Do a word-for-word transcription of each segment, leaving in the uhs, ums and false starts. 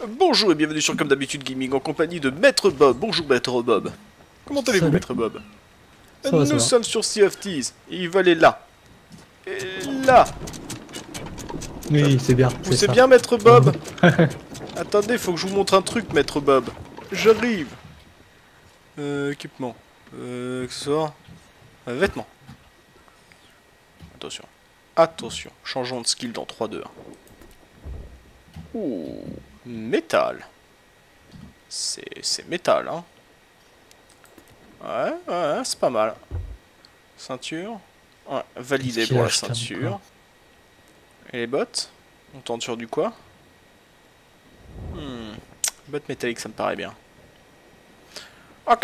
Bonjour et bienvenue sur Comme d'habitude Gaming en compagnie de Maître Bob. Bonjour Maître Bob. Comment allez-vous Salut. Maître Bob? Ça va, Nous ça va. sommes sur Sea of Thieves et il va aller là. Et là. Oui, c'est bien. Vous c'est ça. bien Maître Bob? Attendez, faut que je vous montre un truc Maître Bob. J'arrive. Euh, équipement. Euh, accessoires. Euh, vêtements. Attention. Attention. Changeons de skill dans trois, deux, un. Ouh. Métal. C'est métal, hein. Ouais, ouais, c'est pas mal. Ceinture. Ouais, validé pour la ceinture. Et les bottes? On tente sur du quoi? Hmm. Bottes métalliques, ça me paraît bien. Ok.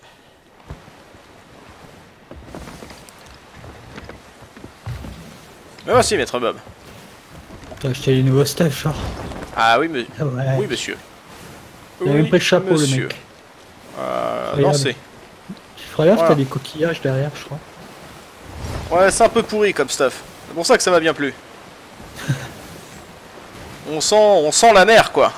Me voici, Maître Bob. T'as acheté les nouveaux stuff, genre. Ah oui, mais... Ah ouais. oui monsieur. Il a même pas de chapeau, monsieur. le mec. Euh, lancé. Frère, Voilà. t'as des coquillages derrière, je crois. Ouais, c'est un peu pourri comme stuff. C'est pour ça que ça m'a bien plu. on sent, on sent la mer, quoi.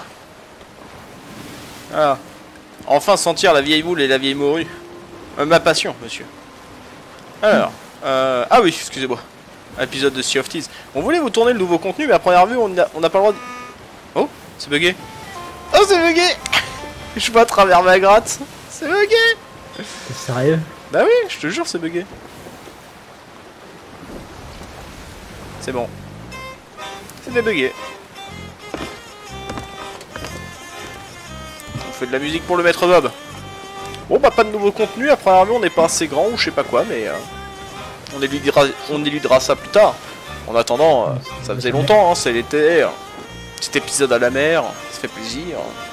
Voilà. Enfin sentir la vieille moule et la vieille morue. Euh, ma passion, monsieur. Alors, euh, ah oui, excusez-moi. Épisode de Sea of Thieves. On voulait vous tourner le nouveau contenu, mais à première vue, on n'a on a pas le droit de... Oh, c'est bugué. Oh, c'est bugué. Je vois à travers ma gratte. C'est bugué. T'es sérieux? Bah oui, je te jure, c'est bugué. C'est bon. C'est débugué. On fait de la musique pour le Maître Bob. Bon bah pas de nouveau contenu, à première vue on n'est pas assez grand ou je sais pas quoi, mais euh, on, éludera, on éludera ça plus tard. En attendant, euh, ça faisait longtemps, hein, c'est l'été, euh, petit épisode à la mer, ça fait plaisir.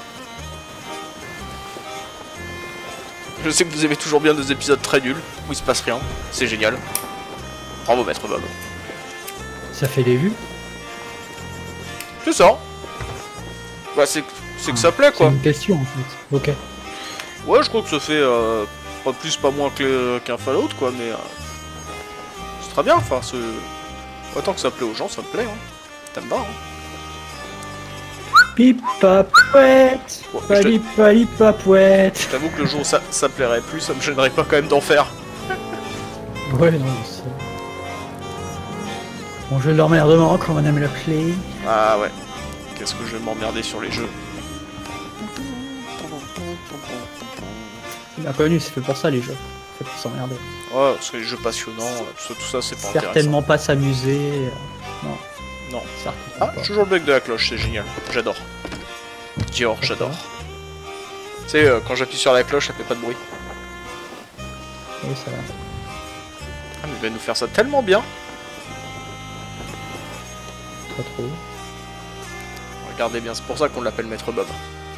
Je sais que vous aimez toujours bien des épisodes très nuls, où il se passe rien, c'est génial. Bravo Maître Bob. Ça fait des vues? C'est ça. Bah c'est que ça plaît quoi. C'est une question en fait. Ok. Ouais, je crois que ça fait euh, pas plus, pas moins qu'un Fallout, quoi, mais euh, c'est très bien, enfin, c'est... Autant que ça plaît aux gens, ça me plaît, hein. T'aimes pas, hein. Pipapouette, Bon, palipalipapouette. je t'avoue que le jour où ça, ça plairait plus, ça me gênerait pas quand même d'en faire. Ouais, non, c'est... Bon jeu de l'emmerdement, comme on aime l'appeler. Ah ouais. Qu'est-ce que je vais m'emmerder sur les jeux. C'est bien connu, c'est fait pour ça les jeux. C'est pour s'emmerder. Ouais, parce que les jeux passionnants, tout ça, tout ça c'est pas Certainement intéressant. pas s'amuser. Non. Non. Certainement Ah, pas. toujours le bec de la cloche, c'est génial. J'adore. Dior, j'adore. Tu sais, euh, quand j'appuie sur la cloche, ça fait pas de bruit. Oui, ça va. Ah, mais il va nous faire ça tellement bien. Pas trop. Regardez bien, c'est pour ça qu'on l'appelle Maître Bob.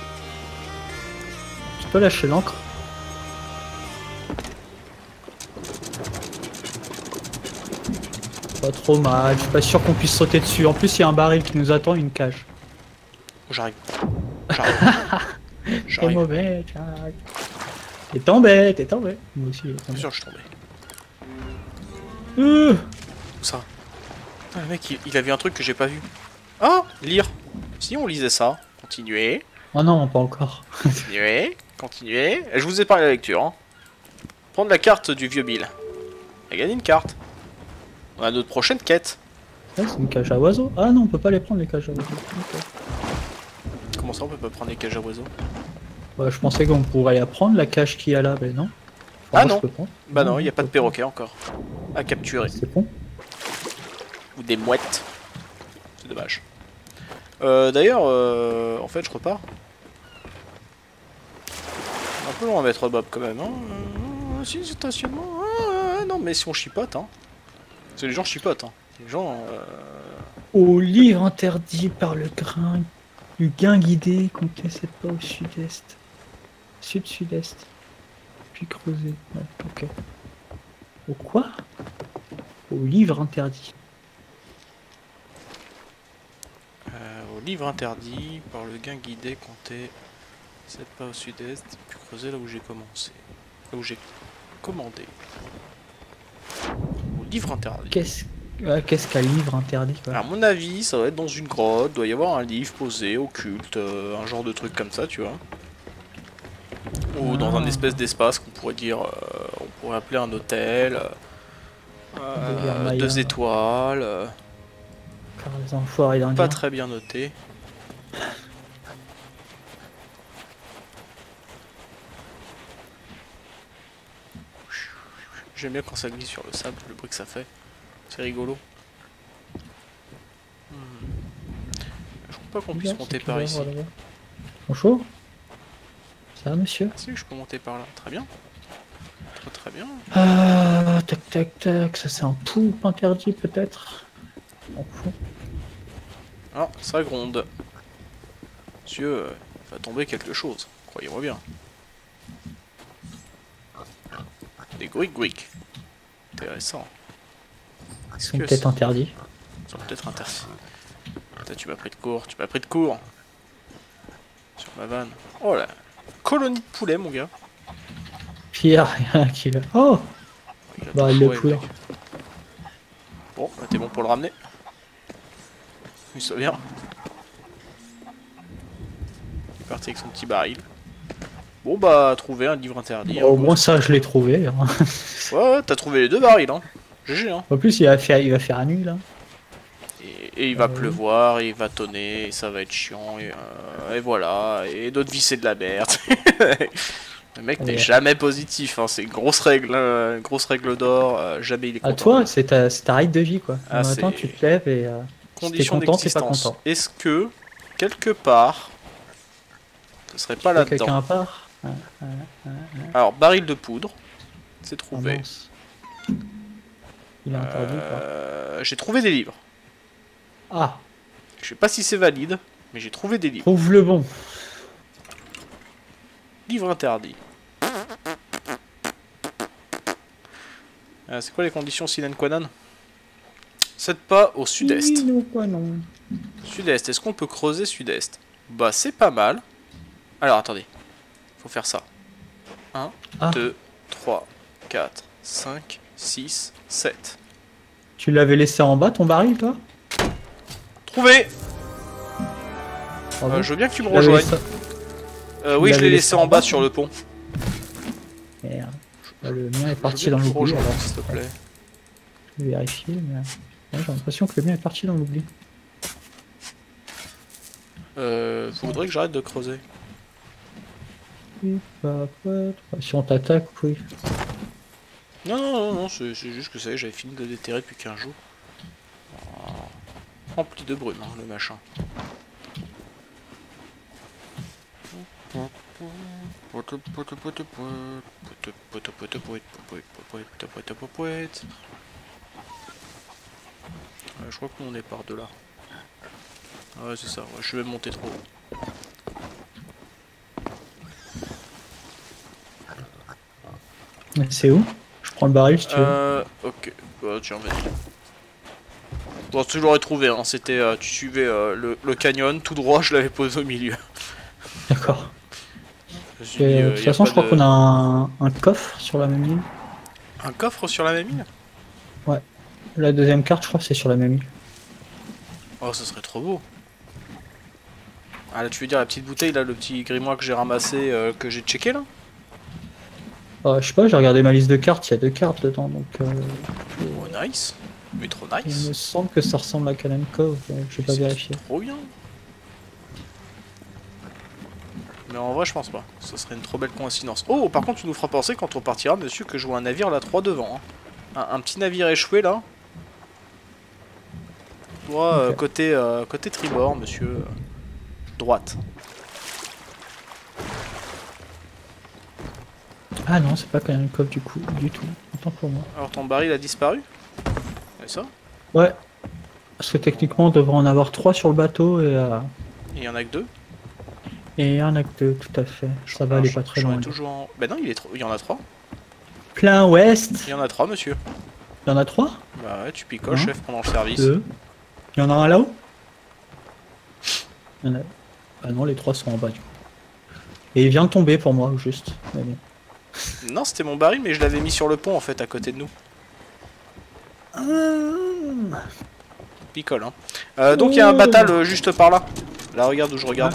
Tu peux lâcher l'encre? Pas trop mal, je suis pas sûr qu'on puisse sauter dessus. En plus, il y a un baril qui nous attend, une cage. J'arrive. J'arrive. C'est J'arrive. mauvais, Jack. T'es tombé, t'es tombé. Moi aussi, Bien tombé. sûr, je suis tombé. Euh, Où ça? Putain, le mec, il, il a vu un truc que j'ai pas vu. Ah, lire. Si on lisait ça. Continuez. Oh non, pas encore. Continuez. Continuez. Je vous ai parlé de la lecture. Hein. Prendre la carte du vieux Bill. Il a gagné une carte. On a notre prochaine quête. Ouais, c'est une cage à oiseaux. Ah non, on peut pas les prendre les cages à oiseaux. Ok. Comment ça, on peut pas prendre les cages à oiseaux? Ouais, je pensais qu'on pourrait la prendre la cage qu'il y a là, mais non. Ah moi, non. je peux prendre. Bah non, il n'y a je pas de peux perroquet encore. À capturer. prendre. C'est bon. Ou des mouettes. C'est dommage. Euh, D'ailleurs, euh, en fait, je repars. Un peu loin à mettre Bob quand même. Hein. Euh, si, stationnement. Ah, non, mais si on chipote, hein. C'est les gens chipotent, hein. Les gens. Euh... Au livre interdit par le grain du gain guidé, comptez cette pas au sud-est. Sud-sud-est. Puis creuser. Ouais, ok. Au quoi? Au livre interdit. Euh, au livre interdit, par le gain guidé, comptez sept pas au sud-est, puis creuser là où j'ai commencé. Là où j'ai commandé. Au livre interdit. Qu'est-ce Ouais, qu'est-ce qu'un livre interdit quoi? À mon avis, ça doit être dans une grotte, doit y avoir un livre posé, occulte, euh, un genre de truc comme ça, tu vois. Ou dans un Ah. espèce d'espace qu'on pourrait dire, euh, on pourrait appeler un hôtel, euh, Des deux étoiles, euh, Car les enfoirés d'indiens. pas très bien noté. J'aime bien quand ça glisse sur le sable, le bruit que ça fait. C'est rigolo. Hmm. Je crois pas qu'on puisse Bien, monter c'est par tout ici. là-bas. Bonjour. Ça va, monsieur? Si, je peux monter par là. Très bien. Très très bien. Ah, tac tac tac, ça c'est un poupe interdit peut-être. On fout. Ah, ça gronde. Monsieur, euh, il va tomber quelque chose. Croyez-moi bien. Des gouic gouic. Intéressant. Ils Est-ce sont que peut-être c'est- interdits. Ils sont peut-être interdits. Putain, tu m'as pris de court, tu m'as pris de court. Sur ma vanne. Oh là. Colonie de poulet, mon gars. Pire, rien qui le. Oh! Il a Bah, tout il le fourré, poudre. mec. Bon, bah, t'es bon pour le ramener. Il se vient. Il est parti avec son petit baril. Bon bah, trouver un livre interdit. Bon, au hein, moins ça je l'ai trouvé. Hein. Ouais, ouais, t'as trouvé les deux barils, hein. G G, hein. En plus il va faire, il va faire un nuit là. Et, et il va Euh, pleuvoir, et il va tonner, et ça va être chiant, et, euh, et voilà. Et d'autres vies, c'est de la merde. Le mec n'est Ouais. jamais positif, hein. C'est une grosse règle, hein, grosse règle d'or. euh, jamais il est content. À toi, c'est ta, c'est ta règle de vie quoi. Ah, Le matin c'est- tu te lèves et euh, si t'es Condition content, t'es pas d'existence. content. Est-ce que, quelque part, ce serait pas Quelqu'un là-dedans? à part. Ah, ah, ah, Alors, baril de poudre, c'est ah, trouvé. mince. Il est interdit quoi. Euh, j'ai trouvé des livres. Ah, Je sais pas si c'est valide, mais j'ai trouvé des livres. trouve le bon. Livres interdits. Euh, c'est quoi les conditions sine qua non? sept pas au sud-est. Oui, non, quoi, non. Sud-est, est-ce qu'on peut creuser sud-est? Bah c'est pas mal. Alors attendez, faut faire ça. un, Ah. deux, trois, quatre, cinq, six, sept. Tu l'avais laissé en bas ton baril toi? Trouvé. Bravo. Euh, Je veux bien que tu me Tu l'avais rejoignes. laissé- Euh, tu oui, je l'avais l'ai laissé laissé en en bas bas sur le pont. Merde. Bah, le mien est Je veux parti bien dans que tu me l'oubli. rejoignes, alors. s'il te plaît. Je vais vérifier, mais ouais, j'ai l'impression que le mien est parti dans l'oubli. Euh, faudrait que j'arrête de creuser. Oui, bah, ouais, si on t'attaque, oui. Non, non, non, non, c'est c'est juste que ça y est, j'avais fini de le déterrer depuis quinze jours. Oh, rempli de brume, hein, le machin. Ouais, je crois que nous on est par de là. Ouais, c'est ça, ouais, je vais monter trop haut. C'est où? Je prends le baril si tu veux. Euh, ok, bah, tiens, vas-y. Bon, tu l'aurais trouvé, hein. C'était, euh, tu suivais euh, le, le canyon tout droit, je l'avais posé au milieu. D'accord. Je me suis Et, dit, euh, euh, de toute y a façon, pas je crois de- qu'on a un, un coffre sur la même île. Un coffre sur la même île? La deuxième carte, je crois que c'est sur la même île. Oh, ce serait trop beau. Ah là, tu veux dire la petite bouteille, là, le petit grimoire que j'ai ramassé, euh, que j'ai checké, là? Euh, je sais pas, j'ai regardé ma liste de cartes, il y a deux cartes dedans, donc euh, Oh, nice. Mais trop il me nice. semble que ça ressemble à Cannon Cove, donc je vais pas C'est vérifier. trop bien. Mais en vrai, je pense pas. Ce serait une trop belle coïncidence. Oh, par contre, tu nous feras penser quand on partira, monsieur, que je vois un navire là, trois devant. Hein. Un, un petit navire échoué là. Toi, euh, Ok. côté, euh, côté tribord, monsieur. euh, droite. Ah non, c'est pas Cannon Cove du coup, du tout. Autant pour moi. Alors, ton baril a disparu? C'est ça? Ouais. Parce que techniquement, on devrait en avoir trois sur le bateau et, euh, Il y en a que deux? et un acte, tout à fait. Ça va aller pas très J'en ai loin. toujours en... Bah non, il, est trop- il y en a trois. Plein ouest. Il y en a trois, monsieur. Il y en a trois? Bah ouais, tu picoles, Un, chef, pendant le service. Deux. Il y en a un là-haut? Il y en a... Ah non, les trois sont en bas du coup. Et il vient de tomber pour moi, juste. Mais bon. Non, c'était mon baril, mais je l'avais mis sur le pont, en fait, à côté de nous. Euh, Picole, hein. Euh, donc il y a un batal euh, juste par là. Là, regarde où je regarde.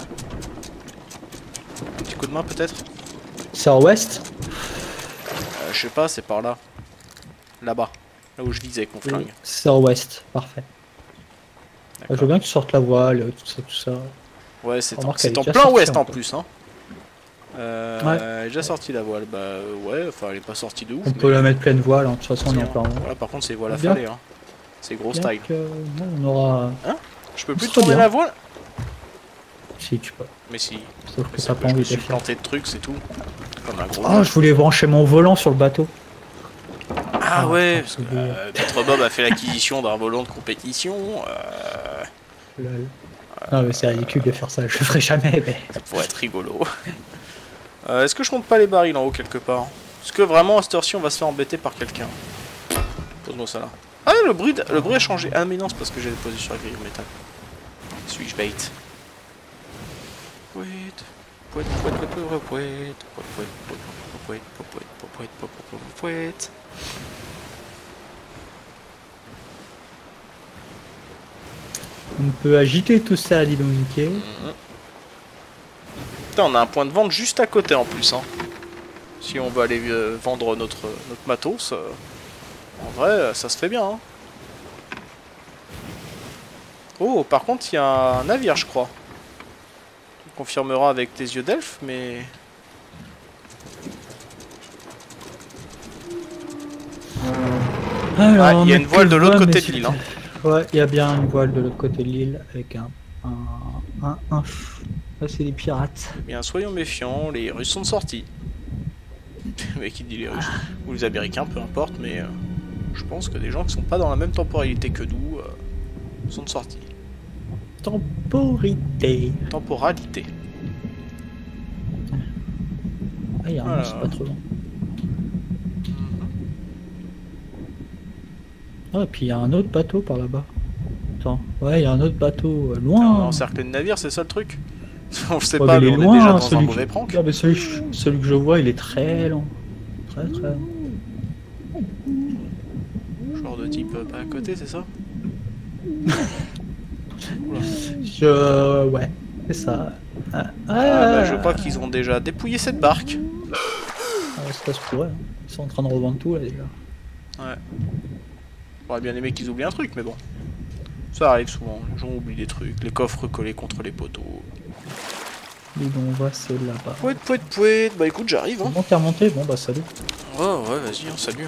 Un petit coup de main peut-être. C'est en ouest. Euh, je sais pas, c'est par là. Là-bas. Là où je visais avec mon flingue. C'est en ouest, parfait. Je veux bien que tu sortes la voile, tout ça, tout ça. Ouais, c'est en, Remarque, en elle est déjà plein sortie, ouest en en fait. plus, hein. Euh, Ouais. Elle est déjà sortie la voile. Bah euh, ouais, enfin elle est pas sortie de ouf. On mais... peut la mettre pleine voile, hein. De toute façon on est en plein haut. Voilà, par contre c'est voile Bien. affalée, hein. C'est gros Bien style. que, non, on aura... Hein? Je peux On plus sera tourner bien. la voile? Si tu peux. Mais si. Sauf Mais que ça t'as peut, pas je me envie suis de faire. planté de trucs, c'est tout. Comme un gros. Oh, je voulais brancher mon volant sur le bateau. Ah Ah, ouais, je parce que pense que oui. euh, Maître Bob a fait l'acquisition d'un volant de compétition. Euh, Lol. Non mais c'est ridicule de faire ça, je le ferai jamais mais... ça pourrait être rigolo. Euh, Est-ce que je monte pas les barils en haut quelque part? Est-ce que vraiment à cette heure-ci on va se faire embêter par quelqu'un? Pose-moi ça là. Ah le bruit, le bruit a changé. Ah mais non c'est parce que j'ai posé sur la grille au métal. Suis-je bait? Pouet, pouet, pouet, pouet, pouet, pouet, pouet, pouet, pouet, pouet, pouet. On peut agiter tout ça, dis donc nickel. Putain, on a un point de vente juste à côté en plus, hein. Si on veut aller euh, vendre notre, notre matos, euh, en vrai, ça se fait bien, hein. Oh, par contre, il y a un navire, je crois. Tu me confirmeras avec tes yeux d'elfe, mais... Alors, Ah, il y a une mais voile que de l'autre voit, côté de messieurs, l'île, hein. Ouais, il y a bien une voile de l'autre côté de l'île avec un... un... un... un... Là, c'est des pirates. Eh bien, soyons méfiants, les Russes sont sortis. Le mec, il dit les Russes. Ou les Américains, peu importe, mais... euh, je pense que des gens qui sont pas dans la même temporalité que nous euh, sont sortis. Temporité. Temporalité. Ah, il y a un Voilà. c'est pas trop long. Ah, et puis il y a un autre bateau par là-bas. Attends, ouais, il y a un autre bateau euh, On loin. a encerclé de navire, c'est ça le truc? On le sait Ouais, pas, mais mais il on est est loin, déjà hein, dans un celui mauvais que- prank. Ah, mais celui, celui que je vois, il est très long. Très très long. Genre de type euh, pas à côté, c'est ça? Je... Ouais, c'est ça. Ah, Ah bah je crois qu'ils ont déjà dépouillé cette barque. Ah, ça se pourrait. Hein. Ils sont en train de revendre tout là déjà. Ouais. J'aurais bien aimé qu'ils oublient un truc, mais bon. Ça arrive souvent, les gens oublient des trucs, les coffres collés contre les poteaux. Dis donc, on va c'est là-bas. Pouet, pouet, pouet, bah écoute, j'arrive, hein. Bon, t'es remonté? Bon, bah salut. Ouais, ouais, vas-y, hein, salut. Hein.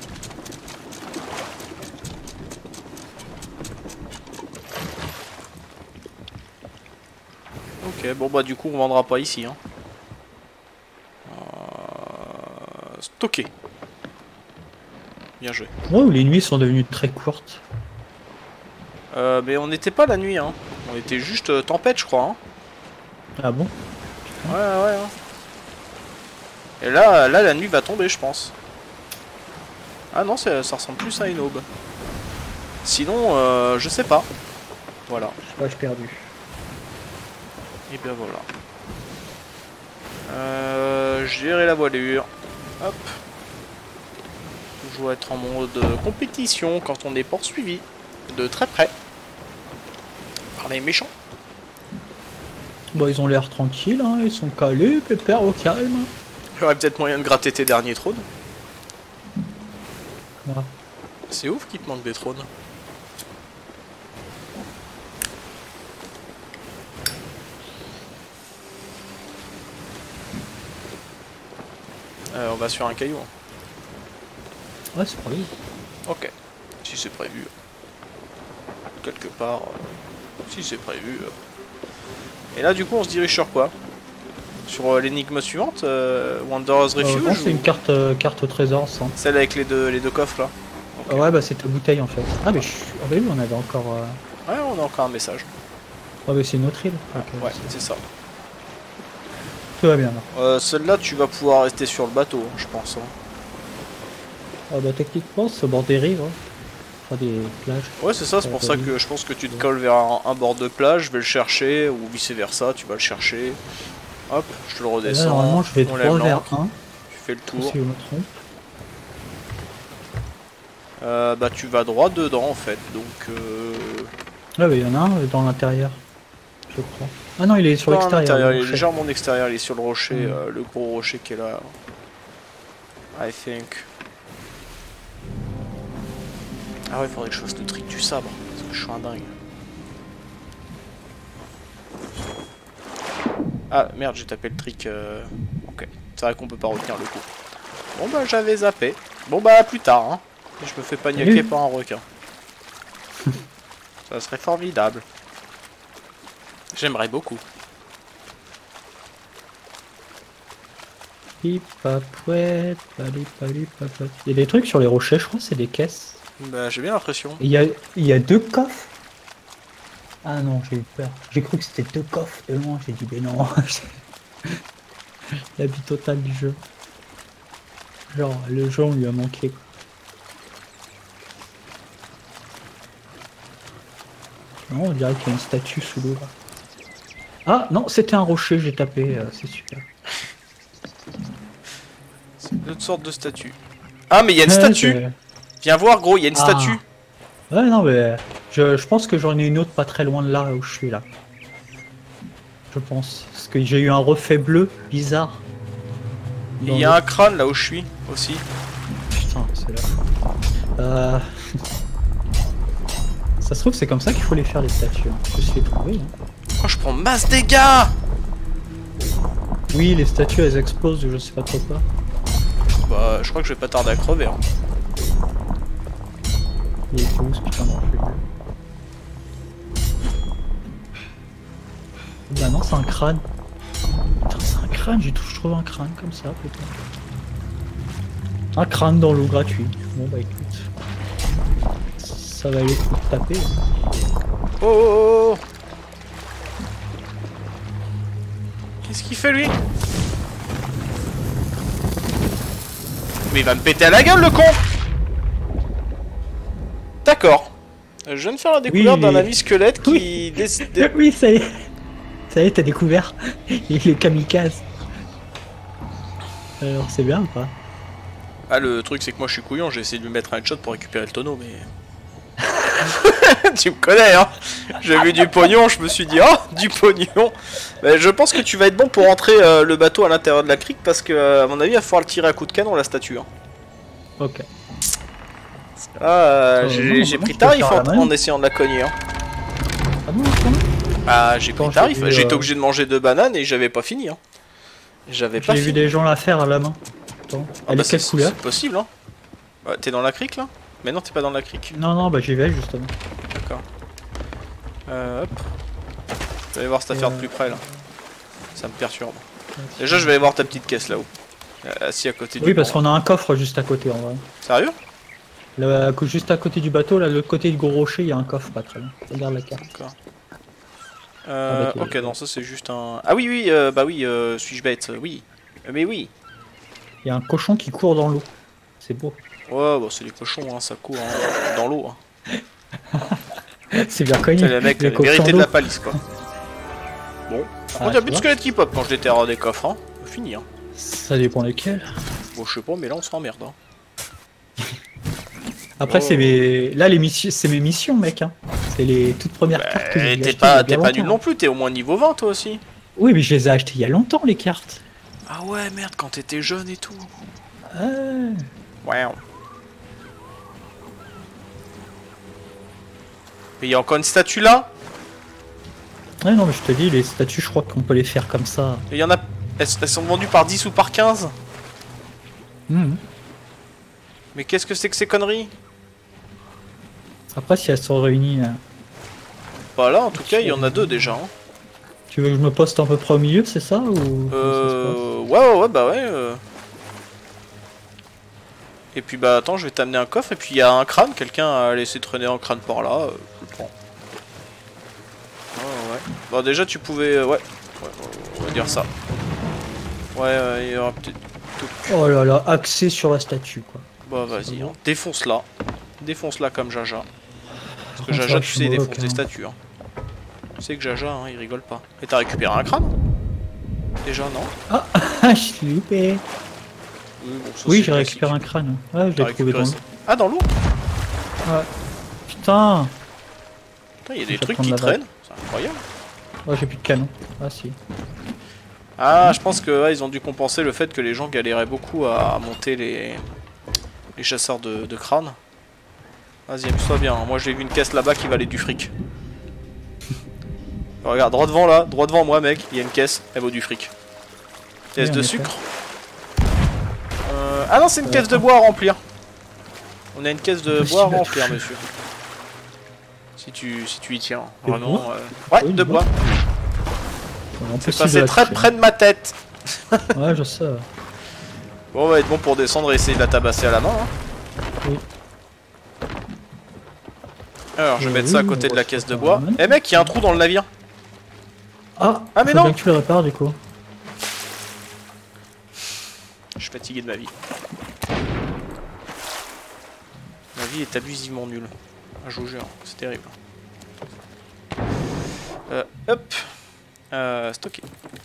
Ok, bon bah du coup on vendra pas ici. Hein. Euh... Stocké. Bien joué. Ouais, où les nuits sont devenues très courtes. Euh, mais on n'était pas la nuit, hein. On était juste euh, tempête, je crois. Hein. Ah bon? Ouais, ouais. Hein. Et là, là, la nuit va tomber, je pense. Ah non, ça ressemble plus à une aube. Sinon, euh, je sais pas. Voilà. Je sais pas, j'ai perdu. Et bien voilà. Euh, gérer la voilure. Hop. Toujours être en mode compétition quand on est poursuivi de très près par les méchants. Bon, ils ont l'air tranquilles, hein. Ils sont calés, pépère au calme. Il y aurait peut-être moyen de gratter tes derniers trônes. Ah. C'est ouf qu'il te manque des trônes. Euh, on va sur un caillou. Hein. Ouais, c'est prévu. Ok. Si c'est prévu. Quelque part. euh, Si c'est prévu. euh. Et là, du coup, on se dirige sur quoi? Sur euh, l'énigme suivante euh, Wanderer's Euh, Refuge non, c'est ou une carte, euh, carte au trésor, ça. celle avec les deux, les deux coffres là? Ah ouais, bah c'est ta bouteille en fait. Ah, mais je suis. Ah, bah oui, on avait encore. Euh... Ouais, on a encore un message. Ah, bah c'est une autre île. Ok, Ouais, c'est- c'est ça. Tout va bien là. Euh, Celle-là, tu vas pouvoir rester sur le bateau, hein, je pense. Hein. Ah, bah techniquement, c'est au bord des rives. Hein. Enfin, des plages. Ouais, c'est ça, c'est pour ça que je pense que tu te colles vers un, un bord de plage, je vais le chercher, ou vice versa, tu vas le chercher. Hop, je te le Et là, redescends. normalement, je vais on droit lève vers l'ancre, un. tu fais le tour. Si je me trompe. Euh, bah tu vas droit dedans en fait, donc... Euh... Ah mais il y en a un dans l'intérieur, je crois. Ah non, il est sur l'extérieur. Il est légèrement en extérieur, il est sur le rocher, mmh. euh, le gros rocher qui est là. I think. Ah ouais, faudrait que je fasse le trick du sabre, parce que je suis un dingue. Ah merde, j'ai tapé le trick. Euh... Ok, c'est vrai qu'on peut pas retenir le coup. Bon bah j'avais zappé. Bon bah à plus tard, hein. Je me fais pas niaquer par un requin. Ça serait formidable. J'aimerais beaucoup. Il y a des trucs sur les rochers, je crois, c'est des caisses. Bah j'ai bien l'impression. Il y a, il y a deux coffres. Ah non, j'ai eu peur. J'ai cru que c'était deux coffres de loin, j'ai dit mais non. L'habit total du jeu. Genre, le jeu on lui a manqué. Non, on dirait qu'il y a une statue sous l'eau là. Ah non, c'était un rocher, j'ai tapé, euh, c'est super. C'est une autre sorte de statue. Ah mais il y a une ouais, statue. Viens voir gros, il y a une ah. statue. Ouais non mais je, je pense que j'en ai une autre pas très loin de là où je suis là. Je pense. Parce que j'ai eu un reflet bleu bizarre. Il y a un crâne là où je suis aussi. Putain, c'est là. Euh... Ça se trouve c'est comme ça qu'il faut les faire les statues. Hein. Je les trouver. Hein. Oh je prends masse dégâts. Oui les statues elles explosent ou je sais pas trop quoi. Bah je crois que je vais pas tarder à crever. Hein. Il était où ce putain de reflet bleu? Bah non c'est un crâne. Putain c'est un crâne, j'ai toujours trouvé un crâne comme ça putain. Un crâne dans l'eau gratuit. Bon bah écoute. Ça va aller pour taper. Oh, oh, oh. Qu'est-ce qu'il fait lui? Mais il va me péter à la gueule le con. D'accord. Je viens de faire la découverte oui, d'un ami squelette qui... Oui, décide... oui ça y est. Ça y est, t'as découvert. Il est kamikaze. Alors c'est bien ou pas? Ah le truc c'est que moi je suis couillon, j'ai essayé de lui mettre un headshot pour récupérer le tonneau mais... Tu me connais hein. J'ai vu du pognon, je me suis dit oh du pognon. Mais je pense que tu vas être bon pour rentrer euh, le bateau à l'intérieur de la crique parce que euh, à mon avis il va falloir le tirer à coup de canon la statue. Hein. Ok. Ah euh, euh, j'ai pris tarif en, en essayant de la cogner. Hein. Ah bon, ah j'ai pris tarif, j'ai été euh... obligé de manger deux bananes et j'avais pas fini. Hein. J'avais pas fini. J'ai vu des gens la faire à la main. Attends. Ah Elle bah est quelle couleur? C'est possible hein. Bah, t'es dans la crique là? Mais non t'es pas dans la crique. Non non bah j'y vais justement. D'accord. Euh, hop. Je vais aller voir cette affaire euh... de plus près là. Ça me perturbe. Déjà je vais aller voir ta petite caisse là-haut. Assis à côté du Oui parce qu'on a un coffre juste à côté en vrai. Sérieux? Là, juste à côté du bateau, là, de l'autre côté du gros rocher, il y a un coffre pas très loin. Regarde la carte. D'accord. Euh, ok, les... non, ça c'est juste un... Ah oui, oui, euh, bah oui, euh, suis-je bête? Oui. Mais oui. Il y a un cochon qui court dans l'eau. C'est beau. Ouais, bah c'est les cochons, hein, ça court hein, dans l'eau. Hein. C'est bien connu. C'est le mec, la vérité de la palisse, quoi. Bon, par ah, contre, il y a plus de squelettes qui pop quand je déterre des coffres, hein. Fini, hein. Ça dépend lesquels. Bon, je sais pas, mais là on se remmerde, hein. Après, oh. c'est mes... Là, les missions, c'est mes missions, mec. Hein. C'est les toutes premières bah, cartes que j'ai achetées. T'es pas, t'es pas nul non plus, t'es au moins niveau vingt, toi aussi. Oui, mais je les ai achetées il y a longtemps, les cartes. Ah ouais, merde, quand t'étais jeune et tout. Euh... Ouais. Mais il y a encore une statue là. Ouais, non, mais je te dis, les statues, je crois qu'on peut les faire comme ça. Il y en a... Elles, elles sont vendues par dix ou par quinze. Mmh. Mais qu'est-ce que c'est que ces conneries? Après, si elles sont réunies... Euh... Bah là, en tout cas, il y en a deux déjà. Hein. Tu veux que je me poste à peu près au milieu, c'est ça ou... Euh... Ouais, ouais, ouais, bah ouais. Euh... Et puis bah attends, je vais t'amener un coffre, et puis il y a un crâne, quelqu'un a laissé traîner un crâne par là, euh, je le prends. Ouais, ouais. Bon, déjà, tu pouvais... Ouais, ouais, on va dire ça. Ouais, ouais, il y aura peut-être... Oh là là, axé sur la statue, quoi. Bah vas-y, hein. Défonce-la. Défonce-la comme Jaja. Parce que Jaja, tu sais, il défonce des statues. Hein. Tu sais que Jaja, hein, il rigole pas. Et t'as récupéré un crâne? Déjà, non? Ah, je l'ai loupé. Oui, bon, oui j'ai récupéré un crâne. Ouais, je l'ai trouvé dans l'eau. Ah, dans l'eau? Ouais. Putain. Putain, il y a Je des vais trucs prendre qui la traînent, c'est incroyable. Oh, j'ai plus de canon. Ah si. Ah, je pense que ouais, ils ont dû compenser le fait que les gens galéraient beaucoup à monter les, les chasseurs de, de crânes. Vas-y, amuse-toi bien. Moi, j'ai vu une caisse là-bas qui valait du fric. Regarde, droit devant là, droit devant moi, mec, il y a une caisse, elle vaut du fric. Caisse Oui, de en sucre. Euh... Ah non, c'est une Euh, caisse de attends. bois à remplir. On a une caisse de Impossible bois à à remplir, toucher. monsieur. Si tu, si tu y tiens, De vraiment. bois euh, Ouais, Oui, de du bois. bois. Ouais, C'est impossible passé à très toucher. près de ma tête. Ouais, je sais. Bon, on va être bon pour descendre et essayer de la tabasser à la main. Hein. Oui. Alors, je vais Euh, mettre ça à oui, côté on de va la se caisse de faire bois. la main. Eh mec, il y a un trou dans le navire. Ah, Ah, mais faut non. bien que tu le répares du coup. Je suis fatigué de ma vie. Ma vie est abusivement nulle. Ah, je vous jure, c'est terrible. Euh, hop. Euh, stocker.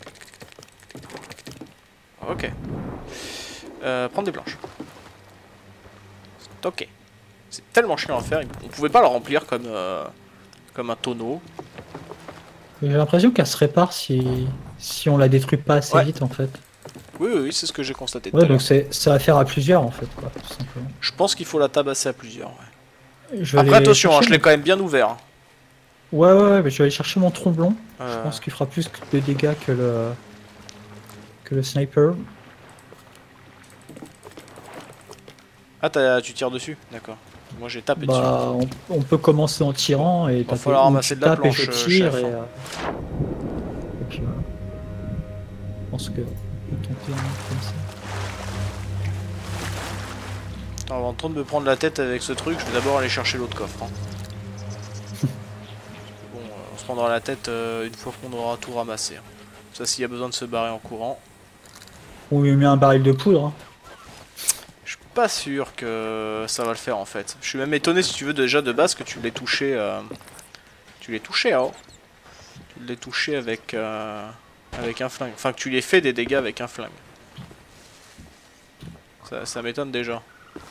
Ok. Euh, prendre des planches. Stocker. C'est tellement chiant à faire. On pouvait pas le remplir comme, euh, comme un tonneau. J'ai l'impression qu'elle se répare si... si on la détruit pas assez Ouais. vite en fait. Oui, oui, oui, c'est ce que j'ai constaté tout Ouais, à l'heure. donc c'est ça va faire à plusieurs en fait, quoi, tout simplement. Je pense qu'il faut la tabasser à plusieurs. Ouais. Je vais Après, aller attention, hein, chercher je l'ai mon- quand même bien ouvert. Ouais, ouais, ouais, mais je vais aller chercher mon tromblon. Euh, Je pense qu'il fera plus de dégâts que le que le sniper. Ah, t'as- tu tires dessus? D'accord. Moi, j'ai tapé dessus. Bah, on, on peut commencer en tirant et taper. falloir ou ramasser tu de la tapes et planche, je euh, tire chef, et, hein. euh, et puis voilà. Je pense que on peut tenter un truc comme ça. Attends, avant de me prendre la tête avec ce truc, je vais d'abord aller chercher l'autre coffre. Hein. Bon, euh, on se prendra la tête euh, une fois qu'on aura tout ramassé. Hein. Ça, s'il y a besoin de se barrer en courant. On lui met un baril de poudre. Hein. Je suis pas sûr que ça va le faire en fait. Je suis même étonné si tu veux déjà de base que tu l'aies touché. Euh... Tu l'aies touché, hein. Tu l'aies touché avec, euh... avec un flingue. Enfin, que tu l'aies fait des dégâts avec un flingue. Ça, ça m'étonne déjà.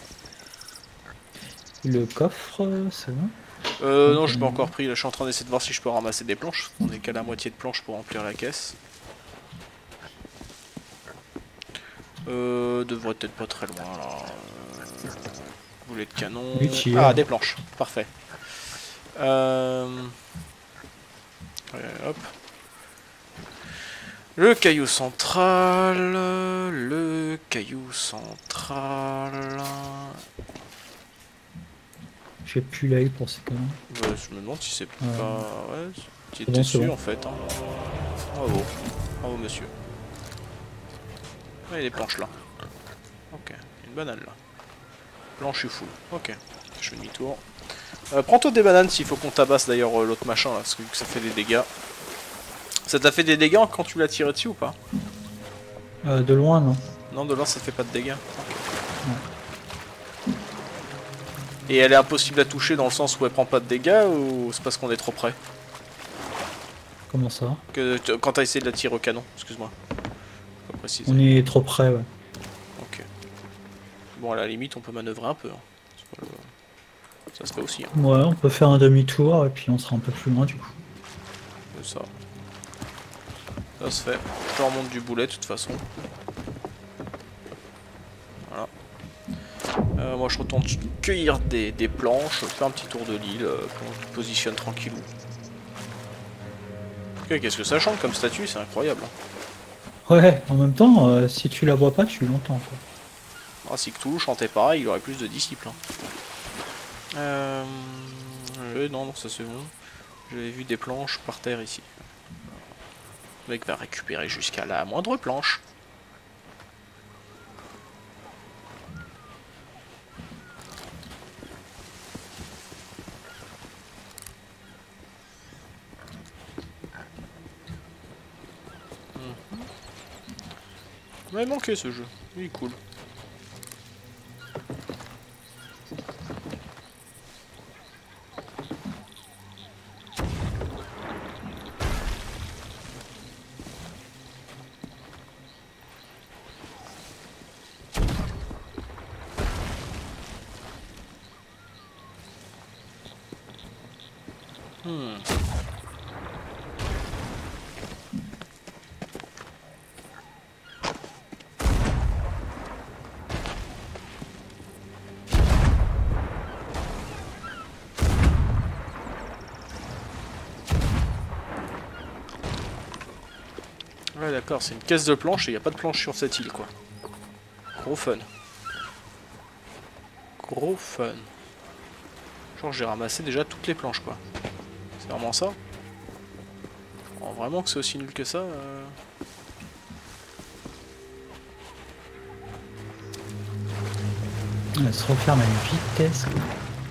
Le coffre, c'est bon. Euh, non, je pas encore pris. Là, je suis en train d'essayer de voir si je peux ramasser des planches. On est qu'à la moitié de planches pour remplir la caisse. Euh, devrait être pas très loin là. Euh, boulet de canon. Oui, tu y es. Ah, des planches. Parfait. Euh... ouais, hop. Le caillou central. Le caillou central. J'ai plus l'œil pour ces conneries. Bah, je me demande si c'est Euh, pas. Ouais, tu c'est étais bon, c'est dessus bon. en fait. Hein. Bravo. Bravo monsieur. Ouais, il y a des planches là. Ok, une banane là. Planche, je suis full. Ok, je fais demi-tour. Euh, Prends-toi des bananes s'il faut qu'on tabasse d'ailleurs euh, l'autre machin là, parce que vu que ça fait des dégâts. Ça t'a fait des dégâts quand tu l'as tiré dessus ou pas? Euh, de loin, non. Non, de là ça fait pas de dégâts. Ok. Et elle est impossible à toucher dans le sens où elle prend pas de dégâts ou c'est parce qu'on est trop près? Comment ça? Que t- quand t'as essayé de la tirer au canon, excuse-moi. Faut préciser. On est trop près, ouais. Ok. Bon, à la limite, on peut manœuvrer un peu. Hein. C'est pas le- Ça se fait aussi. Hein. Ouais, on peut faire un demi-tour et puis on sera un peu plus loin du coup. C'est ça. Ça se fait. Je te remonte du boulet de toute façon. Voilà. Euh, moi, je retourne cueillir des, des planches, faire un petit tour de l'île, euh, qu'on se positionne tranquillou. Ok, qu'est-ce que ça chante comme statue, c'est incroyable. Hein. Ouais, en même temps, euh, si tu la vois pas, tu l'entends. Quoi. Ah, si Cthulhu chantait pareil, il aurait plus de disciples. Hein. Euh... euh, non, non, ça c'est bon. J'avais vu des planches par terre ici. Le mec va récupérer jusqu'à la moindre planche. Il m'a manqué ce jeu, il est cool. Hmm. Ouais d'accord, c'est une caisse de planches et il n'y a pas de planche sur cette île quoi. Gros fun. Gros fun. Genre j'ai ramassé déjà toutes les planches quoi. C'est vraiment ça? Oh, vraiment que c'est aussi nul que ça euh... Elle se referme à une vitesse. Quoi.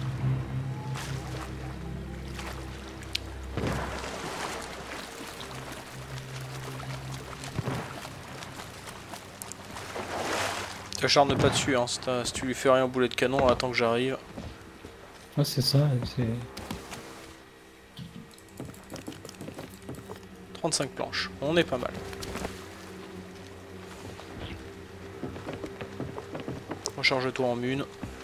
T'acharnes pas dessus, hein. Si, si tu lui fais rien au boulet de canon, attends que j'arrive. Ouais, c'est ça, c'est... trente-cinq planches, on est pas mal. Recharge-toi en mune.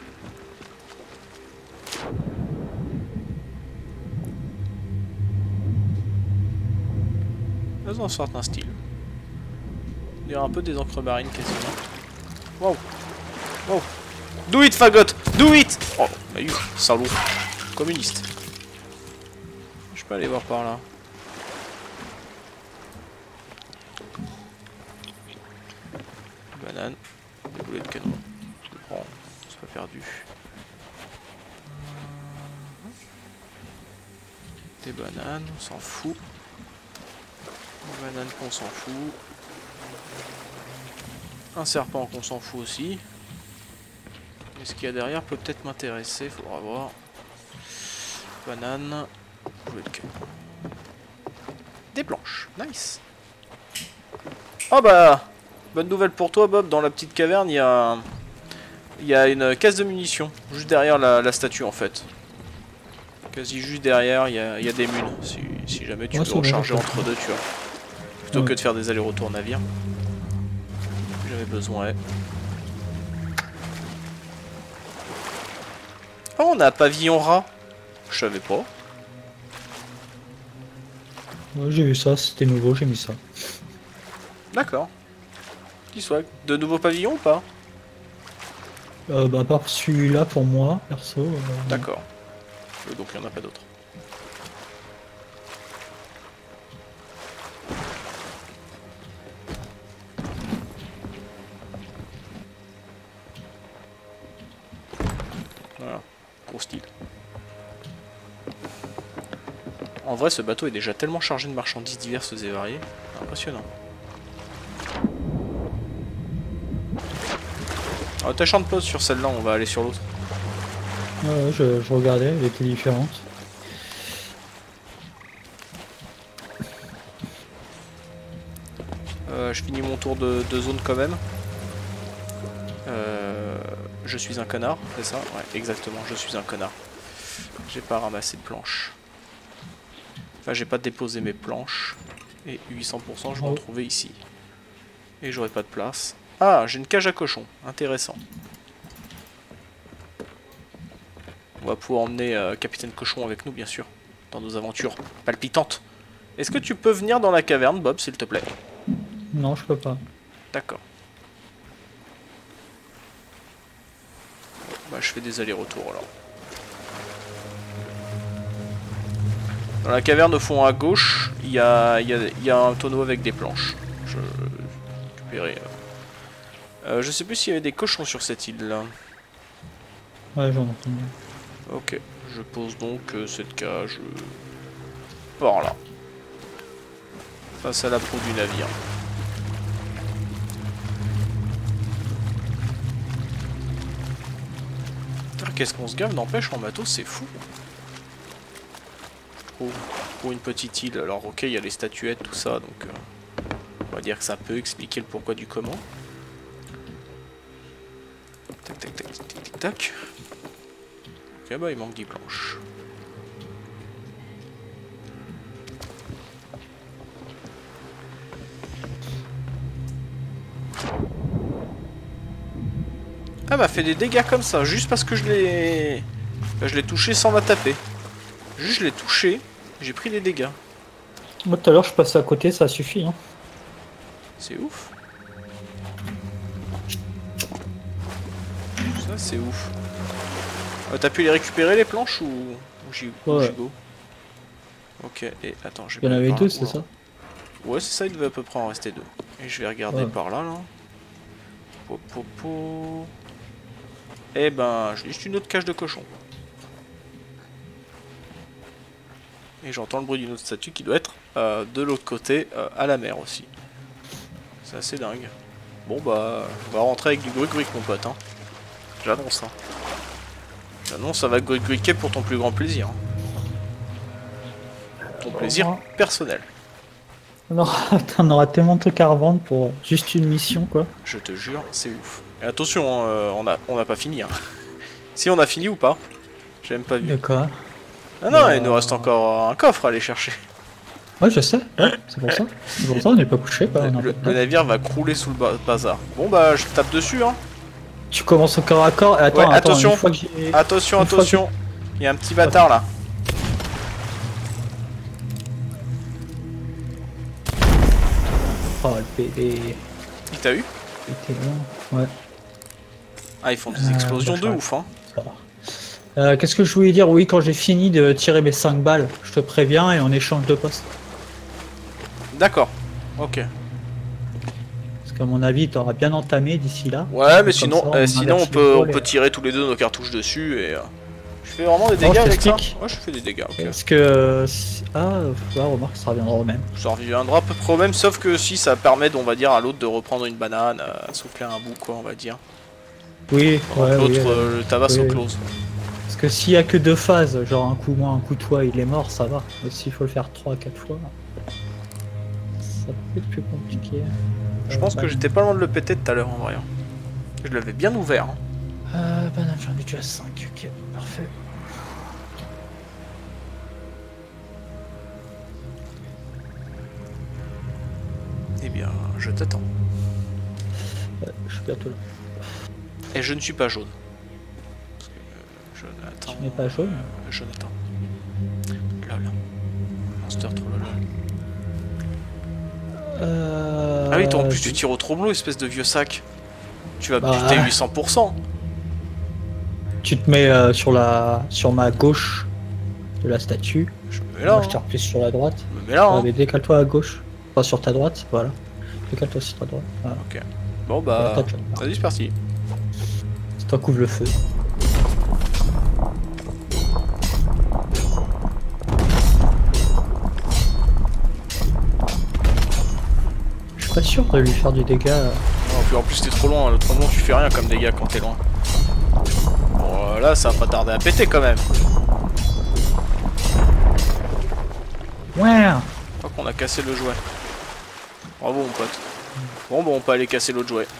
Dans un certain style. Il y a un peu des encres marines quasiment. Wow. Wow. Do it, fagot. Do it. Oh, bah eu, salaud. Communiste. Je peux aller voir par là. Banane. Des boulets de canon. Je le prends. C'est pas perdu. Des bananes, on s'en fout. Des bananes qu'on s'en fout. Un serpent qu'on s'en fout aussi. Mais ce qu'il y a derrière peut peut-être m'intéresser, faudra voir. Banane. Des planches, nice. Oh bah, bonne nouvelle pour toi Bob, dans la petite caverne il y a, il y a une caisse de munitions, juste derrière la, la statue en fait. Quasi juste derrière, il y a, il y a des munes, si, si jamais tu ouais, veux recharger vrai, entre deux, tu vois. Plutôt ouais. que de faire des allers-retours navire. J'avais besoin. Oh, on a un pavillon rat. Je savais pas. Ouais, j'ai vu ça, c'était nouveau, j'ai mis ça. D'accord. Qui soit. De nouveaux pavillons ou pas? euh, Bah, à part celui-là pour moi, perso. Euh... D'accord. Euh, donc il n'y en a pas d'autres. Voilà. Gros style. En vrai, ce bateau est déjà tellement chargé de marchandises diverses et variées. Impressionnant. Oh, t'acharnes pas sur celle-là, on va aller sur l'autre. Ouais, je, je regardais, elle était différente. Euh, je finis mon tour de, de zone quand même. Euh, je suis un connard, c'est ça? Ouais, exactement, je suis un connard. J'ai pas ramassé de planches. Enfin, j'ai pas déposé mes planches. Et huit cents pour cent, je vais en trouver ici. Et j'aurai pas de place. Ah, j'ai une cage à cochon. Intéressant. On va pouvoir emmener euh, Capitaine Cochon avec nous, bien sûr. Dans nos aventures palpitantes. Est-ce que tu peux venir dans la caverne, Bob, s'il te plaît? Non, je peux pas. D'accord. Bah, je fais des allers-retours, alors. Dans la caverne au fond à gauche, il y a, y, a, y a un tonneau avec des planches. Je récupérerai. Euh, je sais plus s'il y avait des cochons sur cette île là. Ouais, j'en ai. Ok, je pose donc euh, cette cage euh, par là. Face à la proue du navire. Qu'est-ce qu'on se gave, n'empêche, en bateau, c'est fou. Pour une petite île, alors ok il y a les statuettes tout ça donc euh, on va dire que ça peut expliquer le pourquoi du comment. Tac tac tac tac tac tac. Ok bah il manque dix planches. Ah m'a fait des dégâts comme ça juste parce que je l'ai je l'ai touché sans la taper. Juste je l'ai touché J'ai pris des dégâts. Moi tout à l'heure je passais à côté, ça suffit. Hein. C'est ouf. Ça c'est ouf. Euh, T'as pu les récupérer les planches ou, ou j'y ouais. go? Ok, et attends, j'ai Il y en avait deux, c'est là. ça? Ouais, c'est ça, il devait à peu près en rester deux. Et je vais regarder ouais. par là, là. Po, po, po. Eh ben, j'ai juste une autre cage de cochon. Et j'entends le bruit d'une autre statue qui doit être euh, de l'autre côté, euh, à la mer aussi. C'est assez dingue. Bon bah, on va rentrer avec du gruc-gruc mon pote, hein. J'annonce, hein. J'annonce, ça va gruc-gruquer pour ton plus grand plaisir. Hein. Ton plaisir oh. personnel. Non, t'en auras tellement de trucs à revendre pour juste une mission, quoi. Je te jure, c'est ouf. Et attention, hein, euh, on a, on n'a pas fini. Hein. Si on a fini ou pas? J'ai même pas vu. D'accord. Ah non, euh... il nous reste encore un coffre à aller chercher. Ouais, je sais. C'est pour ça. C'est pour ça, on n'est pas couché, quoi. Le, le, le navire va crouler sous le bazar. Bon bah, je tape dessus, hein. Tu commences au corps à corps. Attends, ouais, attends, attention. une fois que j'ai... Attention, une attention. Que... Il y a un petit bâtard là. Oh, le P D. Il t'a eu? Il était loin. Ouais. Ah, ils font des explosions euh, bah, de ouf, hein. Euh, Qu'est-ce que je voulais dire? Oui, quand j'ai fini de tirer mes cinq balles, je te préviens et on échange de poste. D'accord. Ok. Parce qu'à mon avis, t'auras bien entamé d'ici là. Ouais, mais sinon, ça, on, euh, sinon on peut, on peut tirer tous les deux nos cartouches dessus et... Euh... Je fais vraiment des dégâts oh, avec ça? Ouais, je fais des dégâts, ok. Est-ce que... Ah, ouais, remarque, ça reviendra au même. Ça reviendra à peu près au même, sauf que si ça permet, on va dire, à l'autre de reprendre une banane, à souffler un bout, quoi, on va dire. Oui, ouais, l'autre, oui, euh, oui, le tabasse oui, au close. Parce que s'il y a que deux phases, genre un coup moi, un coup toi, il est mort, ça va. Mais s'il faut le faire trois quatre fois, ça peut être plus compliqué. Je pense euh, que j'étais pas loin de le péter tout à l'heure, en vrai. Je l'avais bien ouvert. Hein. Euh, banane, j'en ai déjà cinq, ok, parfait. Eh bien, je t'attends. Ouais, je suis bientôt là. Et je ne suis pas jaune. Parce que, euh, Jonathan... Tu n'es pas jaune euh, Jonathan. Lol. Monster trop lol. Euh... Ah oui, toi en plus tu tires au tromblot, espèce de vieux sac. Tu vas bah, buter huit cents pour cent. Tu te mets euh, sur la sur ma gauche de la statue. Je me mets là. Moi, hein. je tire plus sur la droite. Je me mets là. Ouais, hein. mais décale-toi à gauche. Pas sur ta droite, voilà. Décale-toi sur ta droite. Voilà. Ok. Bon bah, vas-y, c'est parti. C'est toi couvre le feu. Je suis pas sûr de lui faire du dégât. Non, puis en plus t'es trop loin, le tremblement tu fais rien comme dégâts quand t'es loin. Bon là ça va pas tarder à péter quand même. Ouais. Je crois qu'on a cassé le jouet. Bravo mon pote. Bon bon on peut aller casser l'autre jouet.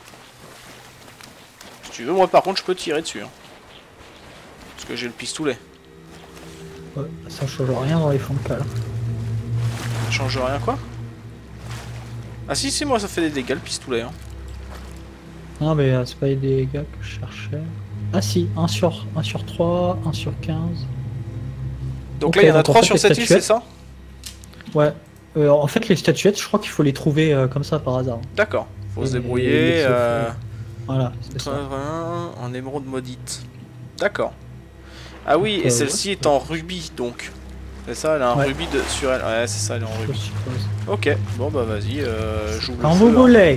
Si tu veux moi par contre je peux tirer dessus. Hein. Parce que j'ai le pistolet. Ouais, ça change rien dans les fonds de cale. Ça change rien quoi? Ah si si moi ça fait des dégâts le pistolet hein. Non mais euh, c'est pas les dégâts que je cherchais. Ah si, un sur trois, un sur quinze. Donc okay, là il y en a trois sur cette île, c'est ça? Ouais. Euh, en fait les statuettes je crois qu'il faut les trouver euh, comme ça par hasard. D'accord. Faut et se débrouiller. Euh... Voilà, c'est ça. En émeraude maudite. D'accord. Ah oui, et euh, celle-ci ouais, est en rubis donc. C'est ça, elle a un ouais. rubis de... sur elle. Ouais, c'est ça, elle est en rubis. Ok, bon bah vas-y, euh, joue quand vous voulez.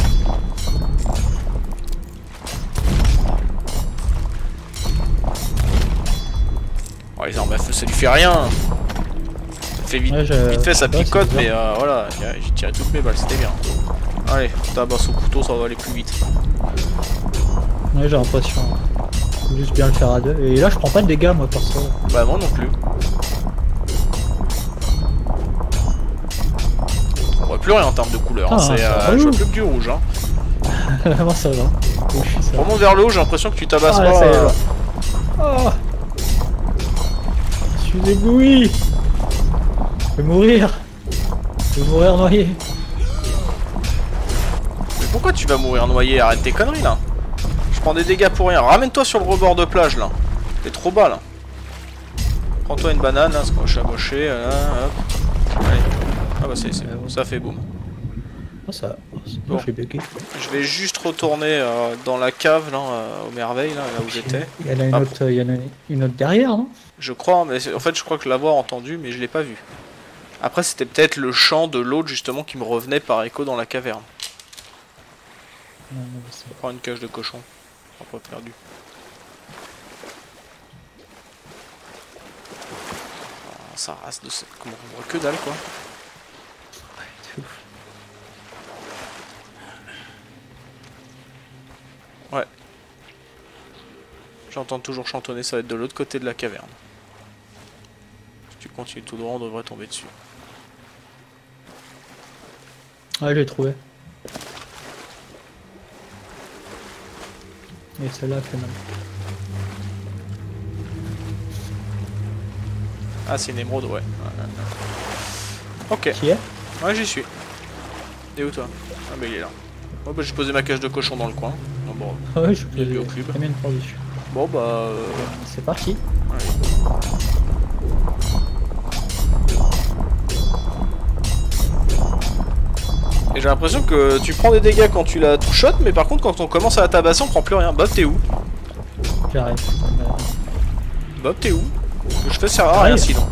Oh, les armes à feu, ça lui fait rien. Ça fait vite, ouais, je... vite fait, ça picote, mais euh, voilà, j'ai tiré toutes mes balles, c'était bien. Allez, tabasse au couteau, ça va aller plus vite. Ouais, j'ai l'impression. Faut juste bien le faire à deux. Et là, je prends pas de dégâts, moi, perso. Bah, moi non plus. On voit plus rien en termes de couleur. Ah, hein. C'est, euh, je vois plus que du rouge. Hein. Moi, ça va. Remonte vers le haut, j'ai l'impression que tu tabasses ah, pas. Là, euh... oh. Je suis ébloui. Je vais mourir. Je vais mourir noyé. Mais pourquoi tu vas mourir noyé? Arrête tes conneries là. Je prends des dégâts pour rien. Ramène-toi sur le rebord de plage là. T'es trop bas là. Prends-toi une banane, là, squash à gaucher, là, hop. Allez. Ah bah c'est bon, ça fait boum. Oh, ça, oh, Bon. j'ai bugué. Je vais juste retourner euh, dans la cave, là, euh, aux merveilles, là, là où j'étais. Il y en a une, Ah, autre, il y en a une autre derrière, non? Je crois, mais en fait je crois que l'avoir entendu, mais je l'ai pas vu. Après c'était peut-être le chant de l'autre justement qui me revenait par écho dans la caverne. Non, non, c'est- On prend une cage de cochon. On pas perdu. Ah, ça rase de cette... Comment on voit que dalle quoi. c'est ouf. Ouais. J'entends toujours chantonner, ça va être de l'autre côté de la caverne. Si tu continues tout droit, on devrait tomber dessus. Ouais, je l'ai trouvé. Et celle-là fait mal. Ah, c'est une émeraude, ouais. Ouais, ouais, ouais. Ok. Qui est? Ouais, j'y suis. Et où toi? Ah, bah il est là. Oh, bah j'ai posé ma cage de cochon dans le coin. Oh, bon. Ah ouais, je Il est peux au cube. la mienne pour dessus. Bon, bah. Euh... C'est parti. Allez. Et j'ai l'impression que tu prends des dégâts quand tu la shot, mais par contre quand on commence à la tabasser on prend plus rien. Bob t'es où? J'arrive. Bob t'es où? Ce que je fais sert à rien sinon.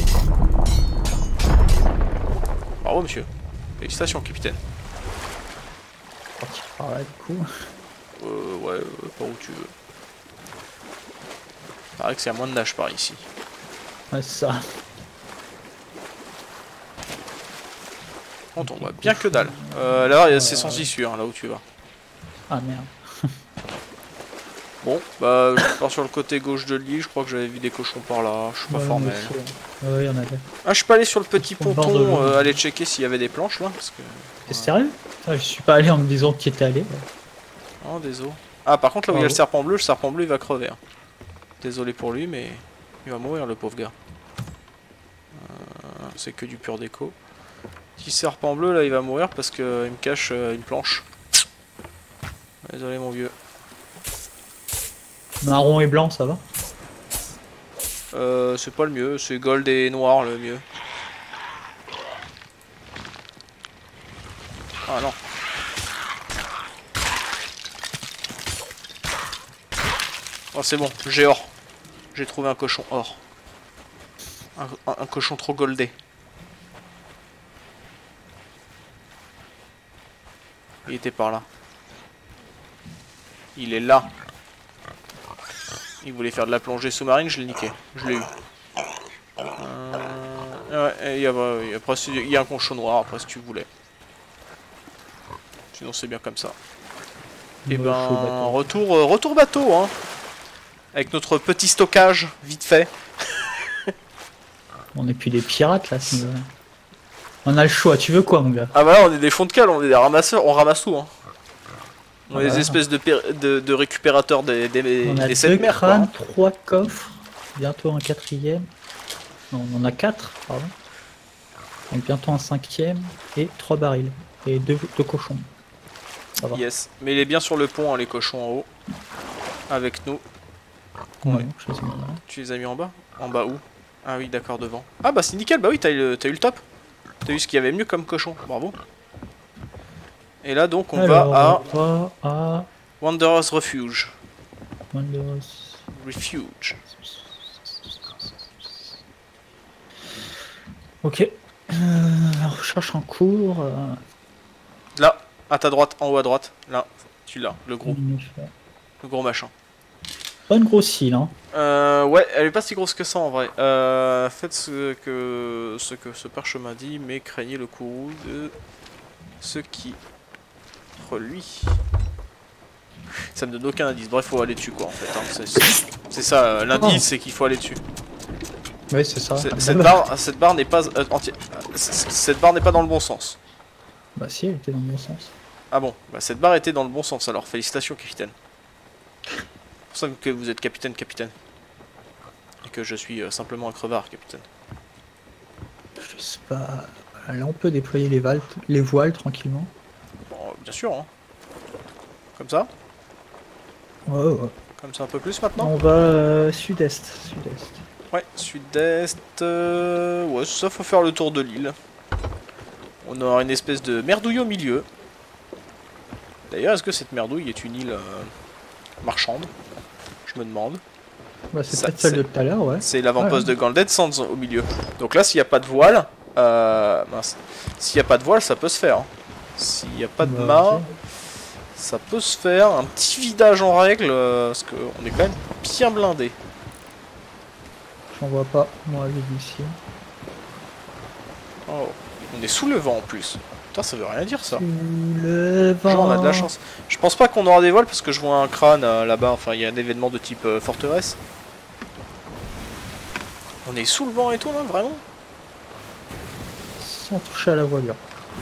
Bravo monsieur. Félicitations capitaine. Partir par là du coup. Euh ouais, euh, par où tu veux. Paraît que c'est à moins de nage par ici. Ouais, c'est ça. On voit bien que dalle. Euh, là c'est sans issue hein, là où tu vas. Ah merde. Bon, bah je pars sur le côté gauche de l'île, je crois que j'avais vu des cochons par là, je suis pas Ouais, formel. aussi, ouais. Ouais, il y en avait. Ah je suis pas allé sur le petit Au bord de ponton, l'eau. euh, aller checker s'il y avait des planches là, parce que... T'es sérieux? Ah, je suis pas allé en me disant qui était allé. Oh désolé. Ah par contre là où il y a le Bravo. serpent bleu, le serpent bleu il va crever. Hein. Désolé pour lui mais il va mourir le pauvre gars. Euh, c'est que du pur déco. Petit serpent bleu là il va mourir parce qu'il me cache euh, une planche. Désolé mon vieux. Marron et blanc, ça va? Euh, c'est pas le mieux, c'est gold et noir le mieux. Ah non. Oh c'est bon, j'ai or. J'ai trouvé un cochon or. Un, un, un cochon trop goldé. Il était par là. Il est là. Il voulait faire de la plongée sous-marine, je l'ai niqué. Je l'ai eu. Euh... Ouais, et y a, et après il y a un cochon noir après si tu voulais. Sinon c'est bien comme ça. Et Ouais, ben chaud bateau. retour euh, retour bateau hein. Avec notre petit stockage vite fait. On est plus des pirates là. Si... On a le choix, tu veux quoi mon gars? Ah bah là on est des fonds de cale, on est des ramasseurs, on ramasse tout hein. On est Ah des bah. espèces de, de, de récupérateurs des, des, On a des deux sept mers quoi. crânes, Hein. trois coffres, bientôt un quatrième. Non, on en a quatre, pardon. Donc bientôt un cinquième et trois barils. Et deux, deux cochons. Ça va. Yes, mais il est bien sur le pont hein, les cochons en haut. Avec nous. Ouais, Ouais. je sais pas. Tu les as mis en bas? En bas où? Ah oui d'accord devant. Ah bah c'est nickel, bah oui t'as eu, t'as eu le top. T'as eu ce qu'il y avait mieux comme cochon, bravo. Et là donc on Alors, va à on va à Wanderer's Refuge. Wanderers. Refuge. Ok. Euh, la recherche en cours. Euh, Là, à ta droite, en haut à droite. Là, tu l'as, le gros, Pas le gros machin. une grosse île, hein. Euh, ouais, elle est pas si grosse que ça en vrai. Euh, faites ce que ce que ce parchemin dit, mais craignez le courroux de ce qui lui. Ça me donne aucun indice. Bref, faut aller dessus quoi en fait. Hein. C'est ça, euh, l'indice, Oh. c'est qu'il faut aller dessus. Oui, c'est ça. C'est- Cette barre, cette barre n'est pas euh, entière. Cette barre n'est pas dans le bon sens. Bah si, elle était dans le bon sens. Ah bon, bah cette barre était dans le bon sens alors. Félicitations, capitaine. C'est pour ça que vous êtes capitaine, capitaine. Et que je suis euh, simplement un crevard, capitaine. Je sais pas. Là, on peut déployer les, voiles, les voiles tranquillement. Bon, bien sûr, hein. Comme ça. Ouais, ouais. Comme ça un peu plus maintenant. On va euh, sud-est. Sud-est. Ouais, sud-est. Euh... Ouais, ça faut faire le tour de l'île. On aura une espèce de merdouille au milieu. D'ailleurs, est-ce que cette merdouille est une île euh, marchande? Je me demande. Bah, c'est Ça, peut-être celle c'est- de tout à l'heure, ouais. C'est l'avant-poste Ouais. de Golden Sands au milieu. Donc là, s'il n'y a pas de voile, euh, mince. S'il n'y a pas de voile, ça peut se faire. hein. S'il n'y a pas de Bah, mât, ok. ça peut se faire. Un petit vidage en règle, euh, parce qu'on est quand même bien blindé. J'en vois pas, moi, les d'ici. Oh. On est sous le vent en plus. Putain, ça veut rien dire ça. Le vent. Genre, on a de la chance. Je pense pas qu'on aura des voiles parce que je vois un crâne euh, là-bas. Enfin, il y a un événement de type euh, forteresse. On est sous le vent et tout, là, vraiment? Sans toucher à la voilure.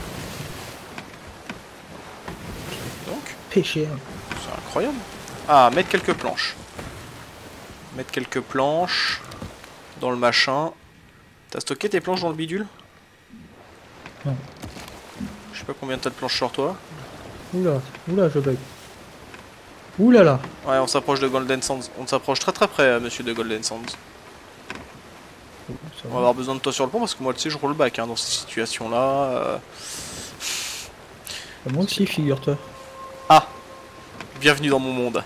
Donc, Pêcher. c'est incroyable. Ah, mettre quelques planches. Mettre quelques planches dans le machin. T'as stocké tes planches dans le bidule? Non. Je sais pas combien t'as de planches sur toi. Oula, oula, je bug. Oula là. Ouais, on s'approche de Golden Sands. On s'approche très très près, euh, monsieur de Golden Sands. Oh, ça On va va. avoir besoin de toi sur le pont parce que moi, tu sais, je roule back hein, dans ces situations-là. euh. Moi aussi, figure-toi. Ah! Bienvenue dans mon monde.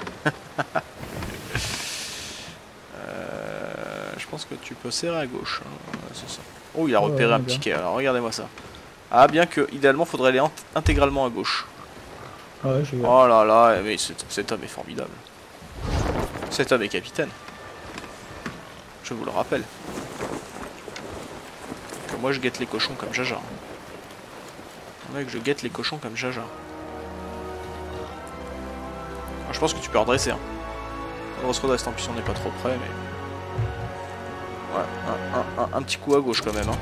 euh, je pense que tu peux serrer à gauche. hein. Ouais, c'est ça. Oh, il a Ouais, repéré ouais, un bien. petit quai. Alors, regardez-moi ça. Ah, bien que, idéalement, faudrait aller int- intégralement à gauche. Ouais, je vais. Oh là là, mais cet, cet homme est formidable. Cet homme est capitaine. Je vous le rappelle. Que moi je guette les cochons comme Jaja. Mec, je guette les cochons comme Jaja. Ah, je pense que tu peux redresser. Hein. On se redresse, tant pis si on n'est pas trop près, mais... Ouais, un, un, un, un petit coup à gauche quand même. Hein.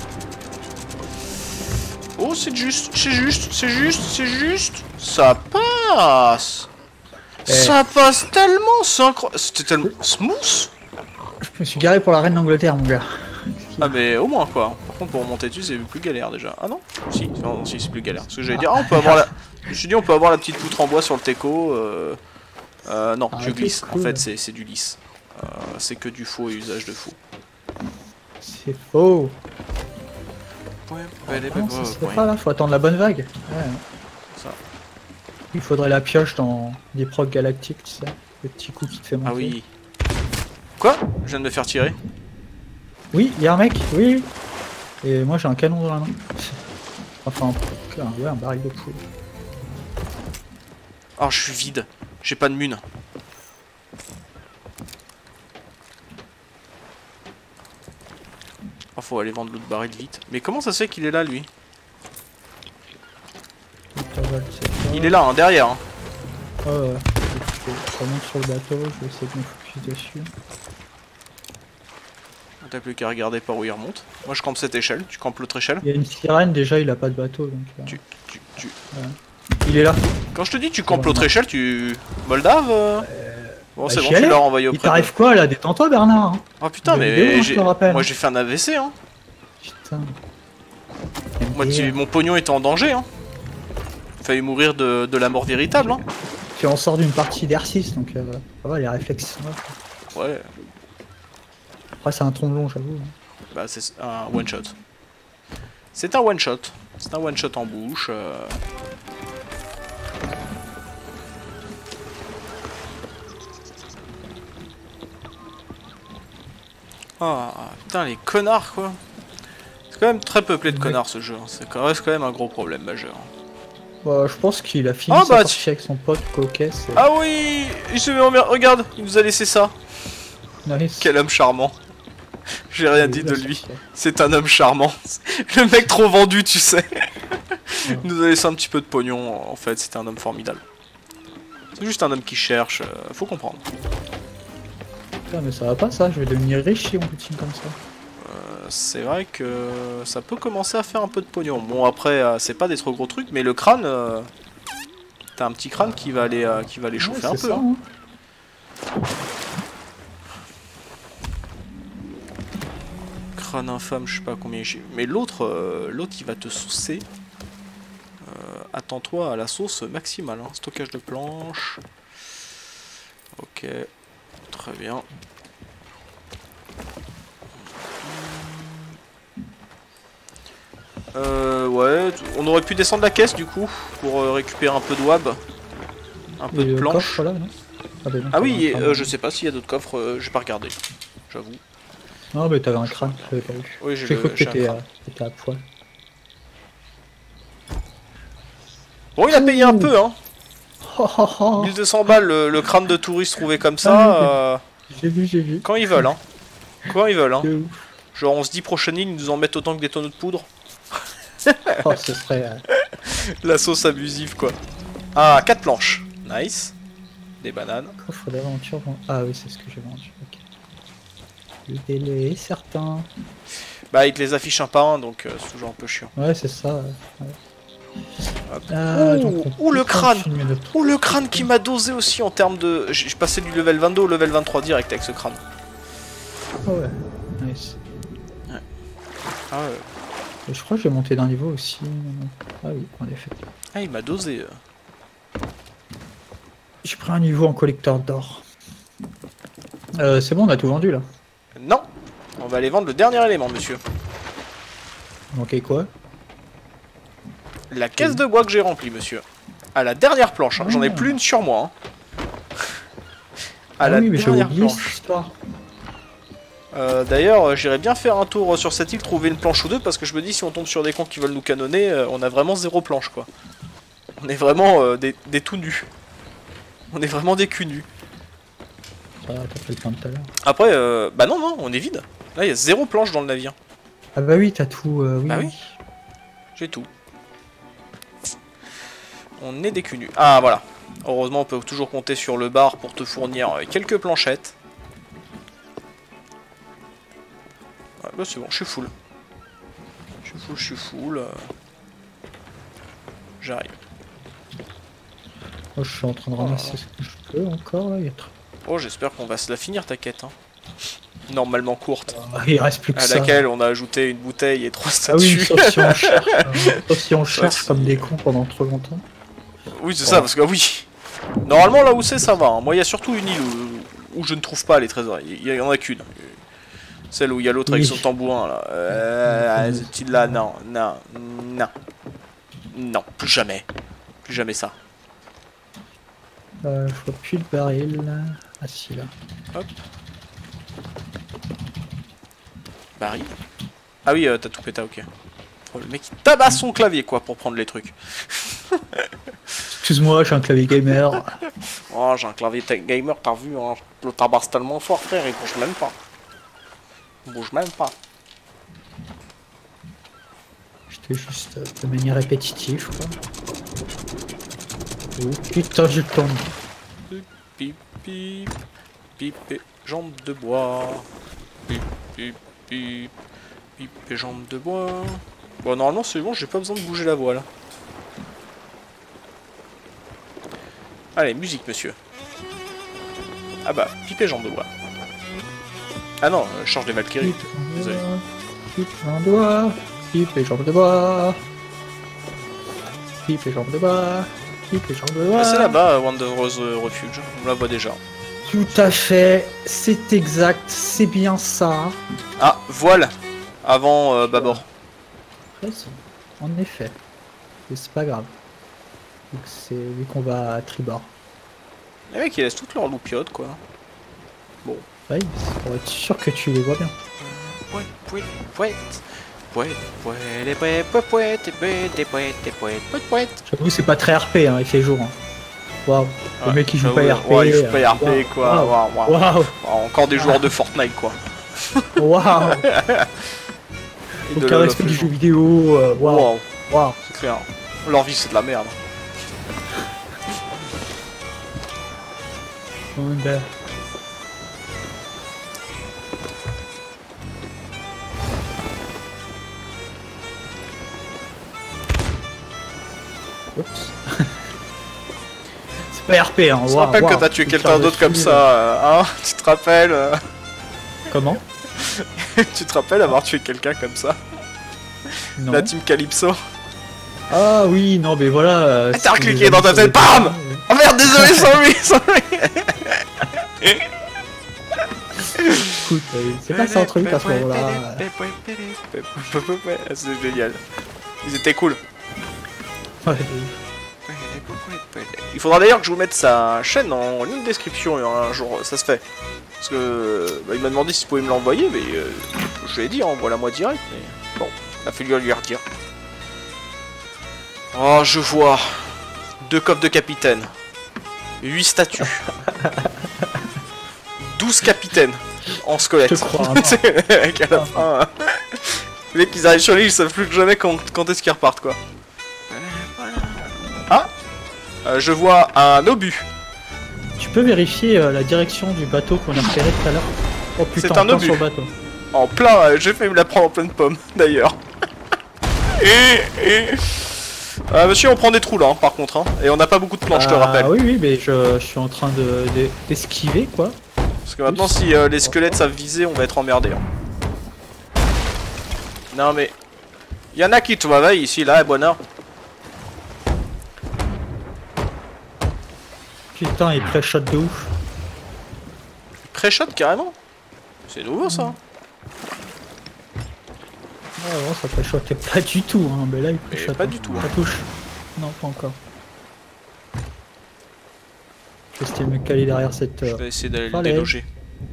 Oh, c'est juste, c'est juste, c'est juste, c'est juste. Ça passe. Eh. Ça passe tellement, c'est incroyable. C'était tellement smooth. Je me suis garé pour la reine d'Angleterre, mon gars. Ah mais au moins quoi. Par contre pour remonter dessus c'est plus galère déjà. Ah non? Si, non, si c'est plus galère. Parce que j'allais dire, ah on peut avoir la... Je me suis dit on peut avoir la petite poutre en bois sur le teco. Euh... Euh, non, Ah, je ok, glisse. cool. En fait c'est c'est du lisse. Euh, c'est que du faux et usage de faux. C'est faux. Ouais, Ah, non, ça se fait pas là, faut attendre la bonne vague. Ouais. Ça. Il faudrait la pioche dans des procs galactiques, tu sais. Le petit coup qui te fait monter. Ah oui. Quoi? Je viens de me faire tirer. Oui, il y a un mec, oui, oui. Et moi j'ai un canon dans la main. Enfin, un, un, ouais, un baril de poule. Oh je suis vide. J'ai pas de mune. Oh faut aller vendre l'autre baril vite. Mais comment ça se fait qu'il est là lui? Il est là, hein, derrière. Hein. Ouais, ouais. Je remonte sur le bateau, je vais essayer de me focus dessus. T'as plus qu'à regarder par où il remonte. Moi je campe cette échelle, tu campes l'autre échelle. Il y a une sirène, déjà il a pas de bateau donc. euh, Tu, tu, tu... Il est là. Quand je te dis tu campes l'autre échelle, tu... Moldave euh... Bon c'est bah, bon, j'y tu allais. l'as renvoyé Il auprès de... t'arrive quoi là? Détends-toi Bernard. hein. Oh putain de mais vidéo, hein, je j'ai- te rappelle. moi j'ai fait un A V C hein. Putain. Moi tu- mon pognon était en danger hein. Failli mourir de, de la mort véritable hein. Puis on sort d'une partie d'R six donc euh, ça va, les réflexes sont là. quoi. Ouais, Après c'est un tromblon j'avoue. hein. bah c'est un one shot. C'est un one shot. C'est un one shot en bouche. euh. Ah putain les connards quoi. C'est quand même très peuplé de Ouais. connards ce jeu. hein. C'est quand reste quand même un gros problème majeur. Bah, je pense qu'il a fini Ah, sa bah, partie avec son pote coquesse. Ah oui, il se met en merde. Regarde, il nous a laissé ça. Nice. Quel homme charmant. J'ai rien Oui, dit là, de c'est lui. ça. C'est un homme charmant. Le mec trop vendu, tu sais. Il nous a laissé un petit peu de pognon. En fait, c'était un homme formidable. C'est juste un homme qui cherche. euh, Faut comprendre. Putain, mais ça va pas ça, je vais devenir riche si on continue comme ça. Euh, C'est vrai que ça peut commencer à faire un peu de pognon. Bon, après, euh, c'est pas des trop gros trucs, mais le crâne. euh, T'as un petit crâne qui va aller, euh, qui va aller chauffer Ouais, un c'est peu. ça, hein. hein. Crâne infâme, je sais pas combien j'ai. Mais l'autre, euh, l'autre, il va te saucer. Euh, Attends-toi à la sauce maximale. Hein. Stockage de planches. Ok. Très bien. Euh, ouais, on aurait pu descendre la caisse du coup pour euh, récupérer un peu de wab, un peu Et de le planche. coffre, là, non ah, bah non, Ah oui, t'avais un euh, crâne. je sais pas s'il y a d'autres coffres, euh, j'ai pas regardé, j'avoue. Non, mais t'avais un crâne, j'avais pas vu. Oui, j'ai J'ai le- cru que j'ai un t'étais crâne. à, t'étais à poil. Bon, il a payé un peu, hein. Oh, oh, oh. mille deux cents balles le, le crâne de touriste trouvé comme Ah ça. oui, euh, j'ai vu, j'ai vu. quand ils veulent, hein. Quand ils veulent, hein. De ouf. Genre, on se dit prochaine île, ils nous en mettent autant que des tonneaux de poudre. Oh, ce serait... euh, La sauce abusive, quoi. Ah, quatre planches. Nice. Des bananes. Coffre d'aventure. bon- Ah oui, c'est ce que j'ai vendu. Ok. Le délai est certain. Bah, ils te les affichent un par un, donc euh, c'est toujours un peu chiant. Ouais, c'est ça. ouais. Hop. Ah, Ouh, donc on ouh, le peut crâne. continuer notre- Ouh, le crâne qui m'a dosé aussi en termes de... J'ai j'ai passé du level vingt-deux au level vingt-trois direct avec ce crâne. Ah ouais, nice. Ah, ouais. Et je crois que j'ai monté d'un niveau aussi. Ah oui, en effet. Ah, il m'a dosé. euh. J'ai pris un niveau en collecteur d'or. Euh, c'est bon, on a tout vendu là. Non. On va aller vendre le dernier élément, monsieur. Ok, quoi? La caisse de bois que j'ai remplie, monsieur. À la dernière planche. hein. J'en ai plus une sur moi. hein. À Ah la oui, mais j'ai dernière oublié planche. cette histoire. Euh, D'ailleurs, euh, j'irais bien faire un tour sur cette île, trouver une planche ou deux, parce que je me dis, si on tombe sur des cons qui veulent nous canonner, euh, on a vraiment zéro planche, quoi. On est vraiment euh, des, des tout nus. On est vraiment des culs nus. Ah, t'as fait le plein tout à l'heure. Après, euh, bah non, non, on est vide. Là, il y a zéro planche dans le navire. Ah bah oui, t'as tout. Euh, oui, Bah oui. J'ai tout. On est des culs nus. Ah, voilà. Heureusement, on peut toujours compter sur le bar pour te fournir euh, quelques planchettes. Ouais, bah c'est bon, je suis full. Je suis full, je suis full. euh. J'arrive. Moi, je suis en train de ramasser ce que je peux encore. Là. Il, y a trop- Oh, j'espère qu'on va se la finir ta quête. Hein. Normalement courte. Ah, il reste plus que À ça. laquelle on a ajouté une bouteille et trois Ah oui, statues. sauf si on cherche, euh, sauf si on cherche si- comme des cons pendant trop longtemps. Oui, c'est ça, parce que oui. Normalement, là où c'est, ça va. hein. Moi, il y a surtout une île où, où je ne trouve pas les trésors. Il y, y en a qu'une. Celle où il y a l'autre avec Oui. son tambourin, là. Euh, Oui. cette île-là, non, non, non. Non, plus jamais. Plus jamais ça. Euh, je vois plus le baril. Là. Ah si, là. Hop. Barry. Ah oui, euh, t'as tout pété, ok. Oh, le mec, il tabasse son clavier, quoi, pour prendre les trucs. Excuse-moi, j'ai un clavier gamer. Oh, j'ai un clavier tech gamer, t'as vu, hein, je le tabasse tellement fort, frère, il bouge même pas. Il bouge même pas. J'étais juste euh, de manière répétitive, quoi. Oh putain, j'ai le temps. Pip, pip, pip et jambes de bois. Pip, pip, pip, pip et jambes de bois. Bon, normalement, c'est bon, j'ai pas besoin de bouger la voile. Allez, musique, monsieur. Ah bah, pip et jambes de bois. Ah non, euh, change les Valkyries. Désolé. Pipe jambes de bois, pipe et jambes de bois, pipe et jambes de bois, pipe et jambes de bois. Ah, c'est là-bas, Wanderer's Refuge. On la voit déjà. Tout à fait, c'est exact, c'est bien ça. Ah, voile. Avant euh, bâbord. Raison, en effet. Mais c'est pas grave. Donc c'est vu qu'on va à tribord. Les mecs, ils laissent toutes leurs loupiotes, quoi. Bon. Oui, pour être sûr que tu les vois bien. Pouet, pouet, pouet. Pouet, pouet, les pouet, pouet, pouet, et pouet, et pouet, et pouet, pouet, pouet. J'avoue, c'est pas très R P, hein, il fait jour. Hein. Waouh, le Ouais, mec il joue j'avoue, pas R P. Ouais, il joue pas euh, R P, waouh, quoi. Waouh, Waouh, waouh. waouh, Oh, encore des joueurs de Fortnite, quoi. waouh. Et de Aucun la respect du Love jeu vidéo. euh, Waouh, Wow, waouh. c'est clair. Leur vie, c'est de la merde. Ouais, oups. C'est pas R P, hein. On se waouh, rappelle que waouh. t'as tué Faut quelqu'un faire d'autre comme dessus, ça, euh, hein. Tu te rappelles euh, Comment? Tu te rappelles avoir tué quelqu'un comme ça? Non. La team Calypso. Ah oui, non, mais voilà. euh, Ah, t'as c'est recliqué des dans ta amis tête, sur le bam. terrain, Oh merde, désolé, sorry, sorry. Écoute, euh, c'est pas ça un truc à ce moment-là. C'est génial. Ils étaient cool. Ouais, Il faudra d'ailleurs que je vous mette sa chaîne en lien de description un jour, ça se fait. Parce que bah, il m'a demandé s'il pouvait me l'envoyer, mais euh, je lui ai dit, envoie-la moi direct. Mais bon, il a fallu lui redire. Oh, je vois. Deux coffres de capitaine. huit statues. douze capitaines en squelette. Je te crois, hein. Avec à la fin. hein. Les mecs, ils arrivent sur l'île, ils savent plus que jamais quand, quand est-ce qu'ils repartent, quoi. Ah euh, je vois un obus. Tu peux vérifier euh, la direction du bateau qu'on a repéré tout à l'heure? Oh putain, C'est un on part obus. sur le bateau. En plein, euh, j'ai fait me la prendre en pleine pomme, d'ailleurs. et, et... Euh, monsieur, on prend des trous là, hein, par contre, hein. Et on n'a pas beaucoup de planches, je te Ah rappelle. oui, oui, mais je, je suis en train de de- d'esquiver, quoi. Parce que maintenant, si euh, les squelettes savent viser, on va être emmerdé. Hein. Non mais... Y'en a qui te travaillent ici, là, à Bonheur. Putain, il pré-shot de ouf. Pré-shot, carrément. C'est nouveau, ça. hein. Ouais, bon, ça pré-shotait pas du tout, hein. Mais là, il Mais pré-shot. pas hein. du tout. Ça touche. Non, pas encore. Je vais essayer de me caler derrière cette... Je euh, vais essayer d'aller le falaise. déloger.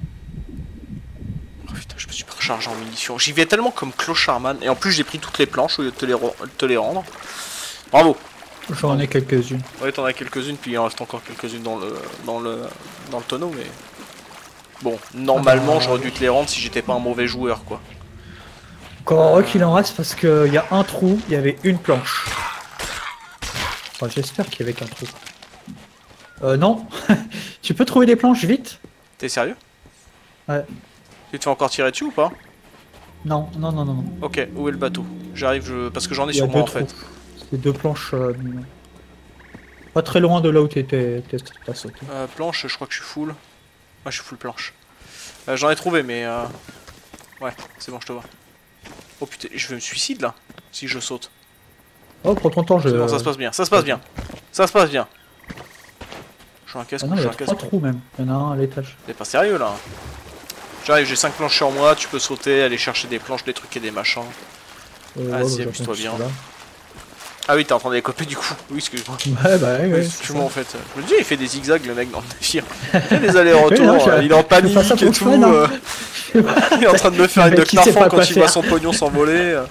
Oh putain, je me suis pas rechargé en munitions. J'y vais tellement comme clochardman. Et en plus, j'ai pris toutes les planches au lieu de te les, te les rendre. Bravo. J'en ai quelques-unes. Ouais, t'en as quelques-unes, puis il en reste encore quelques-unes dans le, dans le, dans le tonneau, mais... Bon, normalement, Ah bah, j'aurais dû te les rendre si j'étais pas un mauvais joueur, quoi. Encore heureux qu'il en reste parce qu'il y a un trou, il y avait une planche. Enfin, j'espère qu'il y avait qu'un trou. Euh, non. Tu peux trouver des planches vite? T'es sérieux? Ouais. Tu te fais encore tirer dessus ou pas? Non, non, non, non, non. Ok, où est le bateau? J'arrive, je... parce que j'en ai Il y a sur deux moi, en trous. fait. C'est deux planches. euh, Pas très loin de là où t'étais. T'as sauté. Euh, planche, je crois que je suis full. Ouais, je suis full planche. Euh, j'en ai trouvé, mais... Euh... Ouais, c'est bon, je te vois. Oh putain, je vais me suicide, là, si je saute. Oh, prends ton temps, je. C'est bon, ça se passe bien, ça se passe bien. Ça se passe bien. Je suis un casque, Ah non, je il y suis a un trois casque. trous même. Il y en a un à l'étage. T'es pas sérieux, là? J'arrive, j'ai cinq planches sur moi, tu peux sauter, aller chercher des planches, des trucs et des machins. Euh, Vas-y, ouais, bah, amuse-toi j'attends bien. celui-là. Ah oui, t'es en train de les copier du coup. Oui, excuse-moi. Ouais, bah ouais, ouais. c'est Excuse-moi ça. en fait. Je me dis, il fait des zigzags le mec dans le navire. Il fait des allers-retours, Oui, non, je- euh, il est en panique fais ça pour et le tout. fun, hein. euh, il est en train de me faire Le une mec, il sait Knarfan pas quand quoi il voit faire. son pognon s'envoler. euh.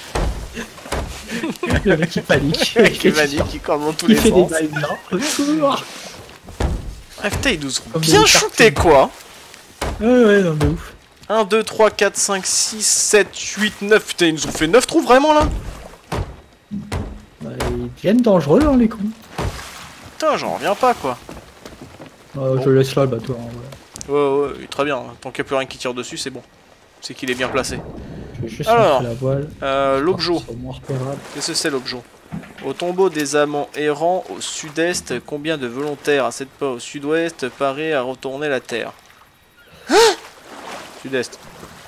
Le mec il panique. Il panique, il court dans tous Il les fait des sens. bails là. Au secours. Ah putain, ils nous ont Comme bien des shooté quoi. Ouais, ouais, non, de ouf. un, deux, trois, quatre, cinq, six, sept, huit, neuf. Putain, ils nous ont fait neuf trous vraiment là. Bah, ils deviennent dangereux, hein, les cons. Putain, j'en reviens pas quoi. Euh, Bon. Je laisse là le bateau. Hein, voilà. Ouais, ouais, très bien. Tant qu'il n'y a plus rien qui tire dessus, c'est bon. C'est qu'il est bien placé. Je vais juste Alors, montrer la voile. Euh, l'objet. C'est moins repérable. Qu'est-ce que c'est l'objet? Au tombeau des amants errants au sud-est, combien de volontaires à cette pas au sud-ouest paraît à retourner la terre? Sud-est.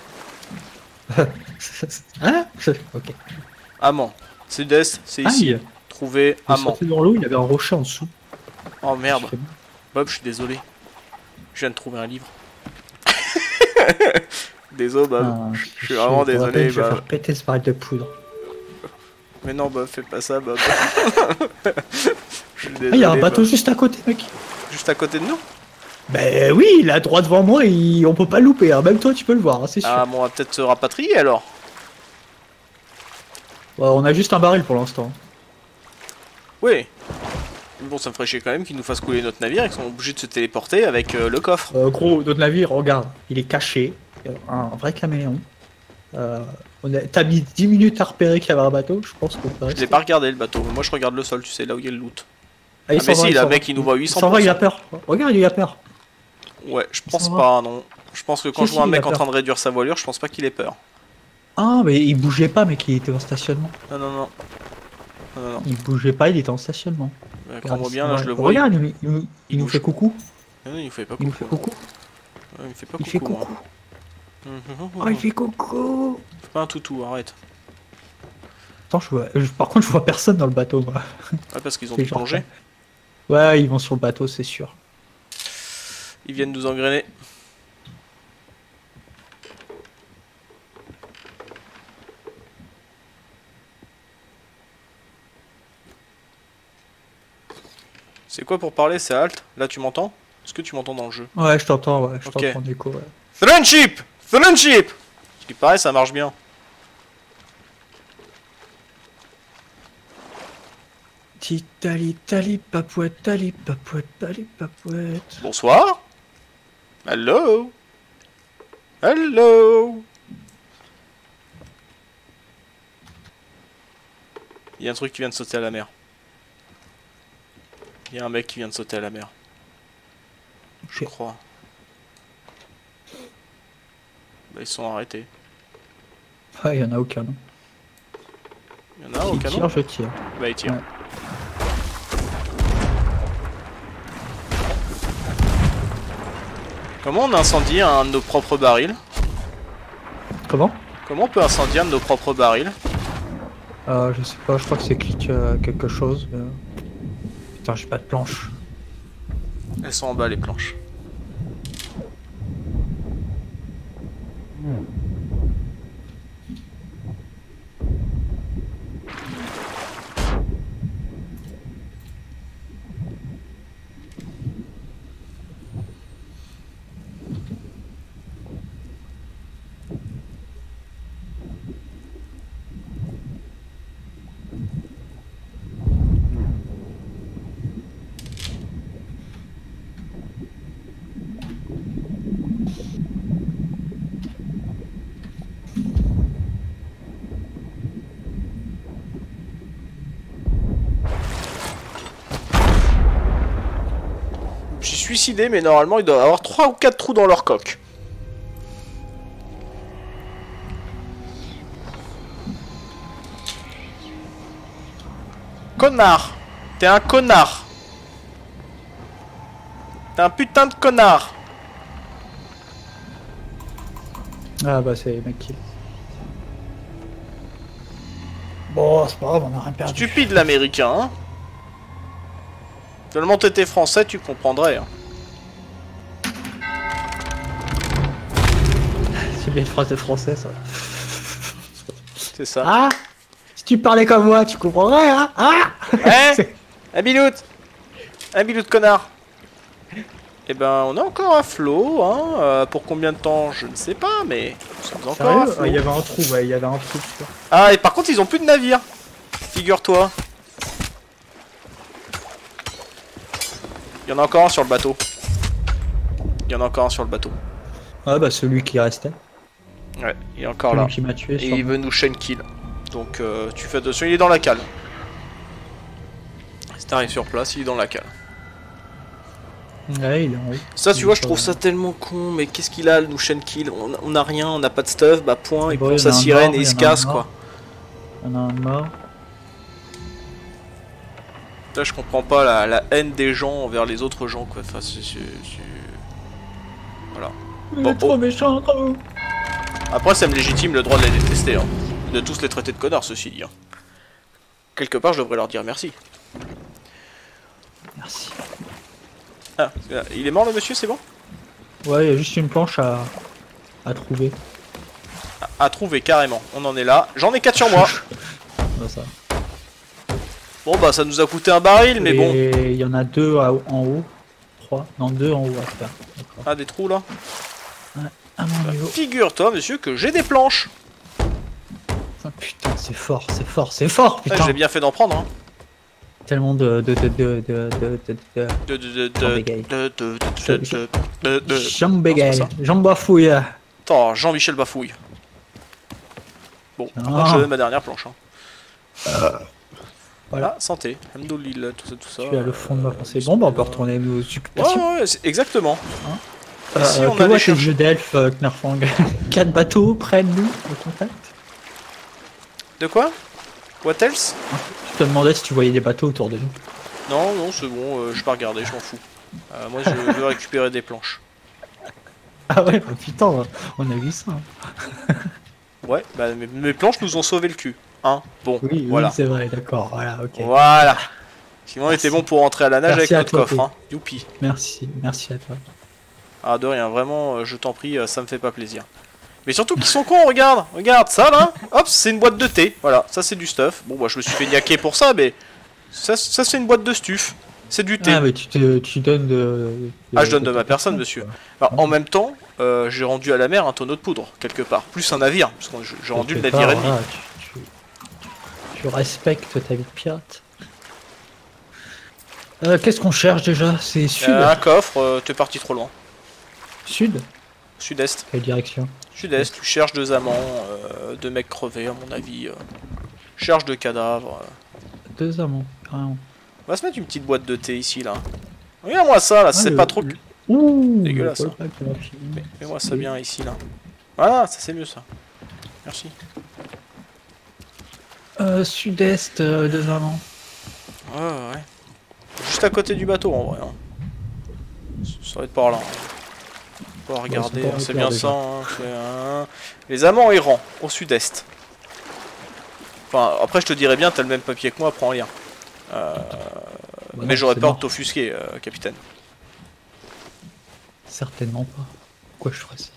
Hein? Ok. Amant. Sud-est, c'est Ah, ici. il, Trouver il amant. sortait dans l'eau, il y avait un rocher en dessous. Oh merde. Je fais- Bob, je suis désolé. Je viens de trouver un livre. Désolé, Bob. Ah, je suis vraiment vous désolé, rappelle, Je vais Bob. faire péter ce baril de poudre. Mais non, Bob, fais pas ça, Bob. Je suis désolé. Ah, il y a un bateau Bob. juste à côté, mec. Juste à côté de nous? Ben oui, là, droit devant moi, il... on peut pas le louper. Hein. Même toi, tu peux le voir, hein, c'est sûr. Ah, bon, on va peut-être se rapatrier alors. Bon, on a juste un baril pour l'instant. Oui. Bon, ça me ferait chier quand même qu'ils nous fassent couler notre navire et qu'ils sont obligés de se téléporter avec euh, le coffre. Euh, gros, notre navire, regarde, il est caché. Il y a un vrai caméléon. Euh, on a... T'as mis dix minutes à repérer qu'il y avait un bateau, je pense qu'on peut Je rester. l'ai pas regardé le bateau. Moi, je regarde le sol, tu sais, là où il y a le loot. Ah, il Ah, s'en mais va, si, il là, s'en mec, va. il nous voit huit Il cents s'en va, pour il a cent. peur. Regarde, il a peur. Ouais, je Il pense s'en va. pas, non. Je pense que quand Si, je vois si, un il mec a en peur. train de réduire sa voilure, je pense pas qu'il ait peur. Ah, mais il bougeait pas, mec, il était en stationnement. Non, non, non. Non, non, non. Il bougeait pas, il était en stationnement. Euh, Crois-moi Regarde, bien, il là, s'en je va. le vois. Regarde, il, il nous- il nous bouge. fait coucou. Il... Non, il fait pas Il nous coucou. fait coucou. Ouais, il fait pas Il coucou. fait moi. coucou. Mhm. Oh, il fait coucou. Fais pas un toutou, arrête. Attends, je vois... je- par contre, je vois personne dans le bateau, moi. Ah, parce qu'ils ont C'est tout genre plongé. Ouais, ils vont sur le bateau, c'est sûr. Ils viennent nous engrainer. C'est quoi pour parler? C'est Alt? Là, tu m'entends? Est-ce que tu m'entends dans le jeu? Ouais, je t'entends, ouais, je Ok. t'entends en écho, ouais. Friendship! Friendship! Ce qui paraît, ça marche bien. Titali, tali, papouette, tali, papouette, tali, papouette. Bonsoir. Hello. Hello. Il y a un truc qui vient de sauter à la mer. Il y a un mec qui vient de sauter à la mer. Je Ok. crois. Bah, ils sont arrêtés. Ah, il y en a aucun, non. Il y en a un au Qui canon? tire, je tire. Bah, il tire. Ouais. Comment on incendie un de nos propres barils? Comment? Comment on peut incendier un de nos propres barils? Euh, je sais pas, je crois que c'est clic euh, quelque chose. Mais... Putain, j'ai pas de planche. Elles sont en bas, les planches. Je suis suicidé, mais normalement, il doit y avoir trois ou quatre trous dans leur coque. Connard. T'es un connard. T'es un putain de connard. Ah bah c'est mec kill. Bon, c'est pas grave, on a rien perdu. Stupide l'américain, hein. Tellement t'étais français, tu comprendrais. Hein. C'est bien une phrase de français, ça. C'est ça. Ah, si tu parlais comme moi, tu comprendrais, hein. Ah. Hein? Un bilout. Un bilout de connard. Eh ben, on est encore à flot, hein. Euh, pour combien de temps, je ne sais pas, mais nous sommes encore à Sérieux? flot. Ouais, il y avait un trou, ouais, il y avait un trou. Sûr. Ah, et par contre, ils ont plus de navire. Figure-toi. Il y en a encore un sur le bateau. Il y en a encore un sur le bateau. Ouais, bah celui qui restait. Ouais, il est encore Celui là. qui m'a tué. Et sûrement. il veut nous chain kill. Donc euh, tu fais attention, il est dans la cale. Si t'arrives sur place, il est dans la cale. Ouais, il est en haut. Ça, tu Il vois, est je pas- trouve ça tellement con. Mais qu'est-ce qu'il a, nous chain kill? On on a rien, on n'a pas de stuff, bah point. Il Bon, prend il y en sa a un sirène mort, et il il y se en a un casse, mort. quoi. Il y en a un mort. Là, je comprends pas la, la haine des gens envers les autres gens, quoi. Enfin, c'est... c'est- c'est- Voilà. Il Bon, est trop oh. méchant, trop. Après, ça me légitime le droit de les détester, hein. De tous les traiter de connards, ceci dit. Hein. Quelque part, je devrais leur dire merci. Merci. Ah, il est mort le monsieur, c'est bon? Ouais, il y a juste une planche à, à trouver. À, à trouver, carrément. On en est là. J'en ai quatre sur moi. Bah, ça. Bon, bah, ça nous a coûté un baril, mais bon. Et il y en a deux à- en haut. Trois. Non, deux en haut à faire. D'accord. Ah, des trous là. À mon niveau. Figure-toi, monsieur, que j'ai des planches. Oh, putain, c'est fort, c'est fort, c'est fort, Ah, putain. j'ai bien fait d'en prendre, hein. Tellement de de de de de de de de. De, de, de, Jean de, Bégaye. de, de, de, de, de, de- Jean Non, Bégaye, c'est pas Jean Bafouille. Attends, Jean-Michel Bafouille. Bon, par Ah. contre, je donne ma dernière planche. Hein. Voilà. Ah, santé. Hamdoulillah, tout ça, tout ça. Je suis à le fond de ma pensée. Bon, bah on peut retourner nos Ouais, occupations. ouais, c'est- exactement. Euh, Ici, on que avait voit tes cherché- jeux d'elfes, euh, Knarfang. Quatre bateaux prennent nous au contact. De quoi? What else? Je te demandais si tu voyais des bateaux autour de nous. Non, non, c'est bon, euh, je vais pas regarder, je m'en fous. Euh, moi, je veux récupérer des planches. Ah ouais, bah putain, on a vu ça. hein. Ouais, bah mes, mes planches nous ont sauvé le cul. Hein? Bon, Oui, voilà. oui c'est vrai, d'accord, voilà, ok. Voilà. Sinon, on était bon pour rentrer à la nage Merci avec à notre toi, coffre. Hein. Youpi. Merci, merci à toi. Ah, de rien, vraiment, euh, je t'en prie, euh, ça me fait pas plaisir. Mais surtout qu'ils sont cons, regarde, regarde, ça là, hop, c'est une boîte de thé, voilà, ça c'est du stuff. Bon, bah je me suis fait niaquer pour ça, mais ça, ça c'est une boîte de stuff. C'est du thé. Ah, mais tu, te, tu donnes de, de. Ah, je donne de ta ma personne, monsieur. quoi. Alors, Ah. en même temps, euh, j'ai rendu à la mer un tonneau de poudre, quelque part. Plus un navire, parce que j'ai rendu le Quelque navire part, ennemi. voilà, tu, tu, tu respectes ta vie de pirate. Euh, Qu'est-ce qu'on cherche déjà? C'est sud? Euh, un coffre, euh, t'es parti trop loin. Sud? Sud-est. Quelle direction? Sud-est, tu cherches deux amants, euh, deux mecs crevés, à mon avis. Euh, cherche deux cadavres. euh. Deux amants, carrément. On va se mettre une petite boîte de thé ici, là. Regarde-moi ça, là, Ah, c'est le- pas trop... le- Ouh, dégueulasse, le hein. callback de la fille. Mais- Mets-moi ça Oui. bien ici, là. Voilà, ça c'est mieux, ça. Merci. Euh, sud-est, euh, deux amants. Ouais, ouais, ouais. Juste à côté du bateau, en vrai. Hein. Ça va être par là. Hein. On va regarder, Ouais, hein, c'est c'est pas bien déjà. ça. Hein, c'est un- Les amants errants, au sud-est. Enfin, après, je te dirais bien, t'as le même papier que moi, prends en lien. Euh... Bah mais non, j'aurais c'est peur mort. de t'offusquer, euh, capitaine. Certainement pas. Pourquoi je ferais ça?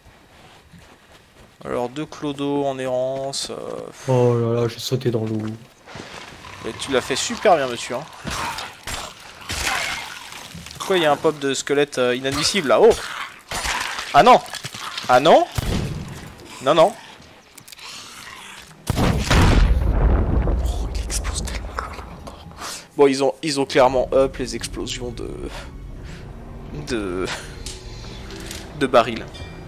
Alors, deux clodos en errance. Euh... Oh là là, j'ai sauté dans l'eau. et tu l'as fait super bien, monsieur. Hein. Pourquoi il y a un pop de squelette euh, inadmissible là? Oh! Ah non! Ah non! Non, non. Oh, il explose tellement. Bon, ils ont, ils ont clairement up les explosions de... De... De barils.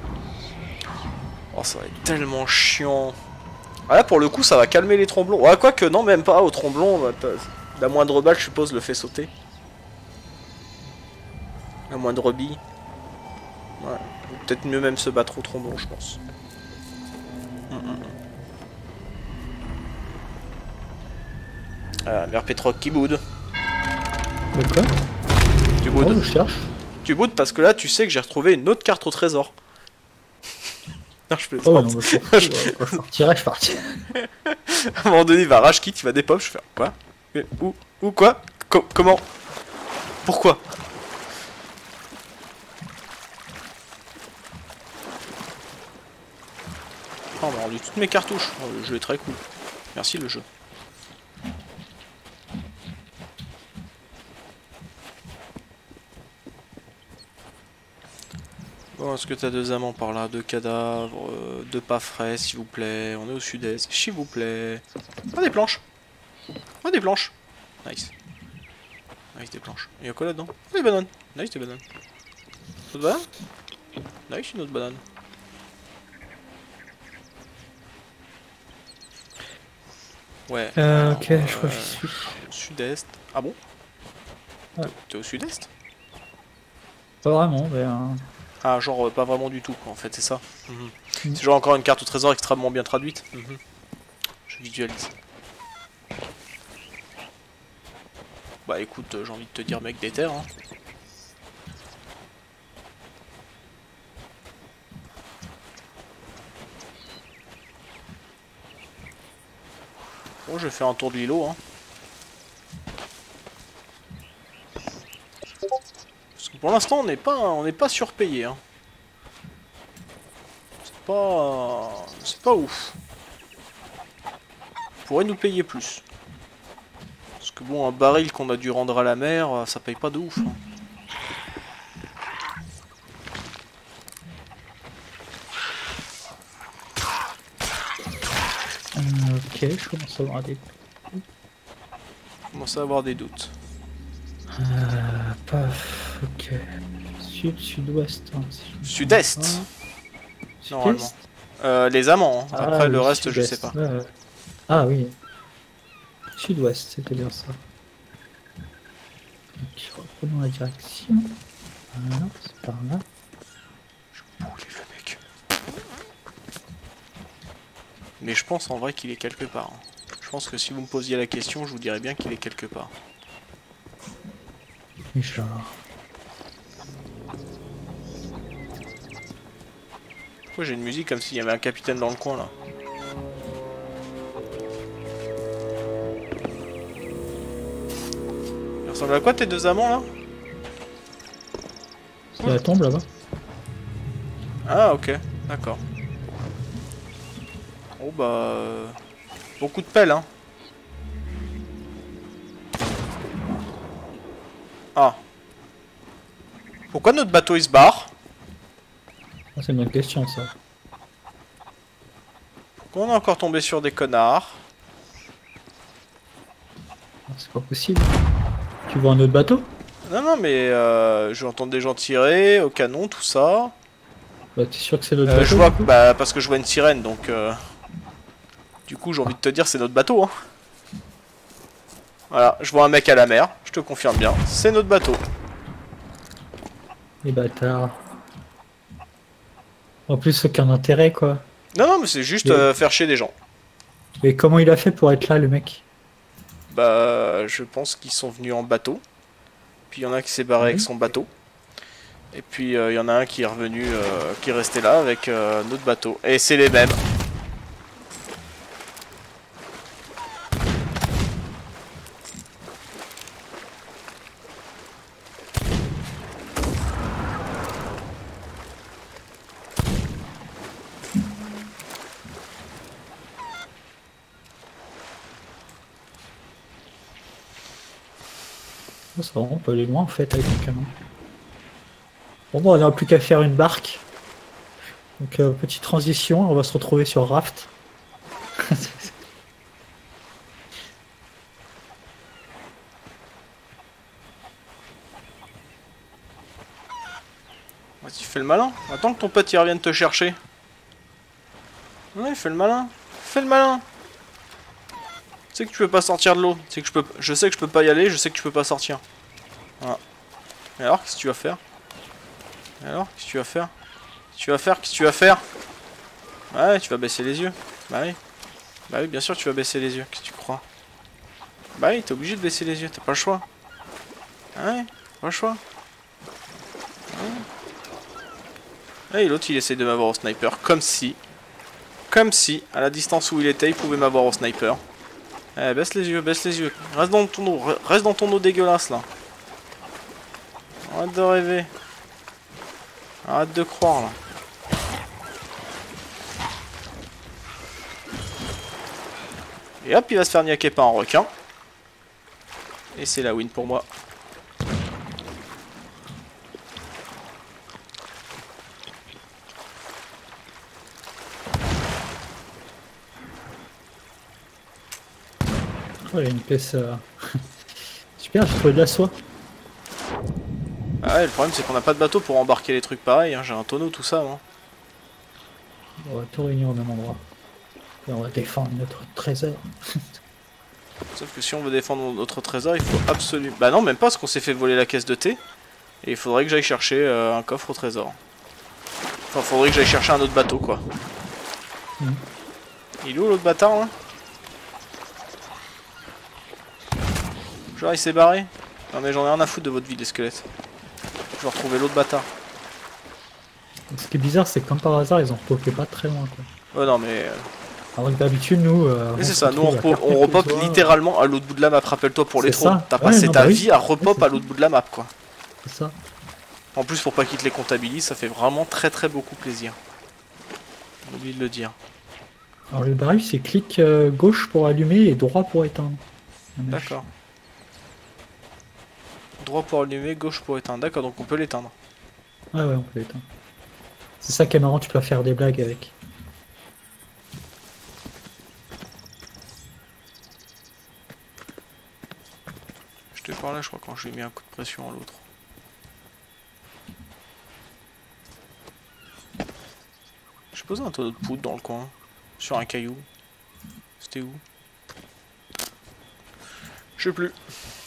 Oh, ça va être tellement chiant. Ah là, pour le coup, ça va calmer les tromblons. Ouais, quoique, non, même pas. Au tromblon, bah, la moindre balle, je suppose, le fait sauter. La moindre bille. Ouais. Peut-être mieux même se battre au tromblon, je pense. Mm -mm. Ah, mère Pétroc qui boude. Mais quoi? Tu Oh, boudes. je cherche. Tu boudes parce que là, tu sais que j'ai retrouvé une autre carte au trésor. Non, je plaisante. Oh non, mais je m'en fous, euh, quand je partirai, je partirai. À un moment donné, il va rage quitte, il va des pop, je fais quoi? Mais où? Où quoi? Co Comment? Pourquoi? Oh, on m'a rendu toutes mes cartouches. Oh, le jeu est très cool. Merci le jeu. Bon, est-ce que t'as deux amants par là? Deux cadavres, euh, deux pas frais, s'il vous plaît. On est au sud-est, s'il vous plaît. Ah, des planches. Ah, des planches. Nice. Nice, des planches. Il y a quoi là-dedans? Ah, des bananes. Nice, des bananes. Une autre banane? Nice, une autre banane. Ouais. Euh, alors, ok, je euh, crois que j'y suis. Sud-est. Ah bon? Ouais. T'es au sud-est? Pas vraiment, mais. Euh... Ah, genre euh, pas vraiment du tout, quoi, en fait, c'est ça. Mhm. Mhm. C'est genre encore une carte au trésor extrêmement bien traduite. Mhm. Je visualise. Bah écoute, euh, j'ai envie de te dire, mec, déterre. Hein. Bon, je vais faire un tour de l'îlot. Hein. Parce que pour l'instant, on n'est pas, on n'est pas surpayé. Hein. C'est pas, c'est pas ouf. On pourrait nous payer plus. Parce que bon, un baril qu'on a dû rendre à la mer, ça paye pas de ouf. Hein. euh, ok, je commence à avoir des. Je commence à avoir des doutes. Euh, paf, ok. Sud, sud-ouest. Hein, si je me Sud-est, trompe pas. normalement. Sud-est. Euh, les amants. Hein. Après Ah, le oui, reste, je sud-est. sais pas. Ouais, ouais. Ah oui. Sud-ouest, c'était bien ça. Donc, reprenons la direction. Voilà, c'est par là. Je pourris le mec. Mais je pense en vrai qu'il est quelque part. Hein. Je pense que si vous me posiez la question, je vous dirais bien qu'il est quelque part. Et genre. Pourquoi j'ai une musique comme s'il y avait un capitaine dans le coin là? Il ressemble à quoi tes deux amants là? C'est la tombe là-bas. Ah ok, d'accord. Oh bah... euh, beaucoup de pelles hein. Ah. Pourquoi notre bateau il se barre? Ah, c'est une bonne question ça. Pourquoi on est encore tombé sur des connards? Ah, c'est pas possible. Tu vois un autre bateau? Non, non, mais euh, je vais entendre des gens tirer au canon, tout ça. Bah t'es sûr que c'est notre Euh, bateau? je vois, du coup bah, parce que je vois une sirène, donc... Euh, du coup, j'ai envie de te dire, c'est notre bateau, hein. Voilà, je vois un mec à la mer, je te confirme bien, c'est notre bateau. Les bâtards. En plus, aucun intérêt quoi. Non, non, mais c'est juste Mais- euh, faire chier des gens. Mais comment il a fait pour être là, le mec? Bah, je pense qu'ils sont venus en bateau. Puis il y en a un qui s'est barré avec Oui. son bateau. Et puis il euh, y en a un qui est revenu, euh, qui est resté là avec euh, notre bateau. Et c'est les mêmes. Oh, ça va, on peut aller loin en fait avec le canon. Bon, bon on n'a plus qu'à faire une barque. Donc euh, petite transition, on va se retrouver sur Raft. Vas-y, fais le malin. Attends que ton pote il revienne te chercher. Ouais, fais le malin. Fais le malin. Tu sais que tu peux pas sortir de l'eau. Tu sais que je peux. Je sais que je peux pas y aller. Je sais que tu peux pas sortir. Voilà. Et alors, qu'est-ce que tu vas faire? Et alors, qu'est-ce que tu vas faire? Qu'est-ce que tu vas faire? Qu'est-ce que tu vas faire? Ouais, tu vas baisser les yeux. Bah oui. Bah oui, bien sûr, tu vas baisser les yeux. Qu'est-ce que tu crois? Bah oui, t'es obligé de baisser les yeux. T'as pas le choix. Ouais, pas le choix. Ouais. Et l'autre, il essaie de m'avoir au sniper. Comme si. Comme si, à la distance où il était, il pouvait m'avoir au sniper. Eh, baisse les yeux, baisse les yeux. Reste dans ton eau, reste dans ton eau dégueulasse là. Arrête de rêver. Arrête de croire là. Et hop, il va se faire niaquer par un requin. Et c'est la win pour moi. Oh, il y a une pièce. euh, Super, j'ai trouvé de la soie. Ah ouais, le problème c'est qu'on n'a pas de bateau pour embarquer les trucs pareils. Hein. J'ai un tonneau, tout ça. Hein. On va tout réunir au même endroit. Et on va défendre notre trésor. Sauf que si on veut défendre notre trésor, il faut absolument... Bah non, même pas, parce qu'on s'est fait voler la caisse de thé. Et il faudrait que j'aille chercher euh, un coffre au trésor. Enfin, faudrait que j'aille chercher un autre bateau, quoi. Mm. Il est où l'autre bâtard, là? Genre, il s'est barré? Non mais j'en ai rien à foutre de votre vie, des squelettes. Je vais retrouver l'autre bâtard. Ce qui est bizarre, c'est que comme par hasard, ils en repopaient pas très loin. Quoi. Oh non mais... Euh... Alors que d'habitude, nous... Euh, c'est ça, nous on, repo on repop besoin, littéralement à l'autre bout de la map, rappelle-toi pour les trolls. T'as ouais, passé non, ta bah vie oui. à repop ouais, à l'autre bout de la map, quoi. C'est ça. En plus, pour pas qu'ils te les comptabilisent, ça fait vraiment très très beaucoup plaisir. J'ai oublié de le dire. Alors le baril, c'est clic euh, gauche pour allumer et droit pour éteindre. D'accord. Droit pour allumer, gauche pour éteindre. D'accord, donc on peut l'éteindre. Ouais, ouais, on peut l'éteindre. C'est ça qui est marrant, tu peux faire des blagues avec. Je te parlais, je crois, quand je lui ai mis un coup de pression à l'autre. J'ai posé un tonneau de poudre dans le coin, sur un caillou. C'était où? Je sais plus.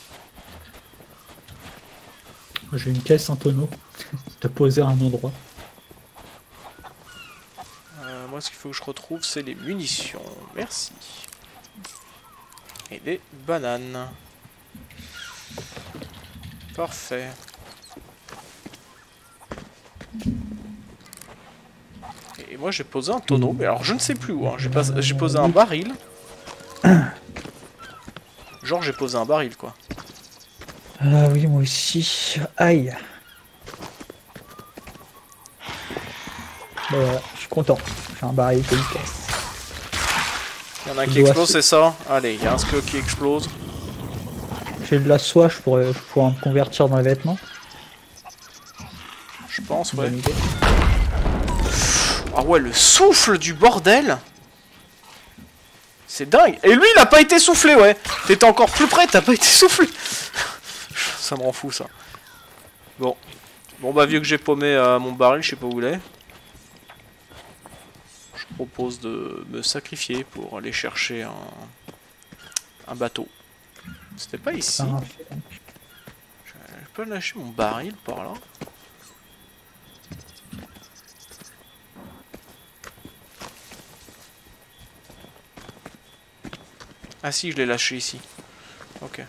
J'ai une caisse en tonneau. T'as posé à un endroit. Euh, moi, ce qu'il faut que je retrouve, c'est les munitions. Merci. Et des bananes. Parfait. Et moi, j'ai posé un tonneau, mais alors je ne sais plus où. Hein. J'ai pas... j'ai posé un baril. Genre, j'ai posé un baril, quoi. Ah oui, moi aussi. Aïe. Bon, voilà, je suis content. J'ai un baril qui me casse. Il y en a un qui explose, c'est ça? Allez, il y a un skull qui explose. j'ai de la soie, je pourrais pouvoir me convertir dans les vêtements. Je pense, ouais. Bonne idée. Ah ouais, le souffle du bordel. C'est dingue. Et lui, il a pas été soufflé, ouais. T'étais encore plus près, t'as pas été soufflé. Ça me rend fou, ça. Bon. Bon, bah, vu que j'ai paumé euh, mon baril, je sais pas où il est. Je propose de me sacrifier pour aller chercher un, un bateau. C'était pas ici. Je peux lâcher mon baril par là. Ah si, je l'ai lâché ici. Ok.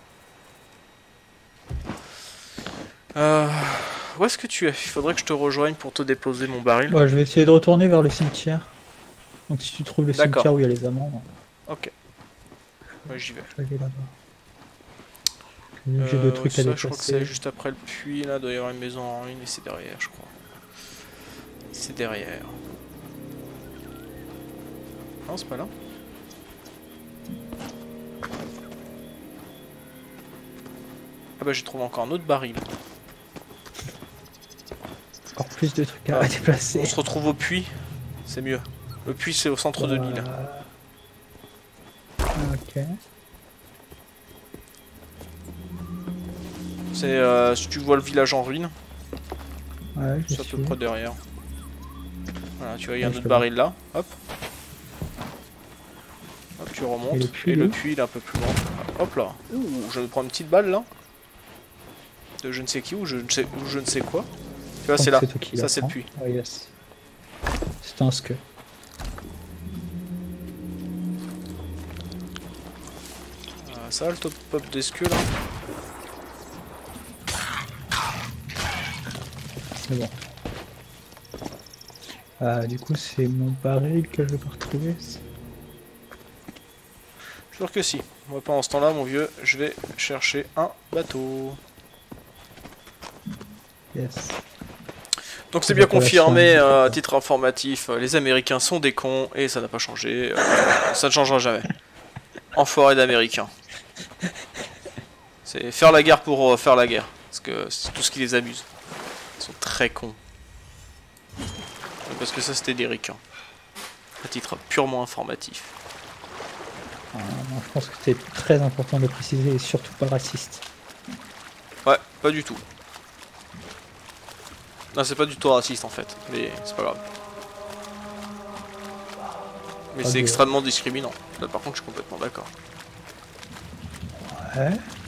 Euh, où est-ce que tu es? Il faudrait que je te rejoigne pour te déposer mon baril. Ouais, je vais essayer de retourner vers le cimetière. Donc si tu trouves le cimetière où il y a les amants. Ok. Ouais, j'y vais. Je vais aller là-bas. J'ai deux trucs ça, à déplacer. Je crois que c'est juste après le puits. Là, il doit y avoir une maison en ruine et c'est derrière, je crois. C'est derrière. Non, c'est pas là. Ah bah j'ai trouvé encore un autre baril. Encore plus de trucs à ah, déplacer. On se retrouve au puits, c'est mieux. Le puits c'est au centre euh... de l'île. Ok. C'est euh, si tu vois le village en ruine. Ouais, je c'est à peu près derrière. Voilà, tu vois, il y a un autre baril là. Hop. Hop, tu remontes. Et le puits, et le puits il est un peu plus loin. Hop là. Ouh, je vais prendre une petite balle là. De je ne sais qui ou je ne sais, ou je ne sais quoi. Tu vois, c'est là. Ça, c'est le puits. Oh, yes. C'est un ske. Euh, ça, le top pop des skulls là. C'est bon. Euh, du coup, c'est mon baril que je vais pas retrouver. Sûr que si. Moi, pendant ce temps-là, mon vieux, je vais chercher un bateau. Yes. Donc c'est bien confirmé, euh, à titre informatif, euh, les Américains sont des cons et ça n'a pas changé. Euh, ça ne changera jamais. Enfoirés d'Américains. C'est faire la guerre pour euh, faire la guerre. Parce que c'est tout ce qui les amuse. Ils sont très cons. Parce que ça c'était des ricains. À titre purement informatif. Euh, non, je pense que c'est très important de préciser et surtout pas raciste. Ouais, pas du tout. Non, c'est pas du tout raciste en fait, mais c'est pas grave. Mais c'est extrêmement discriminant. Là, par contre, je suis complètement d'accord. Ouais.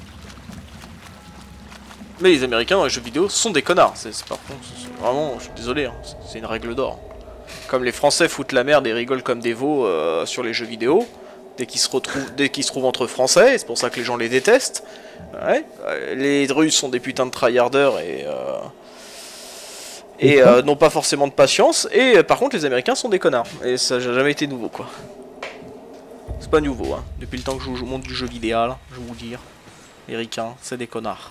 Mais les Américains dans les jeux vidéo sont des connards. C'est par contre, vraiment, je suis désolé, hein, c'est une règle d'or. Comme les Français foutent la merde et rigolent comme des veaux euh, sur les jeux vidéo, dès qu'ils se retrouvent, dès qu'ils se trouvent entre Français, c'est pour ça que les gens les détestent. Ouais. Les Russes sont des putains de tryharders et euh, et euh, n'ont pas forcément de patience. Et euh, par contre, les Américains sont des connards. Et ça n'a jamais été nouveau, quoi. C'est pas nouveau, hein. Depuis le temps que je joue au monde du jeu vidéo, là, je vais vous dire, les ricains, c'est des connards.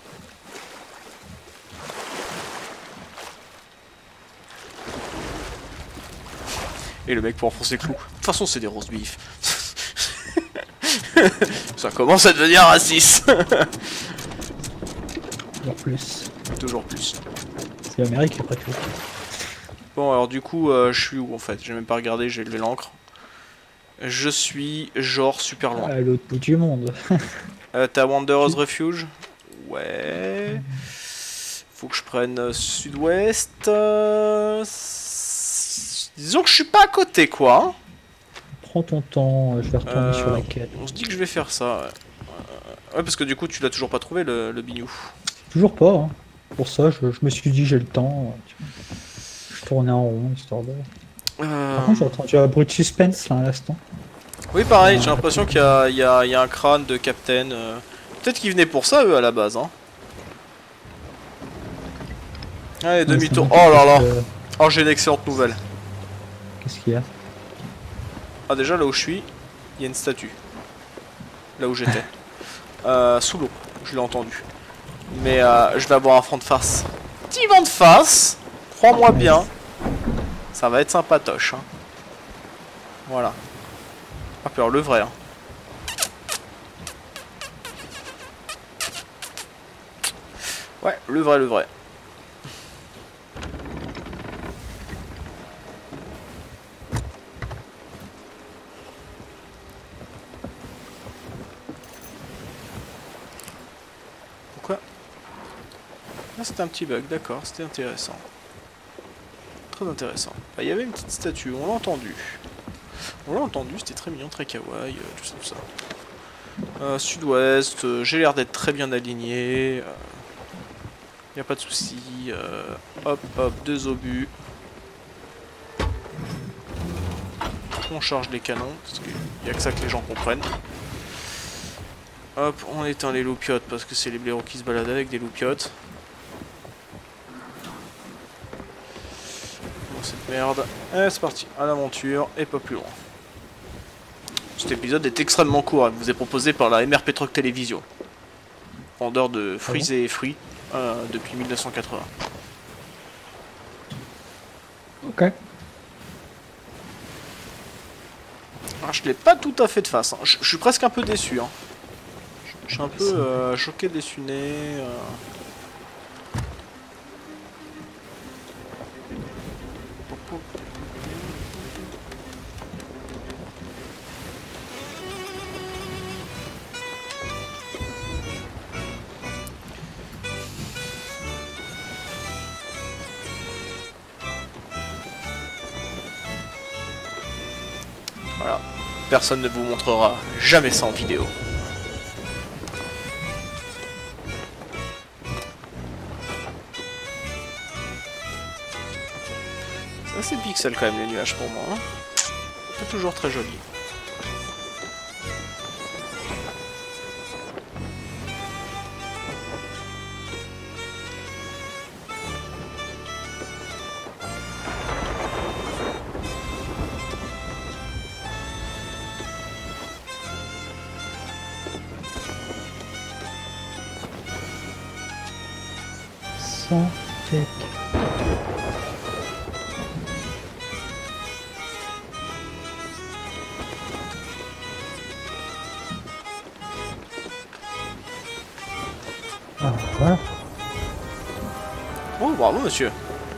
Et le mec pour enfoncer le clou. De toute façon, c'est des roast beef. Ça commence à devenir raciste. Toujours plus. Toujours plus. C'est l'Amérique après tout. Bon, alors du coup, euh, je suis où en fait? J'ai même pas regardé, j'ai levé l'encre. Je suis genre super loin. À l'autre bout du monde. euh, T'as Wanderer's Refuge? Ouais. Faut que je prenne euh, sud-ouest. Euh... Disons que je suis pas à côté, quoi. Hein. Prends ton temps, je vais retourner euh, sur la quête. On se dit que je vais faire ça. Ouais, euh, ouais parce que du coup, tu l'as toujours pas trouvé le, le bignou. Toujours pas. Hein. Pour ça, je, je me suis dit j'ai le temps. Je tournais en rond, histoire de... Euh... Par contre, j'ai entendu un bruit de suspense là à l'instant. Oui, pareil, j'ai l'impression qu'il y a, y, a, y a un crâne de Captain. Euh... Peut-être qu'ils venaient pour ça, eux, à la base. Hein. Allez, demi-tour. Oh là là. Euh... Oh, j'ai une excellente nouvelle. Qu'est-ce qu'il y a? Ah, déjà, là où je suis, il y a une statue. Là où j'étais. euh, sous l'eau, je l'ai entendu. Mais euh, je vais avoir un front de face. Petit vent de face. Crois-moi bien. Ça va être sympatoche. Hein. Voilà. Ah, peur, le vrai. Hein. Ouais, le vrai, le vrai. Pourquoi? Ah, c'était un petit bug, d'accord, c'était intéressant. Très intéressant. Bah, il y avait une petite statue, on l'a entendu. On l'a entendu, c'était très mignon, très kawaii, euh, tout ça, tout ça. Euh, Sud-ouest, euh, j'ai l'air d'être très bien aligné. Euh, y a pas de souci. Euh, hop, hop, deux obus. On charge les canons, parce qu'il n'y a que ça que les gens comprennent. Hop, on éteint les loupiotes, parce que c'est les blaireaux qui se baladent avec des loupiotes. Bon, cette merde. Et c'est parti, à l'aventure, et pas plus loin. Cet épisode est extrêmement court, il vous est proposé par la M R P Truck Télévision. Vendeur de fruits et fruits euh, depuis mille neuf cent quatre-vingts. Ok. Alors, je l'ai pas tout à fait de face, hein. je, je suis presque un peu déçu. Hein. Je suis un peu euh, choqué, déçu-né. Euh... Voilà. Personne ne vous montrera jamais ça en vidéo. C'est assez pixel quand même les nuages pour moi. Hein. Pas toujours très joli. Sans tech. Ah, voilà. Oh, bravo monsieur.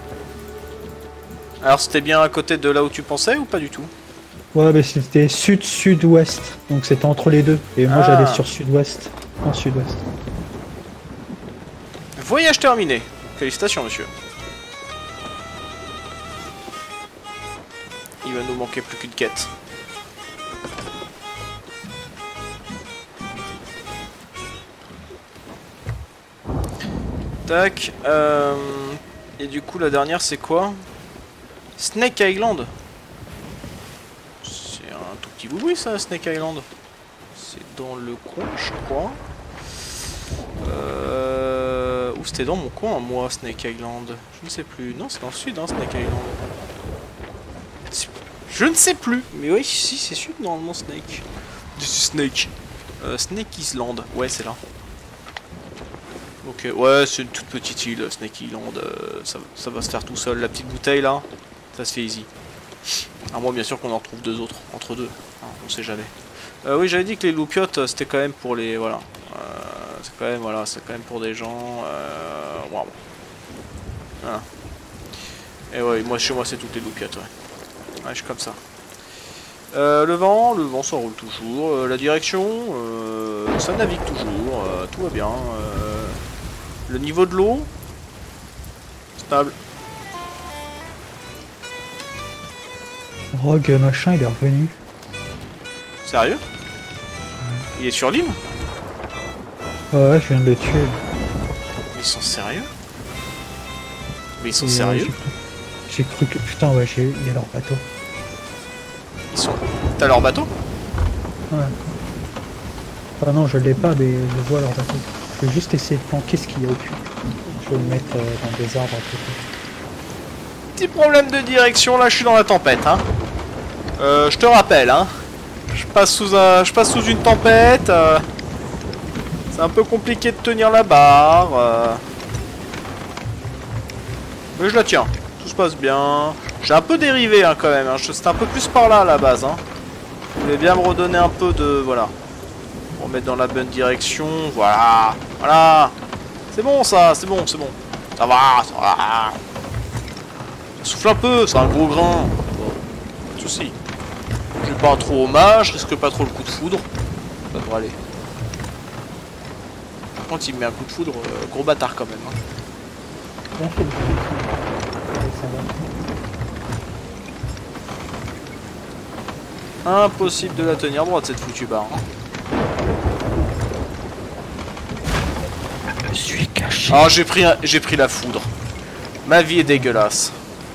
Alors c'était bien à côté de là où tu pensais ou pas du tout? Ouais, mais c'était sud-sud-ouest. Donc c'était entre les deux. Et moi Ah. j'allais sur sud-ouest. En sud-ouest. Voyage terminé. Félicitations monsieur. Il va nous manquer plus qu'une quête. Tac. Euh... Et du coup la dernière c'est quoi? Snake Island. C'est un tout petit bout, oui ça, Snake Island. C'est dans le coin, je crois. Euh... Ou c'était dans mon coin, moi, Snake Island. Je ne sais plus. Non, c'est dans le sud, hein, Snake Island. Je ne sais plus. Mais oui, si, c'est sud, normalement, Snake. Snake. Euh, Snake Island. Ouais, c'est là. Ok, ouais, c'est une toute petite île, Snake Island. Euh, ça, ça va se faire tout seul. La petite bouteille, là, ça se fait easy. À moins, bien sûr, qu'on en retrouve deux autres. Entre deux. Hein, on sait jamais. Euh, oui, j'avais dit que les loupiotes, c'était quand même pour les... Voilà. Euh, c'est quand même, voilà, c'est quand même pour des gens... Euh, waouh. Voilà. Et ouais, moi, chez moi, c'est toutes les loupiotes, ouais. Ouais, je suis comme ça. Euh, le vent, le vent s'enroule toujours. Euh, la direction, euh, ça navigue toujours. Euh, tout va bien. Euh, le niveau de l'eau, stable. Rogue machin, il est revenu. Sérieux? Il est sur l'île? Ouais, je viens de le tuer. Mais ils sont sérieux? Mais ils sont Et, euh, sérieux? J'ai cru que... Putain, ouais, il y a leur bateau. Ils sont... T'as leur bateau? Ouais. Ah non, je l'ai pas, mais je vois leur bateau. Je vais juste essayer de planquer ce qu'il y a au cul. Je vais le mettre euh, dans des arbres à côté. Petit problème de direction, là je suis dans la tempête, hein. Euh, je te rappelle, hein. Je passe sous un... Je passe sous une tempête. Euh... C'est un peu compliqué de tenir la barre. Euh... Mais je la tiens. Tout se passe bien. J'ai un peu dérivé, hein, quand même. Hein. C'était un peu plus par là, à la base, hein. Je voulais bien me redonner un peu de... Voilà. Pour mettre dans la bonne direction. Voilà. Voilà. C'est bon ça, c'est bon, c'est bon. Ça va, ça va. Ça souffle un peu, c'est un gros grain. Bon, pas de soucis. Je vais pas trop au mât, je risque pas trop le coup de foudre. Ça devrait aller. Par contre, il me met un coup de foudre, euh, gros bâtard quand même. Hein. Bien fait, bien fait. Ça va. Impossible de la tenir droite cette foutue barre. Hein. Je suis caché. Ah, j'ai pris, un- j'ai pris la foudre. Ma vie est dégueulasse.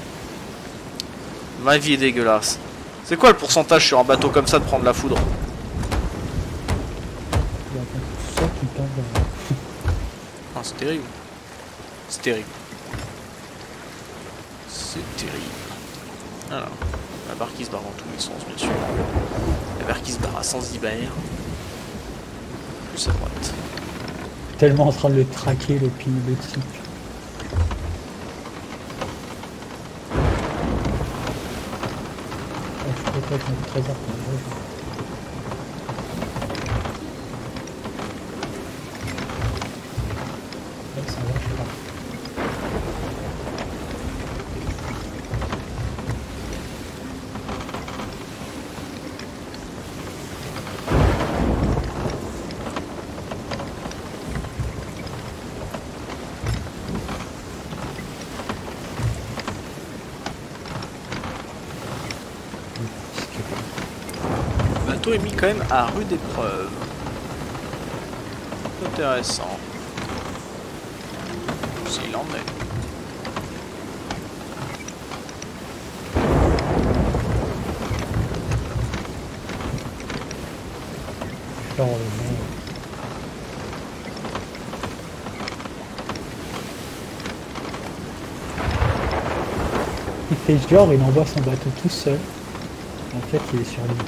Ma vie est dégueulasse. C'est quoi le pourcentage sur un bateau comme ça de prendre la foudre? Il y a tout ça qui tombe dans- Ah, c'est terrible. C'est terrible. C'est terrible. Alors, la barre qui se barre dans tous les sens, bien sûr. La barre qui se barre à sens d'Iber. Plus à droite. Tellement en train de le traquer le pile le type. Ah, je peux pas être notre trésor pour le rejoindre. Ouais, ça va, je sais pas. Le bateau est mis quand même à rude épreuve. Intéressant. S'il en est. Genre, le mec. Il fait genre, il envoie son bateau tout seul. En fait, il est sur l'île.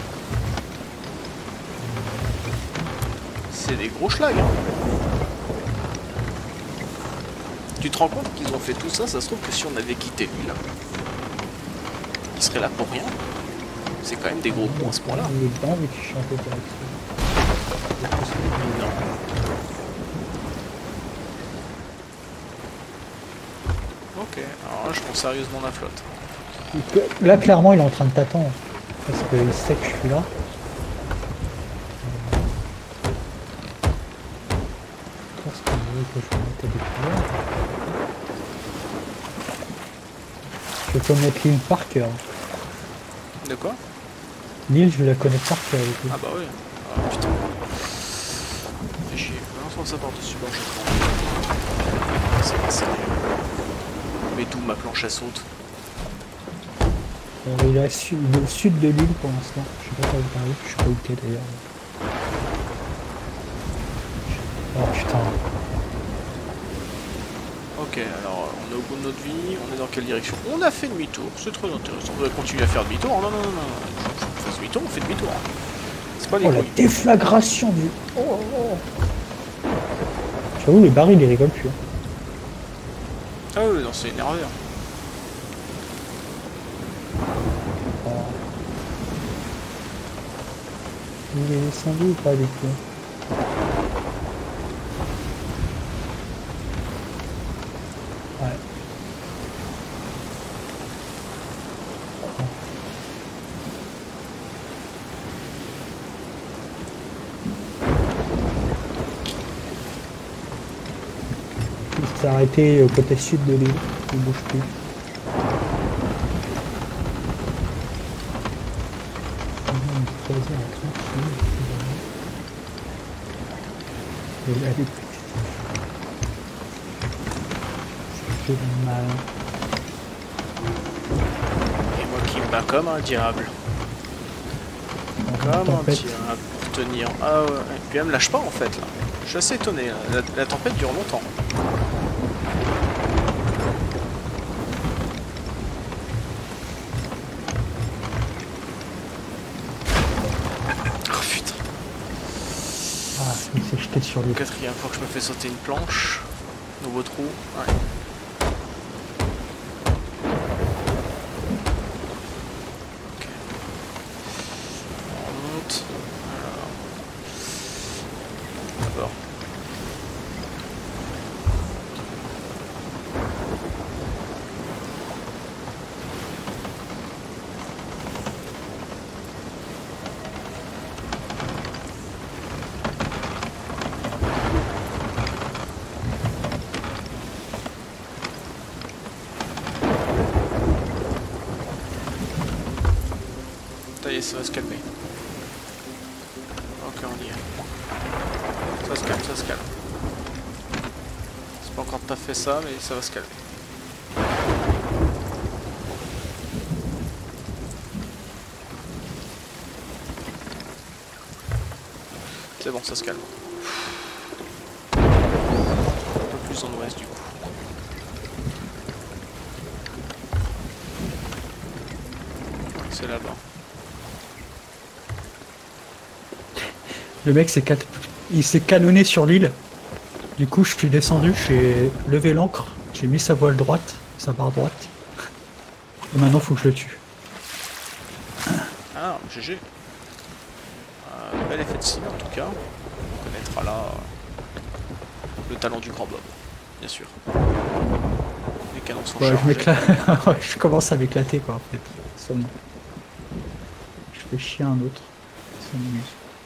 C'est des gros schlags. Hein. Tu te rends compte qu'ils ont fait tout ça? Ça se trouve que si on avait quitté l'île, il serait là pour rien. C'est quand même des gros points à ce point-là. Il est dedans, mais tu chantes direct. Non. Ok, alors là je prends sérieusement la flotte. Là, clairement, il est en train de t'attendre. Parce qu'il sait que je suis là. Qu'est-ce qu'il veut que je mette des couleurs? Je peux mettre l'île par cœur. De quoi? L'île, je la connais par cœur. Du coup. Ah bah oui. Ah putain. Fais chier. Balance-moi ça par-dessus bord, je prends. C'est pas sérieux. Mais d'où ma planche à saute? Euh, il est au sud, il est au sud de l'île pour l'instant. Je sais pas quand il arrive, je sais pas où t'es d'ailleurs. Oh putain. Ok, alors on est au bout de notre vie, on est dans quelle direction? On a fait demi-tour, c'est très intéressant. On va continuer à faire demi-tour. Non, non, non, non. Faut qu'on fasse demi-tour, on fait demi-tour. C'est pas les Oh la couilles. déflagration du. Oh, oh. J'avoue, les barils ils rigolent plus. Hein. Ah oui, non, c'est énervé. Hein. Oh. Il est descendu ou pas du coup? Ouais. Il s'est arrêté au côté sud de l'île, il bouge plus. Il a des petites. C'est mal. Et moi qui me bats comme un diable. Comme un Tempête. diable pour tenir. Ah ouais, et puis elle me lâche pas en fait là. Je suis assez étonné, là. La, la tempête dure longtemps. Oh putain. Ah, il s'est jeté sur lui. Quatrième fois que je me fais sauter une planche. Nouveau trou. Ouais. Ok. On remonte. Alors. D'abord. et ça va se calmer. Ok, on y est. Ça se calme, ça se calme. C'est pas encore tout à fait ça, mais ça va se calmer. C'est bon, ça se calme. Un peu plus en ouest du coup. C'est là-bas. Le mec s'est cat... il s'est canonné sur l'île. Du coup, je suis descendu, j'ai levé l'ancre, j'ai mis sa voile droite, sa barre droite. Et maintenant, faut que je le tue. Ah, G G. Euh, bel effet de cible en tout cas. On connaîtra là euh, le talent du grand Bob, bien sûr. Les canons sont Ouais, je, chargés. m'éclate- Ouais, je commence à m'éclater quoi en fait. Seulement. Je fais chier un autre. Ça m'amuse.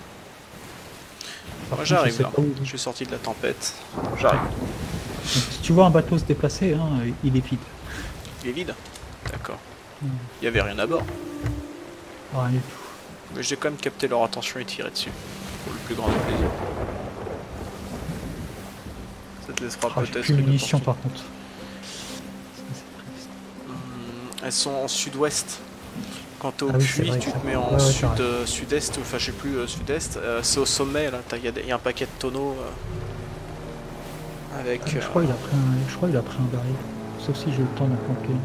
Par Moi contre, j'arrive je sais là. pas où- Je suis sorti de la tempête. J'arrive. Si tu vois un bateau se déplacer, hein, il est vide. Il est vide. D'accord. Hmm. Il y avait rien à bord. Rien du tout. Mais j'ai quand même capté leur attention et tiré dessus. Pour le plus grand des plaisirs. Ça te laissera Ah, j'ai peut-être plus de une munitions opportunité. par contre. Ça, c'est triste. Hum, elles sont en sud-ouest. Quand t'es au Ah oui, c'est puits, vrai, tu ça. te mets en Ouais, ouais, c'est sud, vrai. euh, sud-est, enfin je sais plus, euh, sud-est. Euh, c'est au sommet là, il y, y a un paquet de tonneaux. Euh, avec. Ah, je euh, crois qu'il a pris un, je crois qu'il a pris un baril. Sauf si j'ai le temps d'en planquer.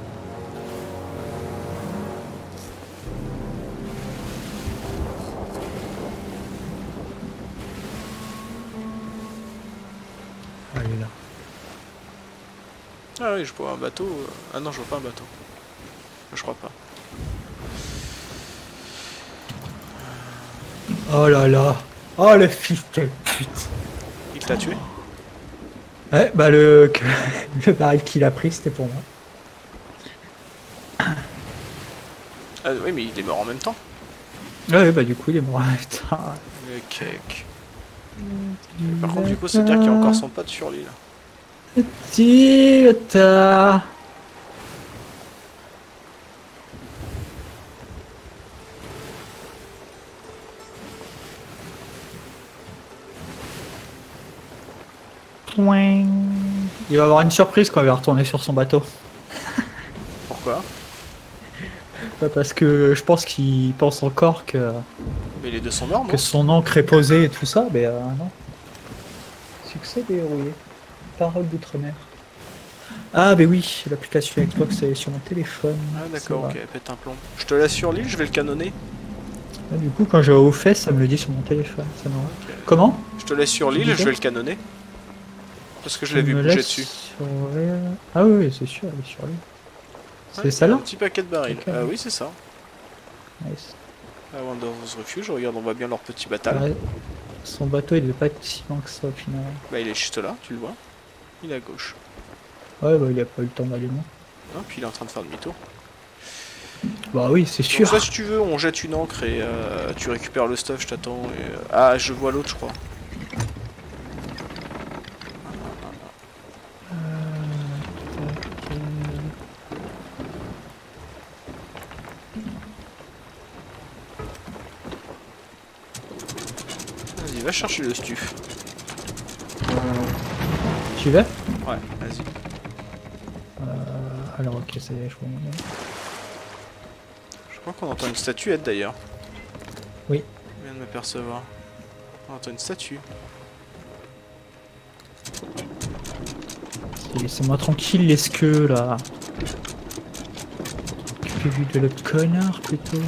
Ah, il est là. Ah oui, je vois un bateau. euh, Ah non, je vois pas un bateau. Je crois pas. Oh là là. Oh le fils de pute. Il t'a tué? Ouais, bah le, que- le baril qu'il a pris, c'était pour moi. Ah oui, mais il est mort en même temps. Ouais, bah du coup, il est mort. Putain. Le cake. Par contre, du coup, c'est dire qu'il y a encore son pote sur l'île. Petit bâtard. Pouing. Il va avoir une surprise quand il va retourner sur son bateau. Pourquoi? Bah, parce que je pense qu'il pense encore que, Mais les deux sont morts, non? que son encre est posée et tout ça, mais euh, non. Succès déverrouillé. Parole d'outre-mer. Ah, mais oui, l'application Xbox est sur mon téléphone. Ah d'accord, C'est ok, vrai. pète un plomb. Je te laisse sur l'île, je vais le canonner. Ah, du coup, quand je vais au fait, ça me le dit sur mon téléphone. Ça m'arrange. Ok. Comment? Je te laisse sur Tu l'île, je disais vais le canonner. Parce que je Tu l'ai vu me bouger laisses dessus. sur l'île. Ah oui, oui, c'est sûr, elle est sur l'île. C'est Ouais, celle-là? un petit paquet de barils. Ok. Ah oui, c'est ça. Nice. À Wanderer's Refuge, regarde, on voit bien leur petit batal. Ouais. Son bateau, il devait pas être si loin que ça au final. Bah il est juste là, tu le vois. Il est à gauche. Ouais, bah il a pas eu le temps d'aller loin. Ah, puis il est en train de faire demi-tour. Bah oui, c'est Donc sûr. ça, si tu veux, on jette une encre et euh, tu récupères le stuff, je t'attends. Et... euh, Ah, je vois l'autre, je crois. Vas-y, va chercher le stuff. Tu veux? Ouais, vas-y. Euh, alors ok, ça y est, je vois mon nom. Je crois qu'on entend une statuette d'ailleurs. Oui. Je viens de m'apercevoir. On entend une statue. Laissez-moi tranquille, les squeux là. Occupez-vous de le connard plutôt.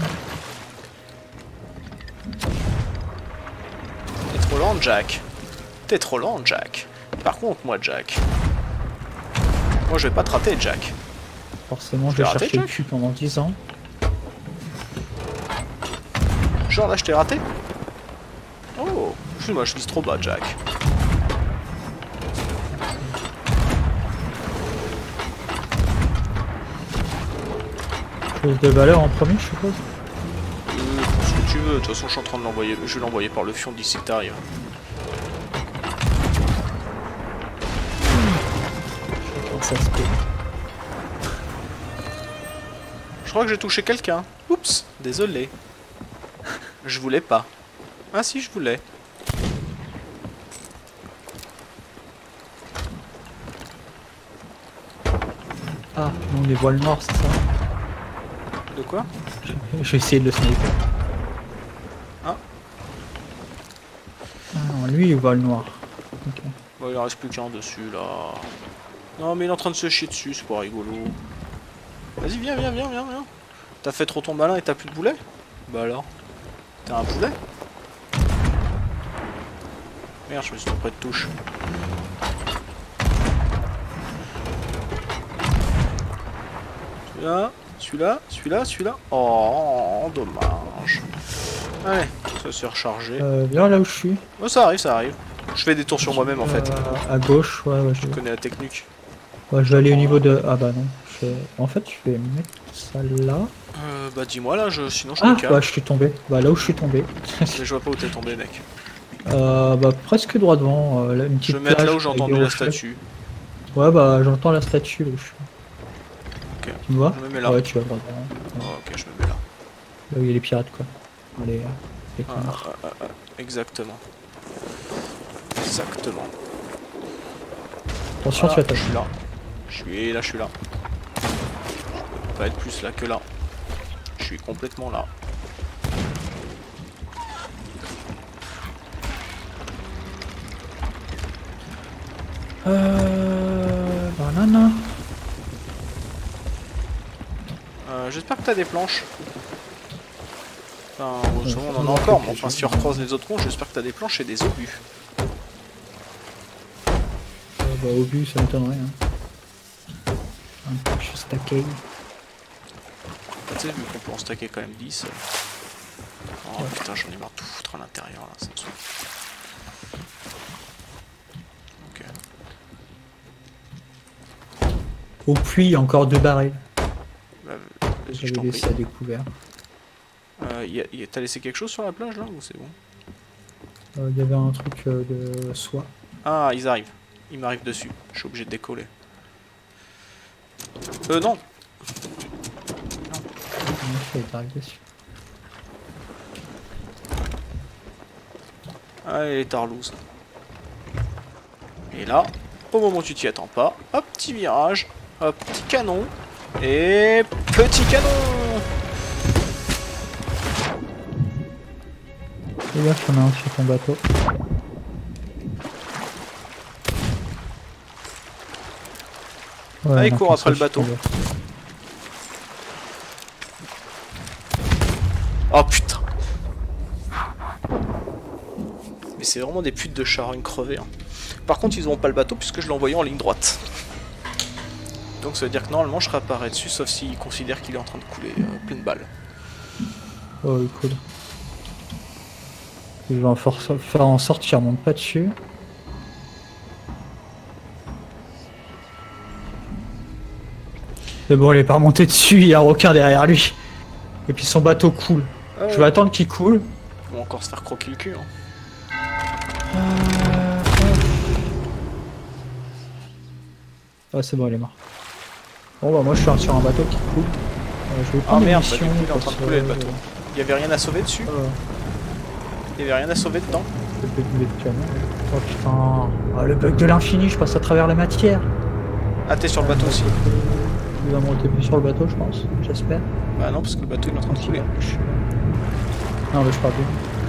T'es trop lent, Jack. T'es trop lent, Jack. Par contre, moi, Jack. Moi, je vais pas te rater, Jack. Forcément, Je je vais l'ai raté, chercher le Jack cul pendant dix ans. Genre là, je t'ai raté. Oh, excuse-moi, je vise trop bas, Jack. Chose de valeur en premier, je suppose. Euh, ce que tu veux, de toute façon, je suis en train de l'envoyer. Je vais l'envoyer par le fion d'ici que t'arrives. Ça se peut. Je crois que j'ai touché quelqu'un. Oups, désolé. Je voulais pas. Ah si, je voulais. Ah, non, les voiles noirs, c'est ça. De quoi? Je vais essayer de le sniper. Ah. Ah non, lui, il voile noir. Ok. Bon, il en reste plus qu'un dessus, là. Non, mais il est en train de se chier dessus, c'est pas rigolo. Vas-y, viens, viens, viens, viens, viens. T'as fait trop ton malin et t'as plus de boulet? Bah alors. T'as un boulet? Merde, je me suis trompé de touche. Celui-là, celui-là, celui-là, celui-là. Oh, dommage. Allez, ça s'est rechargé. Euh, viens là où je suis. Oh, ça arrive, ça arrive. Je fais des tours sur moi-même en fait. Euh, à gauche, ouais, ouais. Je connais la technique. Ouais, je vais aller au niveau de... Ah bah non. Je... En fait, je vais mettre ça là. Euh, bah dis-moi là, je... sinon je Ah, me calme. bah je suis tombé. Bah là où je suis tombé. Mais je vois pas où t'es tombé, mec. Euh, bah presque droit devant. Euh, là, une petite Je vais mettre là plage où j'ai avec entendu des la rochers. statue. Ouais, bah j'entends la statue là où je suis. Ok. Tu me vois? Je me mets là. Ouais, tu vas droit devant. Oh, ok, je me mets là. Là où il y a les pirates, quoi. Les, euh, les Ah, connards. ah, ah, ah, exactement. Exactement. Attention, Voilà, tu vas je taper. suis là. Je suis là, je suis là. Je peux pas être plus là que là. Je suis complètement là. Euh... Banana. Euh, J'espère que t'as des planches. Enfin, bon, Ouais, souvent, on ça en a va, encore, ok, mais enfin, je- si on recroise les autres mondes, j'espère que t'as des planches et des obus. Euh, bah au but, ça m'étonnerait. Hein. Un peu juste stacké. Tu sais, vu qu'on peut en stacker quand même dix. euh. Oh putain, j'en ai marre de tout foutre à l'intérieur là, ça me saoule. Ok. Au puits, encore deux barils. Bah, vas-y, je J'avais t'en prie. laissé à découvert. Euh, y a- y a- T'as laissé quelque chose sur la plage là ou c'est bon? Euh, Il y avait un truc euh, de soie. Ah, ils arrivent. Ils m'arrivent dessus. Je suis obligé de décoller. Euh, non. Ouais, ça arrive dessus. Allez, les tarlouses. Et là, au moment où tu t'y attends pas, hop, petit virage, hop, petit canon, et petit canon. Fais gaffe, il y en a un sur ton bateau. Ouais, Ah, il non, court comme après ça, le je suis bateau. tombé. Oh putain. Mais c'est vraiment des putes de charognes crevées. Hein. Par contre, ils auront pas le bateau puisque je l'ai envoyé en ligne droite. Donc ça veut dire que normalement je réapparais dessus, sauf s'ils considèrent qu'il est en train de couler euh, plein de balles. Oh, oui, cool. Je vais en for- faire en sorte qu'il remonte pas dessus. Mais bon, il est pas remonté dessus, il y a un requin derrière lui. Et puis son bateau coule. Ah ouais. Je vais attendre qu'il coule. Ils vont encore se faire croquer le cul. Hein. Ouais, c'est bon, il est mort. Bon, bah, moi je suis sur un bateau qui coule. Euh, je vais Ah prendre merde, une bah, du mission coup il est en train de parce couler le que- bateau. Il y avait rien à sauver dessus. Euh, Il y avait rien à sauver dedans. le bug de canon. Oh putain. Ah, le bug de l'infini, je passe à travers la matière. Ah, t'es sur le bateau aussi. Il va me retomber sur le bateau, je pense. J'espère. Bah non, parce que le bateau il est en train de couler. Non, mais je parle plus.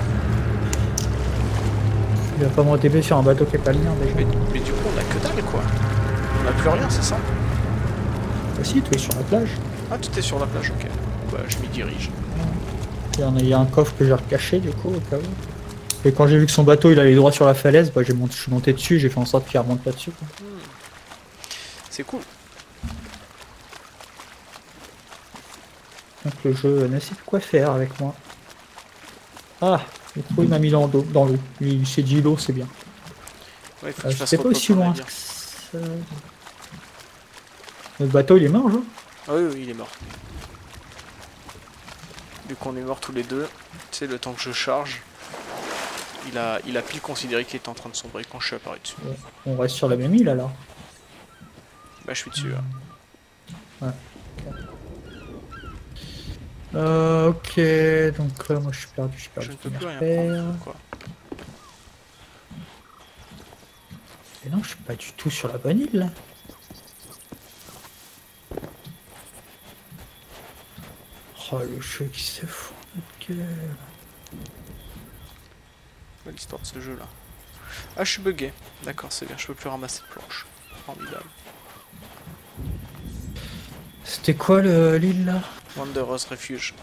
Il va pas me retomber sur un bateau qui est pas le mien déjà. Mais, mais du coup on a que dalle quoi. On a plus rien, c'est ça? Ah si, tu es sur la plage. Ah, tu t'es sur la plage, ok. Bah je m'y dirige. Il y, en a, il y a un coffre que j'ai recaché du coup au cas où. Et quand j'ai vu que son bateau il allait droit sur la falaise, bah j'ai monté, je suis monté dessus, j'ai fait en sorte qu'il remonte pas dessus. Quoi. C'est cool. Donc le jeu ne sait plus quoi faire avec moi. Ah, du coup il m'a mis dans l'eau. Dans l'eau. Il s'est dit l'eau c'est bien. Ouais, il faut Euh, qu'il fasse C'était pas repos aussi pour loin navire. que ça. Notre bateau il est mort, genre. Ah oui, oui, il est mort. Vu qu'on est morts tous les deux, tu sais, le temps que je charge, il a, il a pile considéré qu'il était en train de sombrer quand je suis apparu dessus. Ouais. On reste sur la même île alors. Bah je suis dessus. Hein. Ouais. Euh, ok, donc euh, moi je suis perdu, je suis Je perdu ne de peux mes plus rien repères. prendre. Quoi? Et non, je suis pas du tout sur la bonne île là. Oh le jeu qui se fout de notre gueule. Belle histoire de ce jeu là. Ah, je suis bugué. D'accord, c'est bien, je peux plus ramasser de planches. Formidable. C'était quoi le- l'île là? Wanderer's Refuge.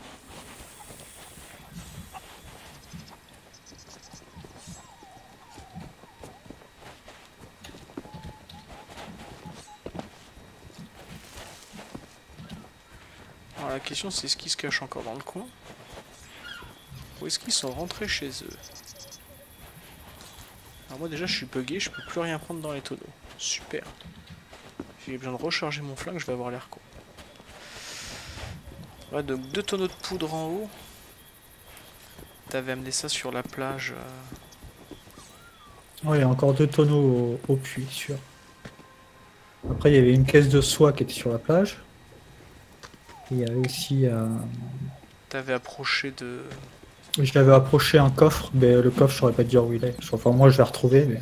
Alors la question c'est est-ce qu'ils se cachent encore dans le coin? Ou est-ce qu'ils sont rentrés chez eux? Alors moi déjà je suis bugué, je peux plus rien prendre dans les tonneaux. Super. J'ai besoin de recharger mon flingue, je vais avoir l'air con. Ouais, donc deux tonneaux de poudre en haut. T'avais amené ça sur la plage. euh, Ouais, il y a encore deux tonneaux au, au puits, sûr. Après, il y avait une caisse de soie qui était sur la plage. Et il y avait aussi. Euh... T'avais approché de... Je l'avais approché un coffre, mais le coffre, je saurais pas te dire où il est. Enfin, moi, je l'ai retrouvé, mais.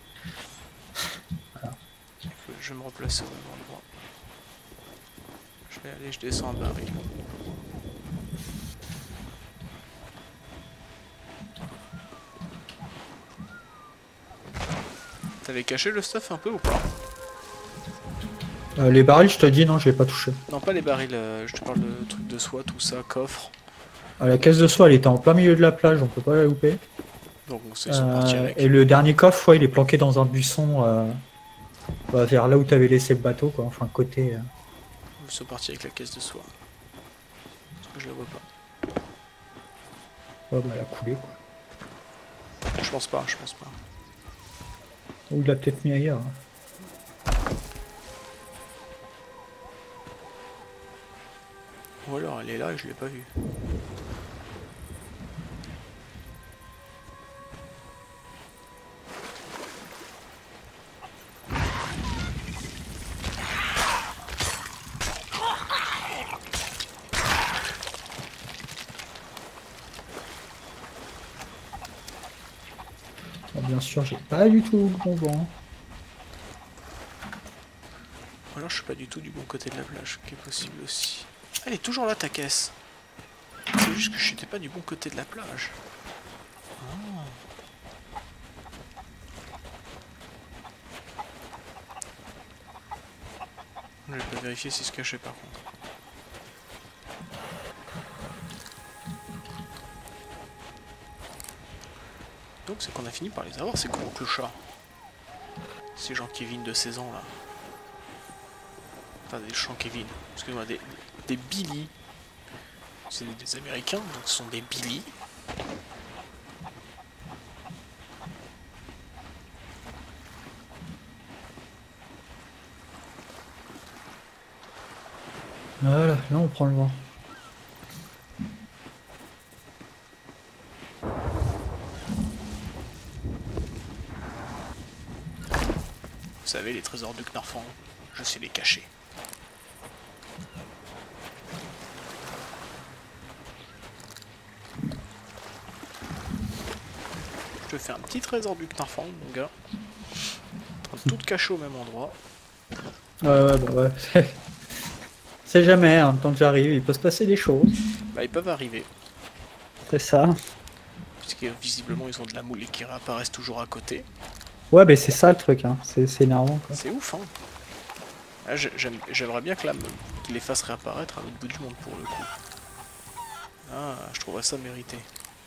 Je vais me replacer au même endroit. Je vais aller, je descends un baril. T'avais caché le stuff un peu ou pas? Euh, les barils, je te dis, non, je l'ai pas touché. Non, pas les barils, euh, je te parle de trucs de soie, tout ça, coffre. Euh, la caisse de soie, elle était en plein milieu de la plage, on peut pas la louper. Donc ils sont partis Euh, avec. et le dernier coffre, ouais, il est planqué dans un buisson euh, bah, vers là où tu avais laissé le bateau, quoi. Enfin, côté. Euh... Ils sont partis avec la caisse de soie. Parce que je la vois pas. Ouais, bah, elle a coulé, quoi. Je pense pas, je pense pas. Ou il l'a peut-être mis ailleurs. Hein. Ou alors elle est là et je l'ai pas vue. Bon, bien sûr, j'ai pas du tout le bon vent. Ou alors je suis pas du tout du bon côté de la plage, qui est possible aussi. Elle est toujours là ta caisse. C'est juste que je n'étais pas du bon côté de la plage. Oh. Je vais pas vérifier si se cachait par contre. Donc c'est qu'on a fini par les avoir ces gros clochards. Ces gens Kevin de seize ans là. Enfin des gens Kevin. Excusez-moi, des, des Billy. C'est des, des Américains, donc ce sont des Billy. Voilà, là on prend le vent. Vous savez, les trésors du Knarfang, je sais les cacher. Je te fais un petit trésor du Knarfang, mon gars. Tout caché au même endroit. Ouais, ouais, bah ouais. C'est jamais, hein, tant que j'arrive, il peut se passer des choses. Bah, ils peuvent arriver. C'est ça. Puisque visiblement, ils ont de la moule et qui réapparaissent toujours à côté. Ouais, bah c'est ça le truc, hein. C'est énervant, quoi. C'est ouf, hein. Ah, j'aimerais bien que l'âme les fasse réapparaître à l'autre bout du monde pour le coup. Ah, je trouverais ça mérité.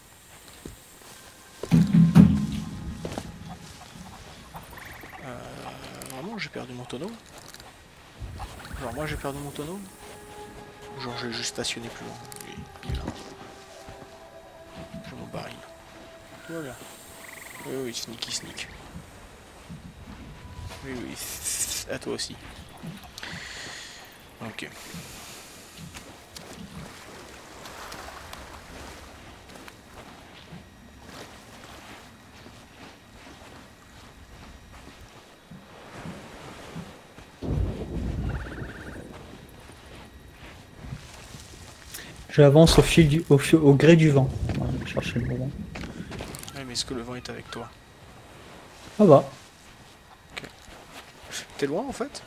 Euh, vraiment, j'ai perdu mon tonneau. Genre, moi j'ai perdu mon tonneau. Genre, j'ai juste stationné plus loin. Oui, il est là. J'ai mon baril. Voilà. Oui, oui, sneaky sneak. Oui, oui, à toi aussi. Ok. J'avance au fil du, au, fi- au gré du vent. Voilà, je cherchais le moment. Ouais, mais est-ce que le vent est avec toi? Ah bah, T'es loin en fait?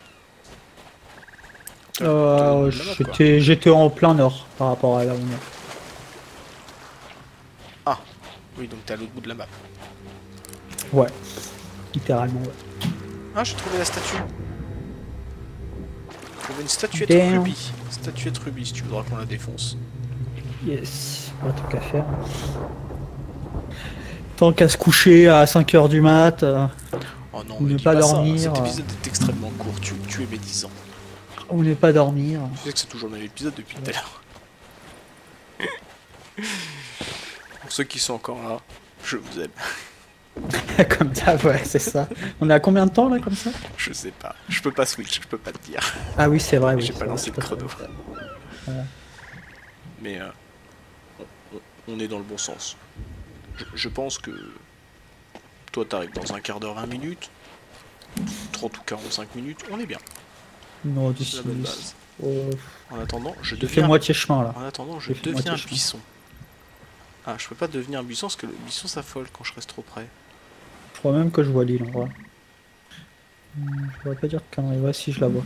T'as t'as le euh, bout de la map quoi. j'étais, j'étais en plein nord par rapport à là où on est. Ah, oui, donc t'es à l'autre bout de la map. Ouais, littéralement, ouais. Ah, j'ai trouvé la statue. J'ai trouvé une statuette Damn. rubis. Statuette rubis, si tu voudras qu'on la défonce. Yes, pas de truc à faire. Tant qu'à se coucher à cinq heures du mat, euh, Oh non, ou mais ne dis pas pas ça. dormir, Cet euh, épisode est extrêmement court. Tu, tu es mes dix ans. ou ne pas dormir. Tu sais que c'est toujours le même épisode depuis tout à l'heure. Pour ceux qui sont encore là, je vous aime. Comme ça, ouais, c'est ça. On est à combien de temps là comme ça? Je sais pas. Je peux pas switch, je peux pas te dire. Ah oui, c'est vrai, oui. J'ai c'est pas vrai, lancé le tout à fait. chrono. Voilà. Mais euh, on, on- on est dans le bon sens. Je, je pense que toi t'arrives dans un quart d'heure, vingt minutes, trente ou quarante-cinq minutes, on est bien. Non, C'est d'ici. la bonne base. Oh, En attendant, je j'ai fait deviens. moitié chemin là. En attendant, je J'ai fait deviens un moitié chemin. buisson. Ah, je peux pas devenir un buisson parce que le buisson s'affole quand je reste trop près. Je crois même que je vois l'île en vrai. Hmm, Je pourrais pas dire de conneries. Ouais, si je la vois.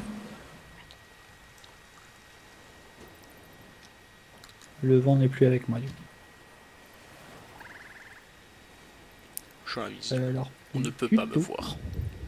Le vent n'est plus avec moi. Du coup. Je suis invisible. Alors, On ne peut du pas me tout. voir.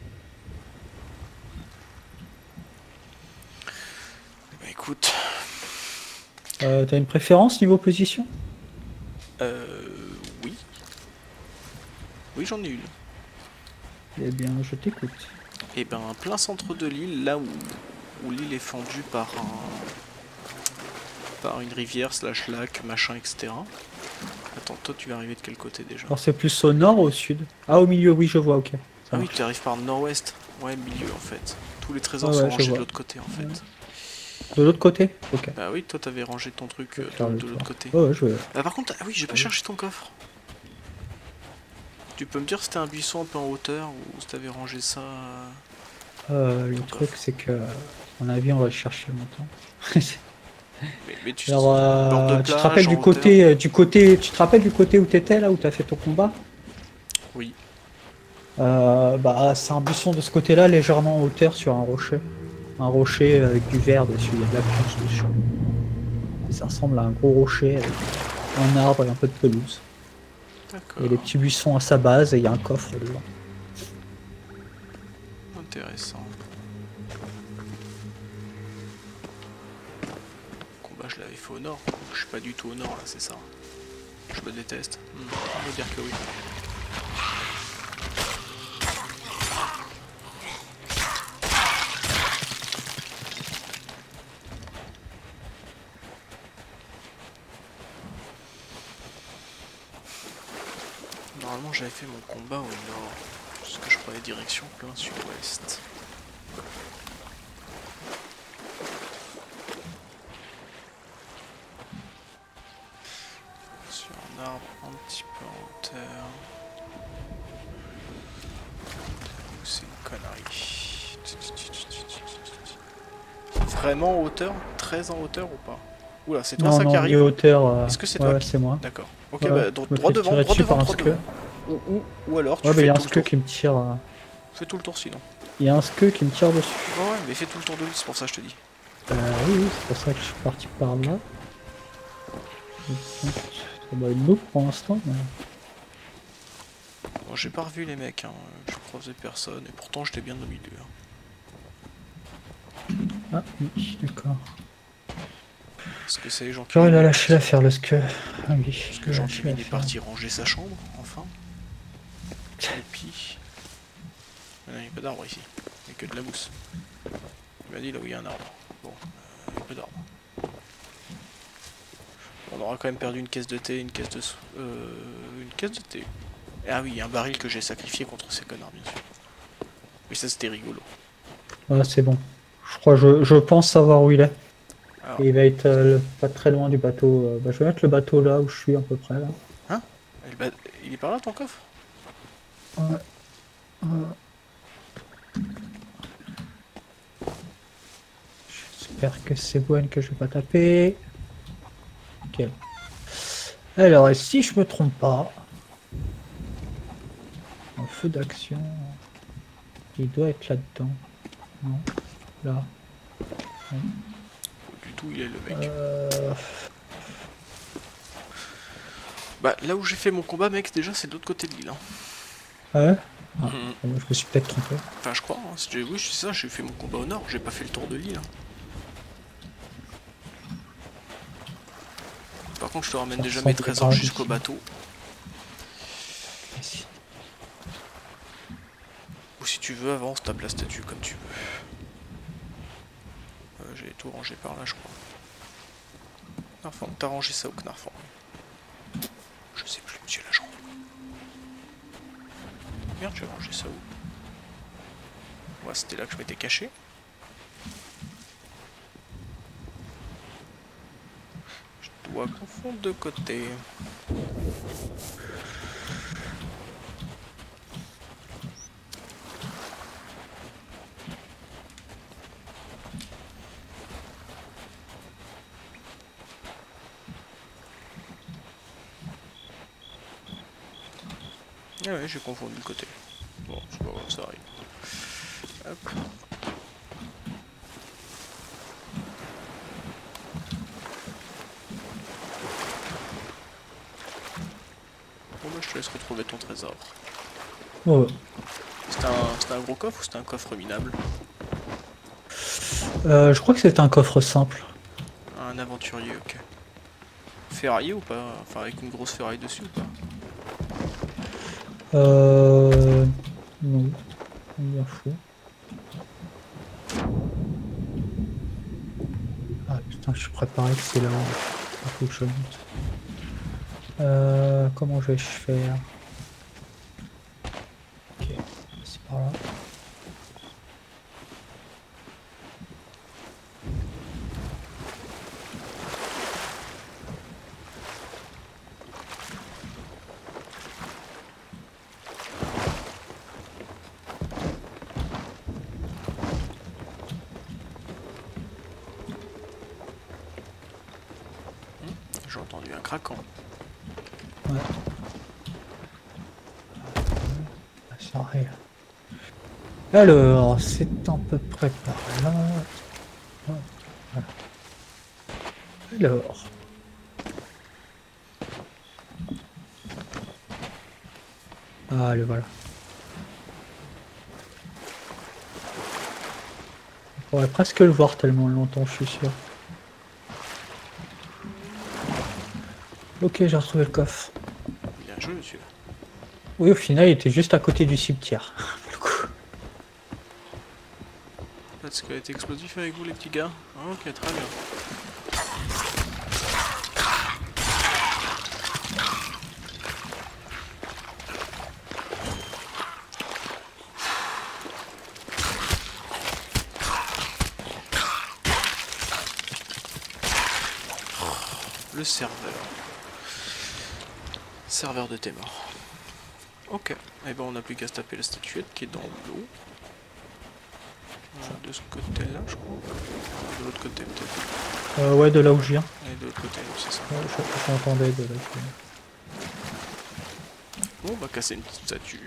Bah écoute, Euh, T'as une préférence niveau position? euh, oui, oui j'en ai une. Eh bien, je t'écoute. Et ben, plein centre de l'île, là où, où l'île est fendue par un, par une rivière slash lac, machin, et cetera. Attends, toi tu vas arriver de quel côté déjà? Alors, c'est plus au nord ou au sud? Ah, au milieu, oui, je vois, ok. Ça Ah oui, marche. tu arrives par le nord-ouest. Ouais, milieu en fait. Tous les trésors Ouais, sont ouais, je rangés de vois. l'autre côté en fait. Ouais. De l'autre côté? Ok. Bah oui, toi t'avais rangé ton truc Je euh, vais faire de, le de l'autre tour. côté. Ouais, ouais, je vais. Ah par contre, ah oui, j'ai pas cherché ton coffre. Tu peux me dire si c'était un buisson un peu en hauteur ou si t'avais rangé ça euh, Euh, le Ton truc, coffre. c'est que, à mon avis, on va le chercher longtemps. Mais, mais tu Alors, bord de euh, tu te rappelles plage, en du hauteur? côté, euh, du côté, tu te rappelles du côté où t'étais là, où t'as fait ton combat? Oui. Euh, bah, c'est un buisson de ce côté-là, légèrement en hauteur sur un rocher. Un rocher avec du verre dessus, il y a de la pousse dessus. Et ça ressemble à un gros rocher avec un arbre et un peu de pelouse. D'accord. Il y a des petits buissons à sa base et il y a un coffre dedans. Intéressant. Le combat, je l'avais fait au nord. Je suis pas du tout au nord là, c'est ça. Je me déteste. Hmm, on va dire que oui. Normalement, j'avais fait mon combat au nord. Parce que je prenais direction plein sud-ouest. Sur un arbre un petit peu en hauteur. Ou c'est une connerie. Vraiment en hauteur? Très en hauteur ou pas? Oula, c'est toi Non, ça qui non, arrive? les hauteurs. euh, Est-ce que c'est ouais, toi ouais, qui... c'est moi. D'accord. Ok, Ouais, bah dro- je me droit fais devant, tirer droit dessus devant, par un droit skeu. devant. Ou, ou, ou alors tu Ouais, bah, il fais y a un tout le skeu tour. qui me tire. euh, Fais tout le tour sinon. Il y a un skeu qui me tire dessus. Ouais, ouais, mais fais tout le tour de l'île, c'est pour ça que je te dis. Euh, oui, oui, c'est pour ça que je suis parti par là. Ça doit être loup pour l'instant. Mais... Bon, j'ai pas revu les mecs, hein. Je croisais personne, et pourtant j'étais bien au milieu. hein. Ah, oui, d'accord. Est-ce que c'est les gens qui... Genre, il a lâché l'affaire, le skeu. Ah oui, Est-ce que il a Jean lâché Kevin est l'affaire. parti ranger sa chambre, enfin? Et puis... Ah non, il n'y a pas d'arbre ici. Il n'y a que de la mousse. Il m'a dit là où il y a un arbre. Bon, euh, il n'y a pas d'arbre. On aura quand même perdu une caisse de thé, une caisse de... sou- Euh, une caisse de thé. Ah oui, un baril que j'ai sacrifié contre ces connards, bien sûr. Mais ça, c'était rigolo. Ah, c'est bon. Je crois, je, je pense savoir où il est. Alors, Et il va être euh, pas très loin du bateau. euh, Bah, je vais mettre le bateau là où je suis à peu près là. hein? Il ba- il est par là, ton coffre? Ouais. J'espère que c'est bon que je vais pas taper. Nickel. Alors, et si je me trompe pas, un feu d'action, il doit être là-dedans. Non, là. Non. Du tout, il est le mec. Euh... Bah, là où j'ai fait mon combat, mec, déjà, c'est de l'autre côté de l'île. Hein. Ah ouais ah, Mmh. Je me suis peut-être trompé. Enfin, je crois. Hein. Oui, c'est ça, j'ai fait mon combat au nord, j'ai pas fait le tour de l'île. Hein. Par contre, je te ramène Ça déjà ressemble mes trésors à jusqu'au ici. bateau. Ici. Ou si tu veux, avance, tape la statue comme tu veux. Euh, j'ai tout rangé par là, je crois. Knarfang, t'as rangé ça au Knarfang? Je sais plus, monsieur l'agent. Merde, tu as rangé ça où? Ouais, c'était là que je m'étais caché. Je dois confondre de côté. Ah ouais, j'ai confondu le côté. Bon, c'est pas grave, ça arrive. Hop. Bon bah je te laisse retrouver ton trésor. Ouais. C'était un, c'était un gros coffre ou c'était un coffre minable? Euh, je crois que c'est un coffre simple. Un aventurier, ok. Ferraillé ou pas? Enfin avec une grosse ferraille dessus ou pas? Euh... Non. On m'en fout. Ah putain, je suis préparé que c'est là. Il faut que je monte. Euh... Comment je vais faire? Ok, c'est par là. J'ai entendu un craquant. Ouais. Ça arrive. Alors, c'est à peu près par là. Voilà. Alors. Ah, le voilà. On pourrait presque le voir tellement longtemps, je suis sûr. Ok, j'ai retrouvé le coffre. Bien joué, monsieur. Oui, au final, il était juste à côté du cimetière. Du coup. Pas de squelette explosif avec vous, les petits gars? Ok, très bien. Le serveur. Serveur de tes morts. Ok. Et ben on n'a plus qu'à se taper la statuette qui est dans l'eau. Euh, de ce côté-là, je crois. De l'autre côté, peut-être. Euh, ouais, de là où je viens. Et de l'autre côté, c'est ça. Ouais, je- j'entendais de là où je viens. Bon, on va casser une petite statue.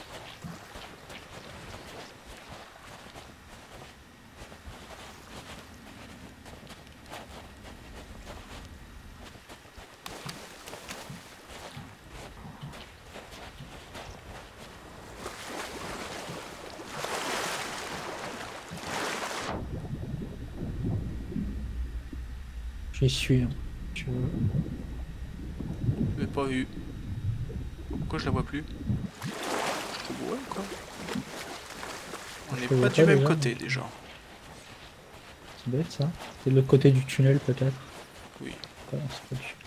J'y suis. Hein. Tu veux. Je l'ai pas vu. Pourquoi je la vois plus? Ouais, quoi. On Je n'est le vois pas du pas même déjà, côté mais- déjà. C'est bête ça. C'est de l'autre côté du tunnel peut-être. Oui. Ouais, c'est pas du tunnel.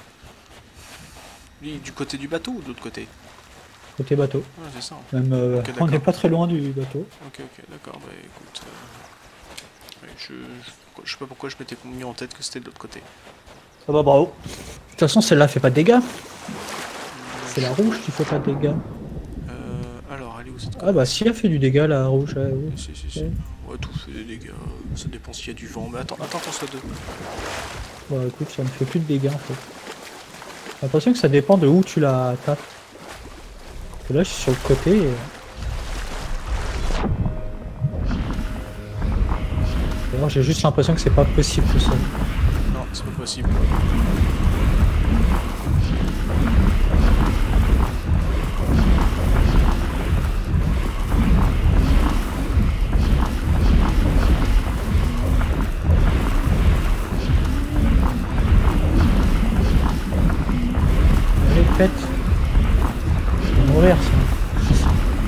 Lui, du côté du bateau ou de l'autre côté? Côté bateau. Ouais, c'est ça. Même, euh, Ok, on d'accord. n'est pas très loin du bateau. Ok, ok, d'accord. Bah écoute. euh, ouais, je, je, je sais pas pourquoi je m'étais mis en tête que c'était de l'autre côté. Ça va, bravo. De toute façon, celle-là fait pas de dégâts. C'est la rouge qui fait pas de dégâts. Euh, alors, elle est où cette Ah bah si, elle fait du dégât la rouge. Ouais, oui. Si, si, si. Ouais. Ouais, tout fait des dégâts. Ça dépend s'il y a du vent. Mais attends, attends, attends, ça deux. Bah écoute, ça ne fait plus de dégâts en fait. J'ai l'impression que ça dépend de où tu la tapes. Parce que là, je suis sur le côté et... D'ailleurs, j'ai juste l'impression que c'est pas possible tout ça. Non, c'est pas possible. Allez, pète. Je vais mourir ça.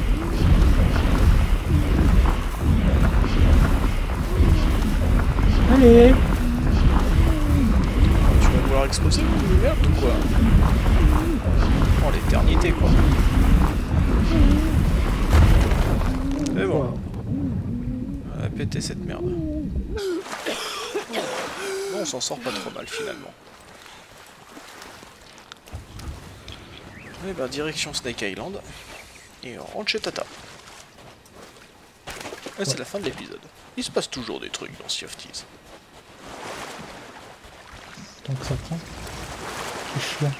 Allez. Tu vas vouloir exploser ou merde ou quoi? Oh, l'éternité quoi. Mais bon. Wow. On va péter cette merde. Bon, on s'en sort pas trop mal finalement. Et ben direction Snake Island. Et on rentre chez Tata. Et c'est Ouais. la fin de l'épisode. Il se passe toujours des trucs dans Sea of Thieves. Tant que ça prend. C'est chiant.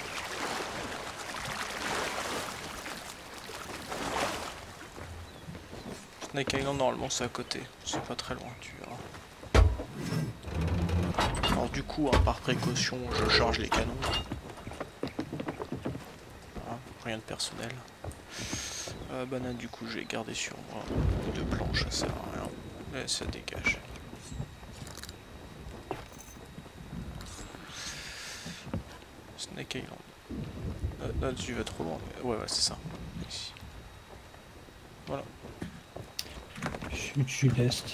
Snake Island normalement c'est à côté. C'est pas très loin, tu verras. Alors du coup, hein, par précaution, je charge les canons. Voilà, rien de personnel. Euh, banane du coup je vais garder sur moi. Deux planches ça sert à rien. Mais ça dégage. Snake Island. Là, là tu vas trop loin. Ouais ouais c'est ça. Ici. Voilà. Sud, sud-est.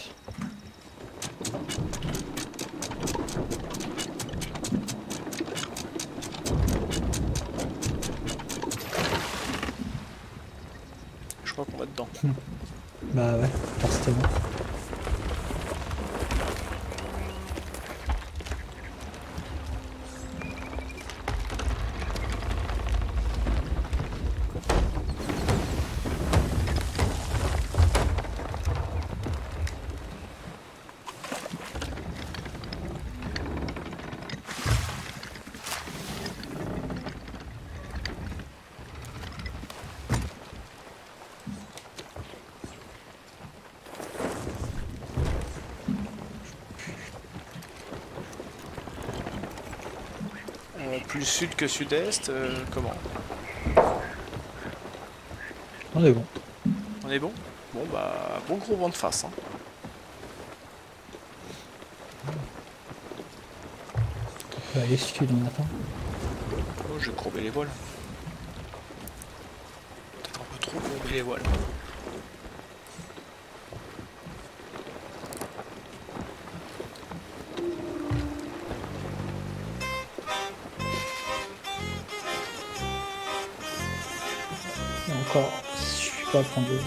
Je crois qu'on va dedans. Bah ouais, forcément. Euh, plus sud que sud-est, euh, comment? On est bon. On est bon? Bon bah, bon gros vent de face. Hein. On va aller sud, on attend. Oh, j'ai courbé les voiles. Peut-être un peu trop courbé les voiles. Et encore, je suis pas à prendre de...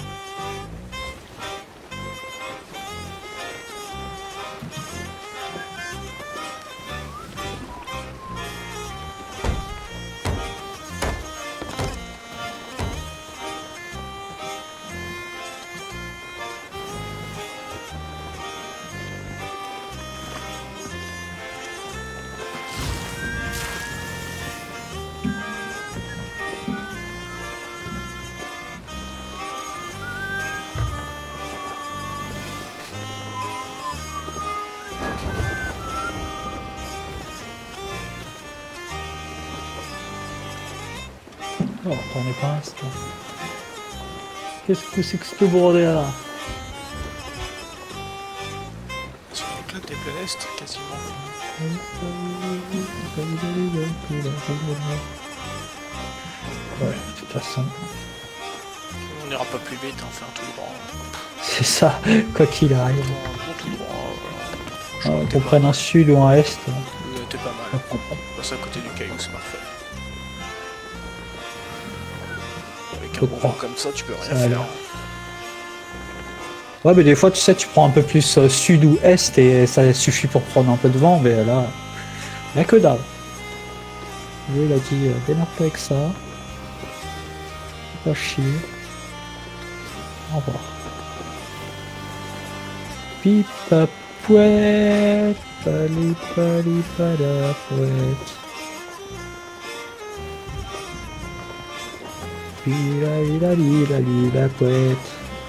Oh, on est pas un instant. Qu'est-ce que c'est que ce bordel là? Sur le club des plein est, quasiment. Ouais, de toute façon. On n'ira pas plus vite, on fait un tout droit. C'est ça, quoi qu'il Un arrive. bon tout droit, voilà. Ah, Franchement, t'es qu'on pas prenne mal. un sud ou un est. Euh, T'es pas mal. Passe à côté du caillou, c'est parfait. Avec Je un bon crois. vent comme ça, tu peux rien Ça a l'air. faire. Ouais, mais des fois, tu sais, tu prends un peu plus euh, sud ou est et ça suffit pour prendre un peu de vent, mais là, il n'y a que dalle. Lui, il a dit, euh, démarre-toi avec ça. Pas chier. Au revoir. Palipipapouette, palipalipadapouette. Lila lila lila lila couette.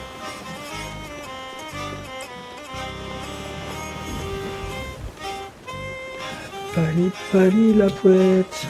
Pali pali la pouette.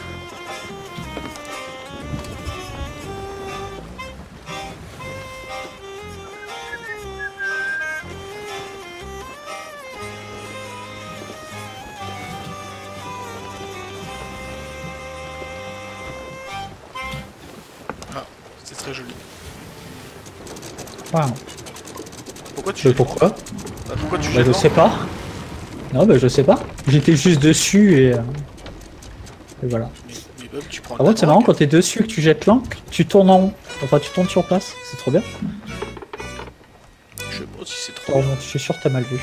C'est très joli. Wow. Pourquoi tu Mais pourquoi? Bah, pourquoi tu Bah jettes je l'encre? sais pas. Non bah je sais pas. J'étais juste dessus et, euh, et voilà. Mais, mais Bob, tu prends Par de la contre c'est marrant drogue. quand t'es dessus que tu jettes l'encre, tu tournes en rond. Enfin tu tournes sur place, c'est trop bien. Je sais pas si c'est trop Oh, bien. bon, je suis sûr que t'as mal vu.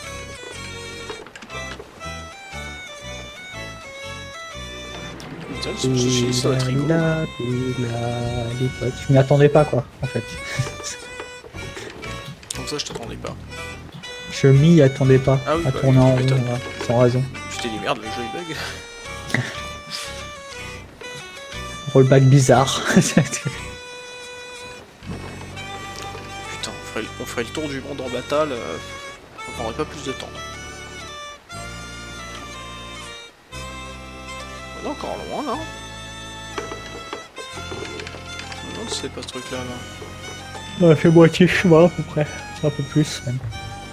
Putain, ce sushi, ça va être rigolo. La, la, les potes. Je m'y attendais pas quoi en fait. Comme ça, je t'attendais pas. Je m'y attendais pas Ah oui, à bah tourner oui, en tu rond, m'étonnes. voilà, sans raison. Tu t'es dit merde, le jeu il bug. Rollback bizarre. Putain, on ferait, on ferait le tour du monde en battle. Euh, on prendrait pas plus de temps. On est encore loin là. Je me demande si c'est pas ce truc là. là. On a fait moitié chemin à peu près. Un peu plus même.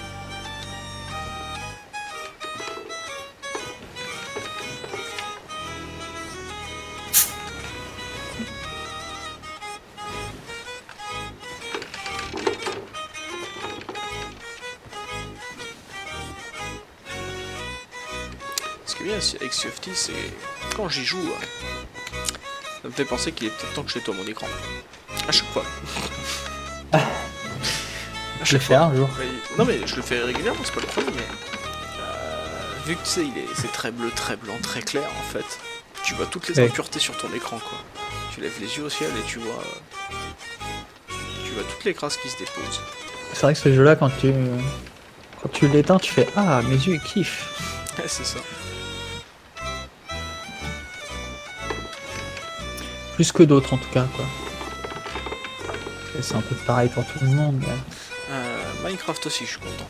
Ce qui est bien avec Sea of Thieves, c'est quand j'y joue, euh, ça me fait penser qu'il est peut-être temps que je nettoie mon écran. À chaque fois. À Je vais faire un jour. Mais- non mais je le fais régulièrement, c'est pas le problème, mais euh, vu que tu sais, il est, c'est très bleu, très blanc, très clair en fait, tu vois toutes les Ouais. impuretés sur ton écran quoi. Tu lèves les yeux au ciel et tu vois, euh, tu vois toutes les crasses qui se déposent. C'est vrai que ce jeu-là, quand tu quand tu l'éteins, tu fais ah mes yeux ils kiffent. Ouais, c'est ça. Plus que d'autres en tout cas quoi. Et c'est un peu pareil pour tout le monde. Mais... Euh, Minecraft aussi, je suis content.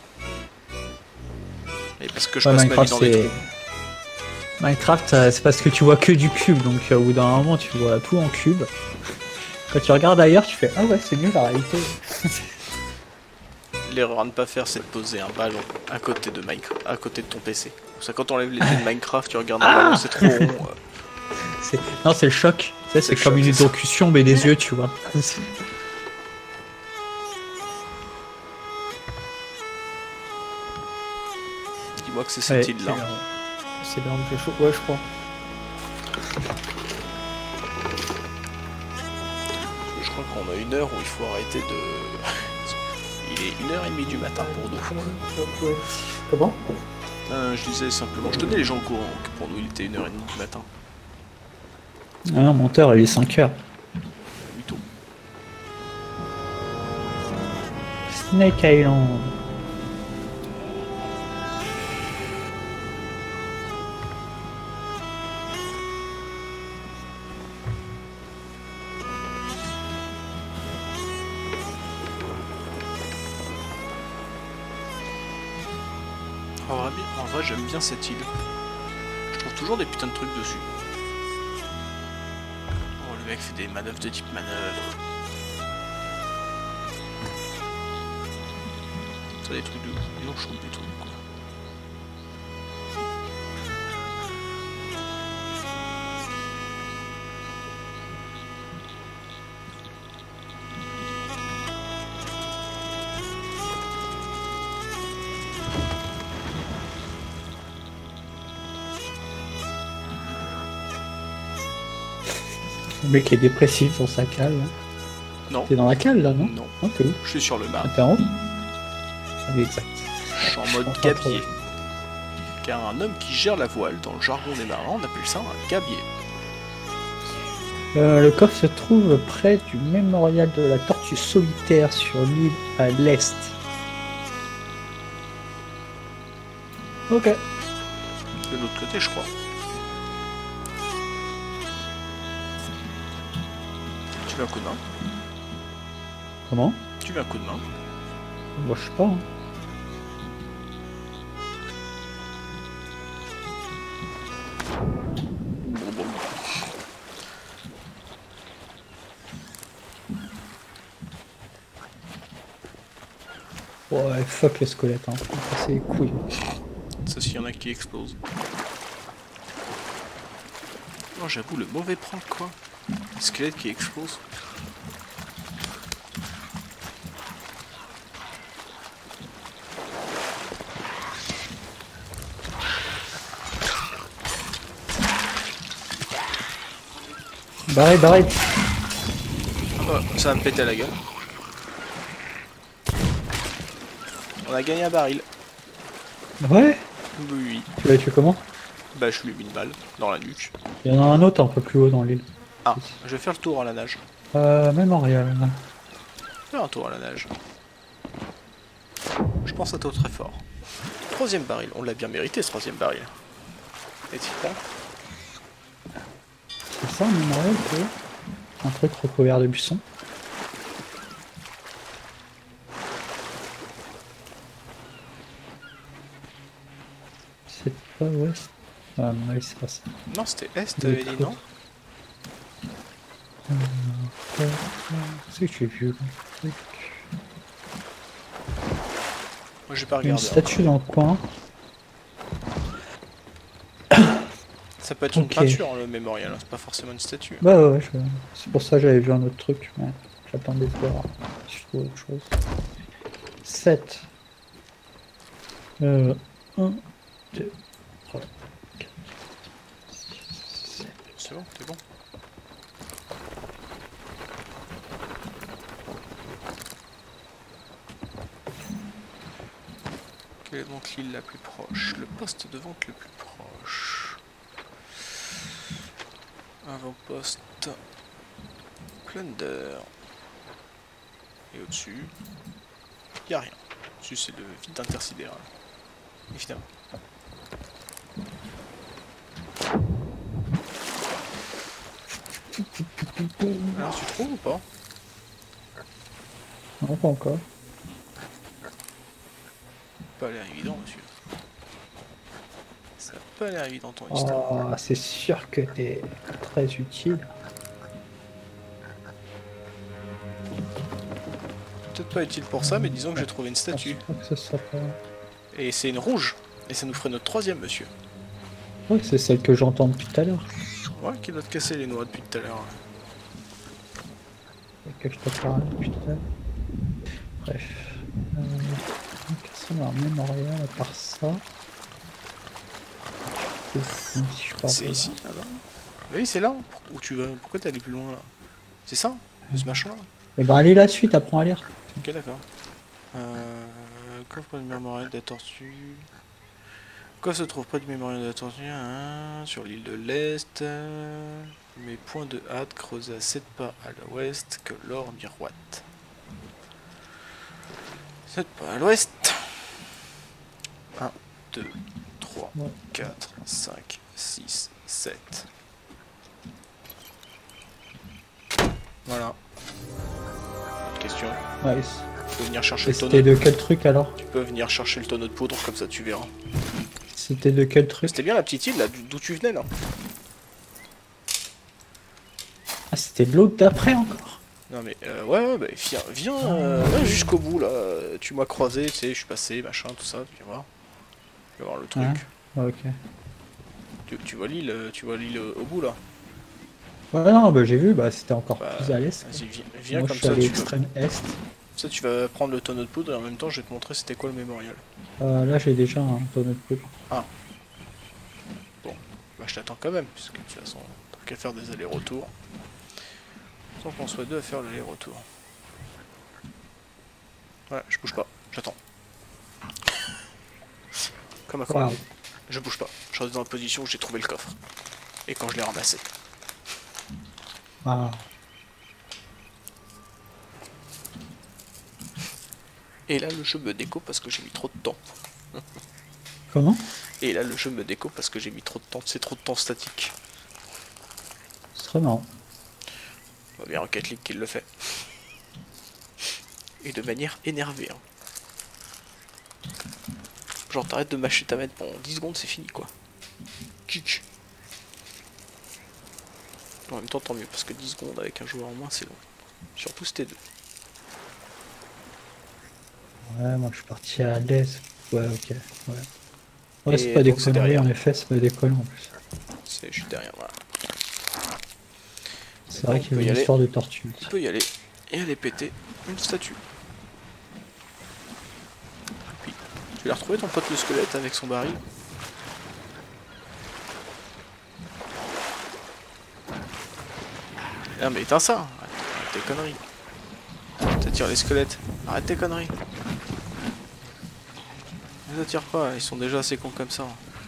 Et parce que je Ouais, passe ma vie Minecraft dans des c'est trous. Minecraft, euh, c'est parce que tu vois que du cube, donc euh, au bout d'un moment tu vois tout en cube. Quand tu regardes ailleurs, tu fais ah ouais c'est mieux la réalité. L'erreur à ne pas faire, c'est de poser un ballon à côté de Minecraft, à côté de ton P C. Ça, quand on enlève les dés de Minecraft, tu regardes un Ah ballon, c'est trop rond. euh. C'est... Non c'est le choc. Tu sais, c'est le comme choc, une c'est ça. élocution mais des yeux tu vois. Dis-moi que c'est cette île-là. C'est bien, il fait chaud. Ouais je crois. Je crois qu'on a une heure où il faut arrêter de... Il est une heure et demie du matin pour nous. Comment? Euh, je disais simplement, je tenais les gens au courant que pour nous il était une heure et demie du matin. Ah non, monteur il est cinq heures. Plutôt. Snake Island. En vrai, en vrai, j'aime bien cette île. Je trouve toujours des putains de trucs dessus. Oh, le mec fait des manœuvres de type manœuvre. Ça des trucs de... Non, je trouve des trucs quoi. Le mec est dépressif dans sa cale. Là. Non. T'es dans la cale là, non? Non. Non, t'es où? Je suis sur le mât. Ah, t'es en haut? Ah oui, exact. Je suis en mode comprends trop. gabier. Car un homme qui gère la voile, dans le jargon des marins, on appelle ça un gabier. Euh, le coffre se trouve près du mémorial de la tortue solitaire sur l'île à l'est. Ok. De l'autre côté, je crois. Tu veux un coup de main? Comment? Tu veux un coup de main? Moi, je sais pas. Hein. Bon, bon. Ouais, fuck les squelettes, hein. C'est les couilles. Ça, s'il y en a qui explosent. Non, j'avoue, le mauvais prank, quoi. Le squelette qui explose. Barré, barré. Oh, ça va me péter à la gueule. On a gagné un baril. Ouais. Oui, oui. Tu l'as tué comment? Bah, je lui ai mis une balle dans la nuque. Il y en a un autre un peu plus haut dans l'île. Ah, je vais faire le tour à la nage. Euh, Mémorial. Faire un tour à la nage. Je pense à toi très fort. Troisième baril. On l'a bien mérité, ce troisième baril. Est-il pas? C'est ça, un Mémorial, tu vois? Un truc recouvert de buissons. C'est pas ouest. Ah, mon avis, c'est pas ça. Non, c'était Est, Oui, t'avais dit, trop. non? C'est que j'ai vu le truc. Moi, j'ai pas Il y a une regardé. hein. statue dans le coin. Ça peut être une Ok. peinture, le mémorial. hein, C'est pas forcément une statue. Bah ouais, ouais, je... c'est pour ça que j'avais vu un autre truc. Mais j'attendais de voir si je trouve autre chose. sept. Euh, un, deux, trois, quatre, six, sept. C'est bon, c'est bon. Quelle est donc l'île la plus proche? Le poste de vente le plus proche. Avant-poste. Plunder. Et au-dessus, il n'y a rien. Au-dessus, c'est le vide intersidéral. Évidemment. Alors, tu trouves ou pas? Non, pas encore. Pas l'air évident, monsieur. Ça n'a pas l'air évident ton histoire. Oh, c'est sûr que t'es très utile. Peut-être pas utile pour ça, mais disons que j'ai trouvé une Je statue. pense pas que ce soit pas... Et c'est une rouge. Et ça nous ferait notre troisième, monsieur. Ouais, c'est celle que j'entends depuis tout à l'heure. Ouais, qui doit te casser les noix depuis tout à l'heure. Que je te parle depuis tout à l'heure. Bref. Euh, Qu'est-ce qu'on a en mémorial à part ça? C'est ici, je crois. C'est ici, là-bas. Oui, c'est là. Où tu vas? Pourquoi t'es allé plus loin, là? C'est ça? Ce machin-là? Et bah allez là-dessus, t'apprends à lire. Ok, d'accord. Euh... Coffre du mémorial de la tortue. Quoi se trouve près du mémorial de la tortue hein, sur l'île de l'Est. euh, Mes points de hâte creusés à sept pas à l'ouest que l'or miroite. sept pas à l'ouest. un, deux, trois, Ouais. quatre, cinq, six, sept. Voilà. Autre question. Nice. Tu peux venir chercher Et le tonneau. c'était de quel truc alors? Tu peux venir chercher le tonneau de poudre, comme ça tu verras. C'était de quel truc? C'était bien la petite île là, d'où tu venais là. Ah, c'était de l'autre d'après encore? Non mais euh, ouais, ouais bah, viens, viens euh, va jusqu'au bout là. Tu m'as croisé, tu sais, je suis passé, machin, tout ça, tu vas voir. Tu vas voir le truc. Ah, ok. Tu, tu vois l'île, tu vois l'île au, au bout là. Ouais, non, bah j'ai vu, bah c'était encore Bah, plus à l'est. Vas-y, viens, viens Moi comme je suis ça. allé Tu vas, extrême est. ça, tu vas prendre le tonneau de poudre et en même temps, je vais te montrer c'était quoi le mémorial. Euh, là j'ai déjà un tonneau de poudre. Bon, bah je t'attends quand même, puisque de toute façon, t'as qu'à faire des allers-retours. Sans qu'on soit deux à faire l'aller-retour. Ouais, je bouge pas, j'attends. Comme un con. Waouh. Je bouge pas, je reste dans la position où j'ai trouvé le coffre. Et quand je l'ai ramassé. Ah. Et là, le jeu me déco parce que j'ai mis trop de temps. Comment? Et là, le jeu me déco parce que j'ai mis trop de temps. C'est trop de temps statique. Ce serait marrant. On va bien Rocket League qui le fait. Et de manière énervée. Hein. Genre, t'arrêtes de mâcher ta manette pendant dix secondes, c'est fini quoi. Tchic. En même temps, tant mieux, parce que dix secondes avec un joueur en moins, c'est long. Surtout c'était deux. Ouais, moi je suis parti à l'aise. Ouais, ok. Ouais, ouais Et c'est pas des donc, c'est conneries, derrière. en effet, c'est pas des conneries en plus. C'est juste derrière, voilà. C'est vrai On qu'il y peut a y une aller. histoire de tortue. On peut y aller et aller péter une statue. Puis, tu l'as retrouvé ton pote le squelette avec son baril? Ah mais éteins ça. Arrête, arrête tes conneries. T'attires les squelettes. Arrête tes conneries. Ne les attire pas, ils sont déjà assez cons comme ça.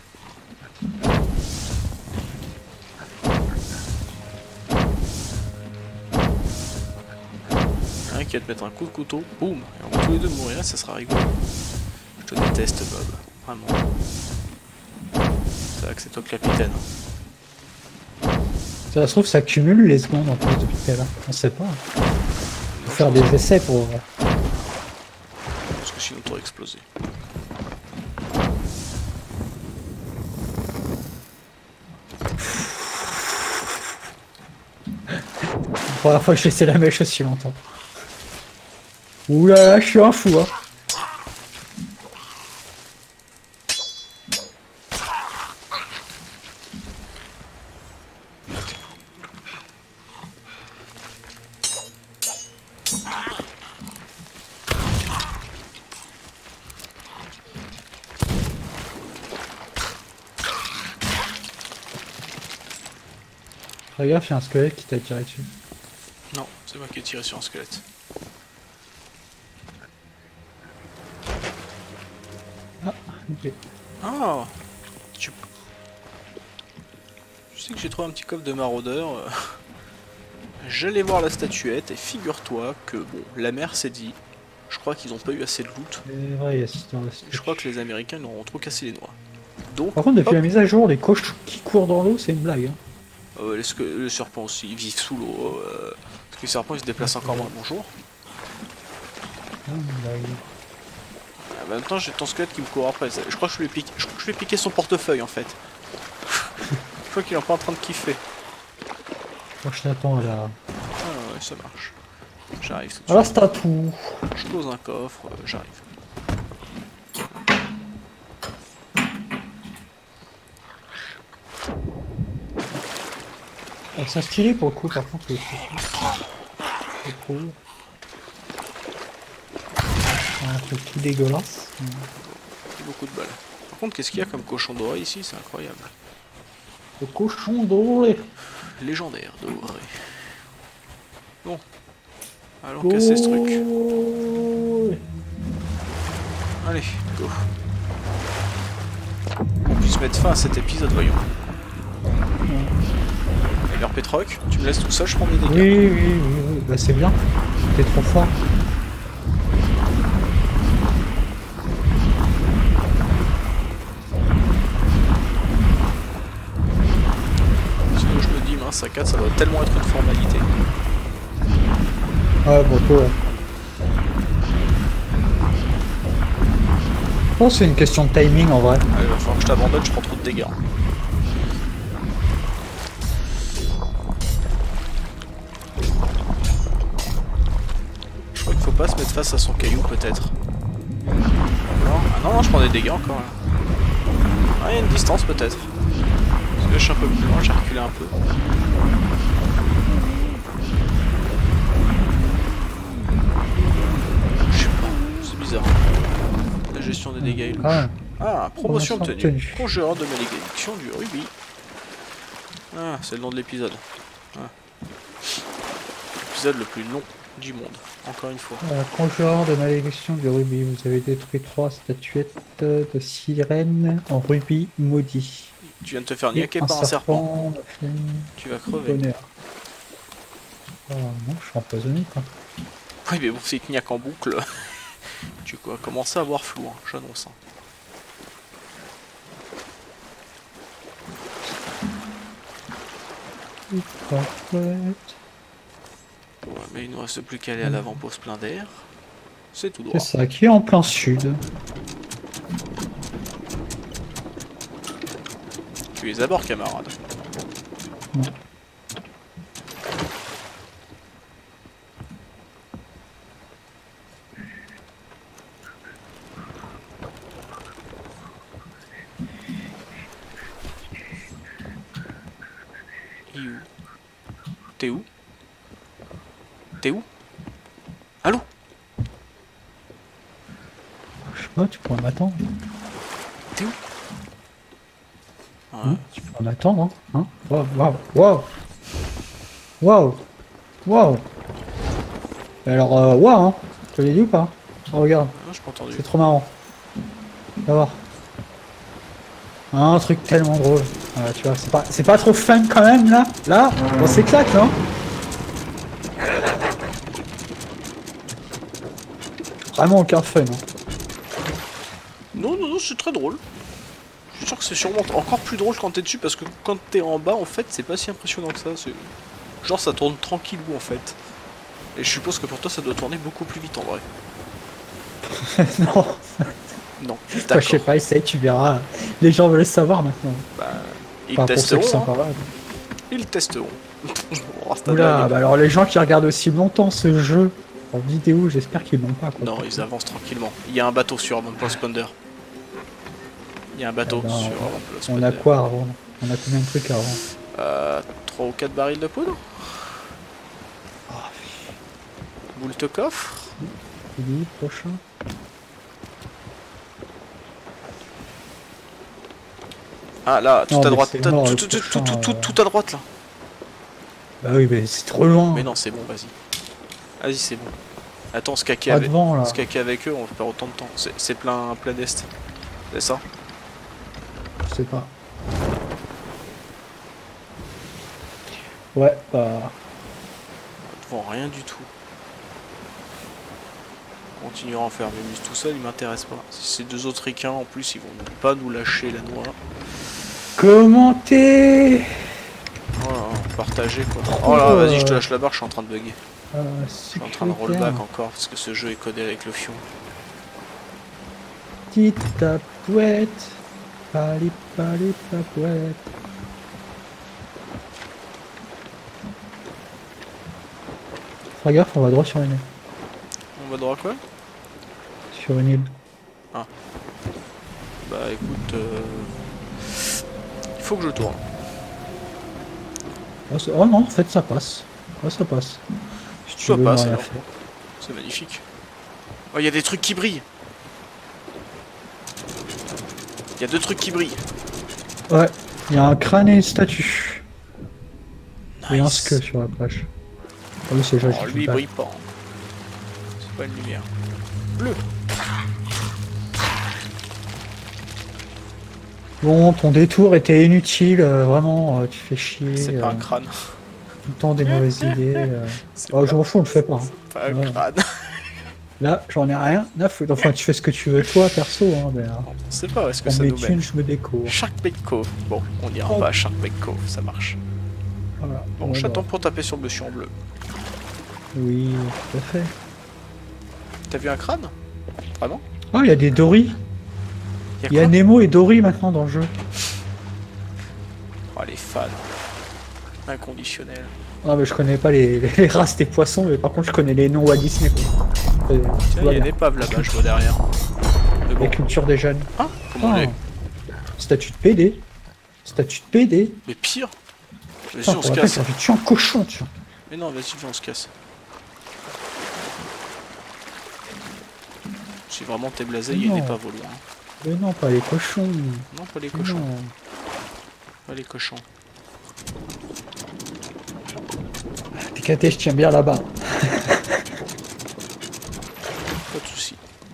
Un qui va te mettre un coup de couteau, boum, et on va tous les deux mourir, ça sera rigolo. Je te déteste Bob, vraiment. C'est vrai que c'est toi le capitaine. Ça se trouve, ça cumule les secondes en plus depuis tout à l'heure. On sait pas. Faut faire des essais pour. Parce que sinon t'aurais explosé. La première fois que j'ai laissé la mèche aussi longtemps. Ouh là là, je suis un fou, hein. Regarde, il y a un squelette qui t'a tiré dessus. Non, c'est moi qui ai tiré sur un squelette. Ah, ok. Ah tu... Je sais que j'ai trouvé un petit coffre de maraudeur. J'allais voir la statuette et figure-toi que bon, la mer s'est dit, je crois qu'ils ont pas eu assez de loot. C'est vrai, il y a cette histoire de Je crois que les Américains ils auront trop cassé les noix. Donc, Par contre, depuis hop, la mise à jour, les cochons qui courent dans l'eau, c'est une blague. Hein. euh, les, sque- les serpents aussi, ils vivent sous l'eau. Euh, parce que les serpents ils se déplacent encore moins. Bonjour. Ah, une blague. En même temps, j'ai ton squelette qui me court après. Je crois que je lui ai piqué, je crois que je lui ai piqué son portefeuille en fait. Je crois qu'il est pas en train de kiffer. Moi, je t'attends à la. Ah ouais, ça marche. J'arrive tout de Alors, suite. c'est à tout. Je pose un coffre, euh, j'arrive. Elles sont stylées pour le coup, par contre, les je trouve. Un truc tout dégueulasse. Beaucoup de balles. Par contre, qu'est-ce qu'il y a comme cochon doré ici? C'est incroyable. Le cochon doré. Légendaire doré. Bon. Allons casser ce truc. Oh. Allez, go. On puisse mettre fin à cet épisode, voyons. Alors Petroc, tu me laisses tout seul, je prends des dégâts. Oui, oui, oui, oui. Bah c'est bien. T'es trop fort. Sinon je me dis, mince, à quatre, ça doit tellement être une formalité. Ouais, pour toi. Ouais. Je pense que c'est une question de timing en vrai. Allez, il va falloir que je t'abandonne, je prends trop de dégâts. Je crois qu'il faut pas se mettre face à son caillou, peut-être. Non. Ah non, non, je prends des dégâts encore. Là. Ah, il y a une distance, peut-être. Parce que là, je suis un peu plus loin, j'ai reculé un peu. Je sais pas, c'est bizarre. La gestion des dégâts est louche. Ah, Ah, promotion Promotion obtenue. obtenue. Conjureur de malédiction du rubis. Ah, c'est le nom de l'épisode. Ah. L'épisode le plus long du monde, encore une fois. euh, conjureur de malédiction du rubis. Vous avez détruit trois statuettes de sirènes en rubis maudit. Tu viens de te faire Et niaquer par un serpent. serpent. Tu vas crever. Bonheur. Oh non, je suis empoisonné quoi. Oui, mais bon, c'est te niaque en boucle. Tu vas commencer à avoir flou, hein, j'annonce. Hein. Super chouette. Ouais, mais il ne reste plus qu'à aller à l'avant-poste plein d'air. C'est tout droit. C'est ça, qui est en plein sud. Tu es à bord, camarade. Non. Et où? T'es où? T'es où? Allô? Je sais pas, tu pourrais m'attendre. T'es où? Ouais. Hein, tu pourrais m'attendre, hein, hein. Waouh, waouh, waouh. Waouh. Waouh. Et alors, euh, waouh, hein. Tu l'as dit ou pas? Oh, regarde, Ah, j'ai pas entendu. c'est trop marrant. Va voir. Un truc tellement drôle. Voilà, tu vois, c'est pas, c'est pas trop fun quand même, là. Là, on s'éclate, non? Vraiment aucun fun, hein. Non, non, non, c'est très drôle. Je suis sûr que c'est sûrement encore plus drôle quand t'es dessus parce que quand t'es en bas, en fait, c'est pas si impressionnant que ça. C'est genre ça tourne tranquillou en fait. Et je suppose que pour toi, ça doit tourner beaucoup plus vite en vrai. Non. Non, Enfin, je sais d'accord. pas, essaye, tu verras. Les gens veulent le savoir maintenant. Bah, ils Enfin, pour ceux qui sont testeront. pas Hein. là. Ils testeront. On reste à Oula, blague. bah alors les gens qui regardent aussi longtemps ce jeu en vidéo, j'espère qu'ils l'ont pas. Quoi. Non, ils avancent tranquillement. Il y a un bateau sur Avant-Poste Ponder. Il y a un bateau Ah ben, sur Avant-Poste On Ponder. a quoi avant? On a combien de trucs avant? Euh, trois ou quatre barils de poudre. Boule de coffre. Philippe, prochain. Ah là, tout Non, à mais droite. c'est Tout, mort, tout, le tout, tout, prochain, tout, tout, euh. tout à droite là. Bah oui, mais c'est trop loin. Mais non, c'est bon, vas-y. Vas-y, c'est bon. Attends, se caquer Pas avec... devant là. se caquer avec eux, on va perdre autant de temps. C'est c'est plein, plein d'est. C'est ça? Je sais pas. Ouais, bah. Devant rien du tout. Continuera à en faire mais tout seul, il m'intéresse pas. Si ces deux autres ricains en plus, ils vont pas nous lâcher la noix. Commentez. Voilà, partager quoi. Oh là, vas-y, je te lâche la barre, je suis en train de bugger. Euh, Je suis en train de rollback encore parce que ce jeu est codé avec le fion. Petite tapouette. Pali, pali, tapouette. Fais gaffe, on va droit sur une île. On va droit quoi? Sur une île. Bah écoute, euh... il faut que je tourne. Oh, c'est- oh non, en fait ça passe. Oh, ça passe. Si tu Ça veux, passe ne rien alors. faire. C'est magnifique. Oh, il y a des trucs qui brillent. Il y a deux trucs qui brillent. Ouais, il y a un crâne et une statue. Et un Nice. skeu sur la plage. Ah oui, c'est joli. Oh, lui il brille pas. hein. C'est pas une lumière. Bleu. Bon, ton détour était inutile, euh, vraiment, euh, tu fais chier. C'est euh, pas un crâne. Tout le temps des mauvaises idées. euh. C'est Oh, pas, je m'en fous, on le fait pas. hein. c'est pas un Ouais. crâne. Là, j'en ai rien à foutre. Enfin, tu fais ce que tu veux, toi, perso. Hein, mais, euh, On sait pas où est-ce que on ça met nous thunes, mène. je me déco. Sharkbait Cove. Bon, on ira Oh. pas à Sharkbait Cove, ça marche. Voilà. Bon, Ouais, j'attends bah, pour taper sur le monsieur en bleu. Oui, tout à fait. T'as vu un crâne? Vraiment? Oh, il y a des Dory. Il y a quoi? Nemo et Dory maintenant dans le jeu. Oh, les fans. Inconditionnel. Ah, mais je connais pas les, les races des poissons, mais par contre, je connais les noms Walt Disney. Quoi. Euh, Tiens, il y a voilà. une épave là-bas, je vois derrière. Mais bon. Les cultures des jeunes. Ah, comment Ah. les... Statue de P D. Statue de P D. Mais pire. Vas-y, Putain, on se pour la casse. peine, ça fait tuer un cochon, tu vois. Mais non, vas-y, viens, on se casse. Si vraiment t'es blasé, il y a une Non. épave au loin. Mais non, pas les cochons. Non, pas les cochons. Non. Pas les cochons. T'es caté, je tiens bien là-bas. Pas de soucis.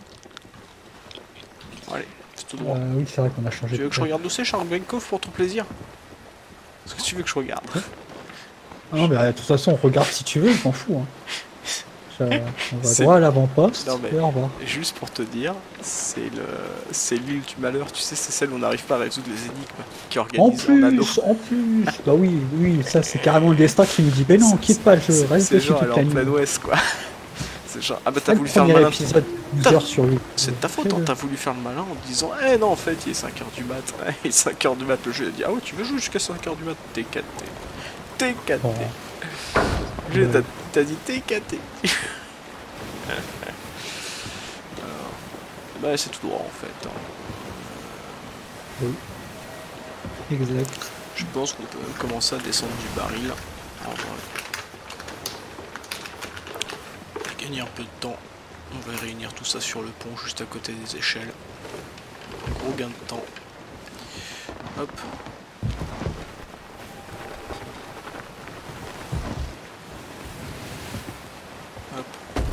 Allez, c'est tout droit. Euh, oui, c'est vrai qu'on a changé Tu de veux que je place. regarde où c'est, Sharkbait Cove, pour ton plaisir? Est-ce que tu veux que je regarde? Ah non, mais euh, de toute façon, on regarde si tu veux, je m'en fous. Hein. Ça, on va C'est- droit à l'avant-poste. Non, mais- Et au revoir. Juste pour te dire, c'est le, c'est l'île du malheur. Tu sais, c'est celle où on n'arrive pas à résoudre les énigmes qui En organisent en anneau. plus, en plus. Bah oui, oui, ça c'est carrément le destin qui nous dit, mais non, C'est- quitte pas le jeu, C'est reste c'est dessus genre, toute elle la est en nuit. plein ouest, quoi. C'est genre, ah bah C'est t'as le voulu faire le premier malin. épisode, douze T'as- heures sur huit. C'est de ta faute, hein, Fais-le. t'as voulu faire le malin en disant, eh non, en fait, il est cinq heures du mat. Il est cinq heures du mat, le jeu a dit, ah ouais, tu veux jouer jusqu'à cinq heures du mat? T'es quatre T. T'es quatre T. Bon. Je Ouais. t'as t'as dit t'es quatre T. Bah c'est tout droit en fait. hein. Exact. Je pense qu'on peut commencer à descendre du baril. En vrai. Pour gagner un peu de temps, on va réunir tout ça sur le pont juste à côté des échelles. Gros gain de temps. Hop. Hop.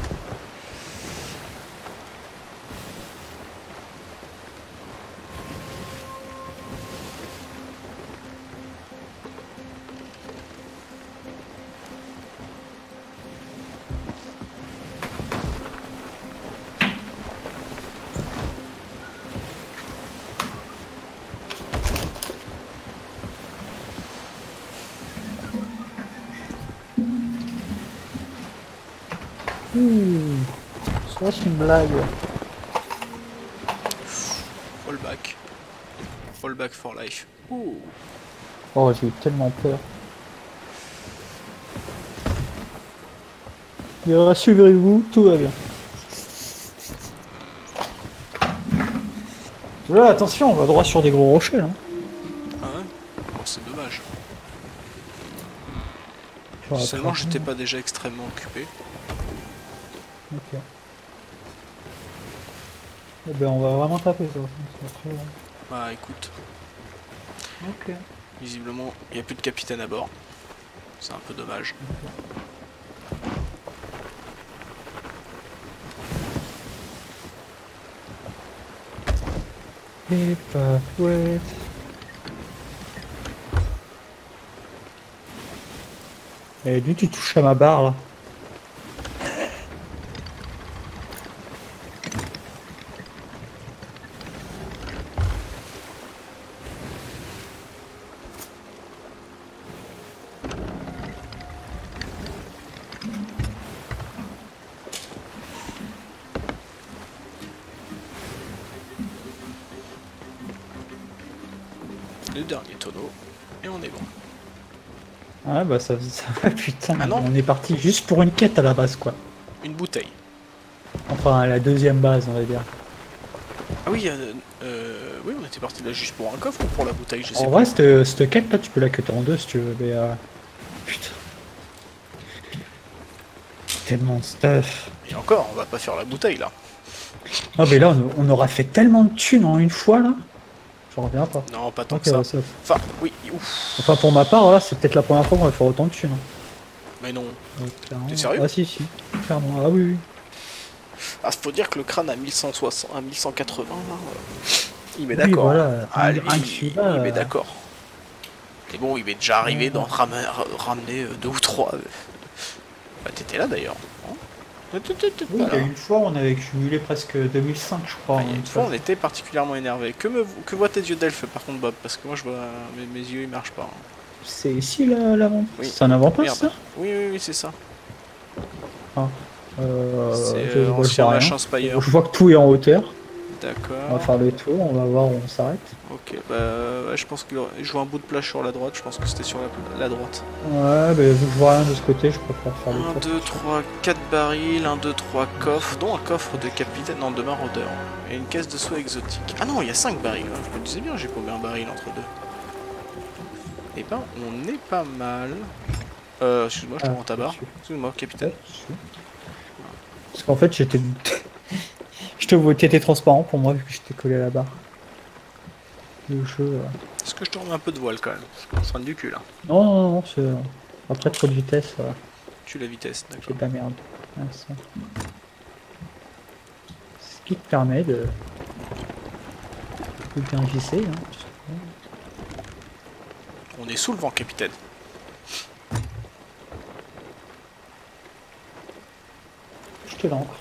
Ouh, ça c'est une blague. Fallback. Fallback for life. Ouh. Oh, j'ai eu tellement peur. Et rassurez-vous, tout va bien. Là, attention, on va droit sur des gros rochers. Hein. Ah ouais. Bon, c'est dommage. Enfin, Seulement après, j'étais pas déjà extrêmement occupé. Ok. Eh ben, on va vraiment taper ça. C'est très bon. Bah écoute, Ok. visiblement il n'y a plus de capitaine à bord. C'est un peu dommage. Et pas ouais. Et lui, tu touches à ma barre là. Le dernier tonneau. Et on est bon. Ah bah ça, ça va putain, Ah non. on est parti juste pour une quête à la base quoi. Une bouteille. Enfin à la deuxième base on va dire. Ah oui, euh, euh, oui, on était parti là juste pour un coffre ou pour la bouteille, je sais En pas. vrai cette, cette quête là tu peux la cutter en deux si tu veux mais euh... putain. Tellement de stuff. Et encore, on va pas faire la bouteille là. Ah mais là on, on aura fait tellement de thunes en une fois là. J'en reviens pas. Non, pas tant Ok, que ça. ouais, ça- Enfin, oui, ouf. Enfin pour ma part là c'est peut-être la première fois qu'on va faire autant de thunes. hein. Mais non. Donc, clairement- T'es sérieux? Ah si si, clairement, ah oui oui. Ah, faut dire que le crâne à mille cent soixante, à mille cent quatre-vingts, là, euh, il m'est Oui, d'accord. voilà, Ah, un- lui, un il, qui il va, m'est euh. d'accord. Et bon, il m'est déjà arrivé Ouais. d'en ram- ramener euh, deux ou trois. euh. Bah, t'étais là d'ailleurs. hein T'étais- t'étais Oui, pas il y a là. une fois on avait cumulé presque deux mille cinq je crois. Ah, il y a en une fois, on était particulièrement énervé. Que, me, que voient tes yeux d'elfe par contre, Bob? Parce que moi, je vois mes, mes yeux, ils marchent pas. hein. C'est ici là, l'avant. Oui. C'est un avant-poste Merde. ça Oui, oui, oui, c'est ça. euh, c'est je- euh, je vois ancien rien. machin Spire. Je vois que tout est en hauteur. On va D'accord. faire le tour, on va voir où on s'arrête. Ok, bah ouais, je pense que je vois un bout de plage sur la droite. Je pense que c'était sur la, la droite. Ouais, mais vu que je vois rien de ce côté, je préfère faire le un, tour. deux, trois, quatre barils, un, deux, trois coffres, dont un coffre de capitaine, non, de maraudeur. Et une caisse de soie exotique. Ah non, il y a cinq barils. hein. Je me disais bien, j'ai combien un baril entre deux. Eh ben, on est pas mal. Euh, excuse-moi, je te Ah, rends ta barre. dessus. Excuse-moi, capitaine. Parce qu'en fait, j'étais. Je te vois, t'étais transparent pour moi vu que j'étais collé à la barre. Le jeu. euh. Est-ce que je te remets un peu de voile quand même? Parce qu'on se rend du cul là. Non, non, non, c'est. Après trop de vitesse, euh, Tu la vitesse, d'accord. c'est de la merde. Ouais, ça. Ce qui te permet de. de bien visser. Hein. On est sous le vent, capitaine. acheter l'encre.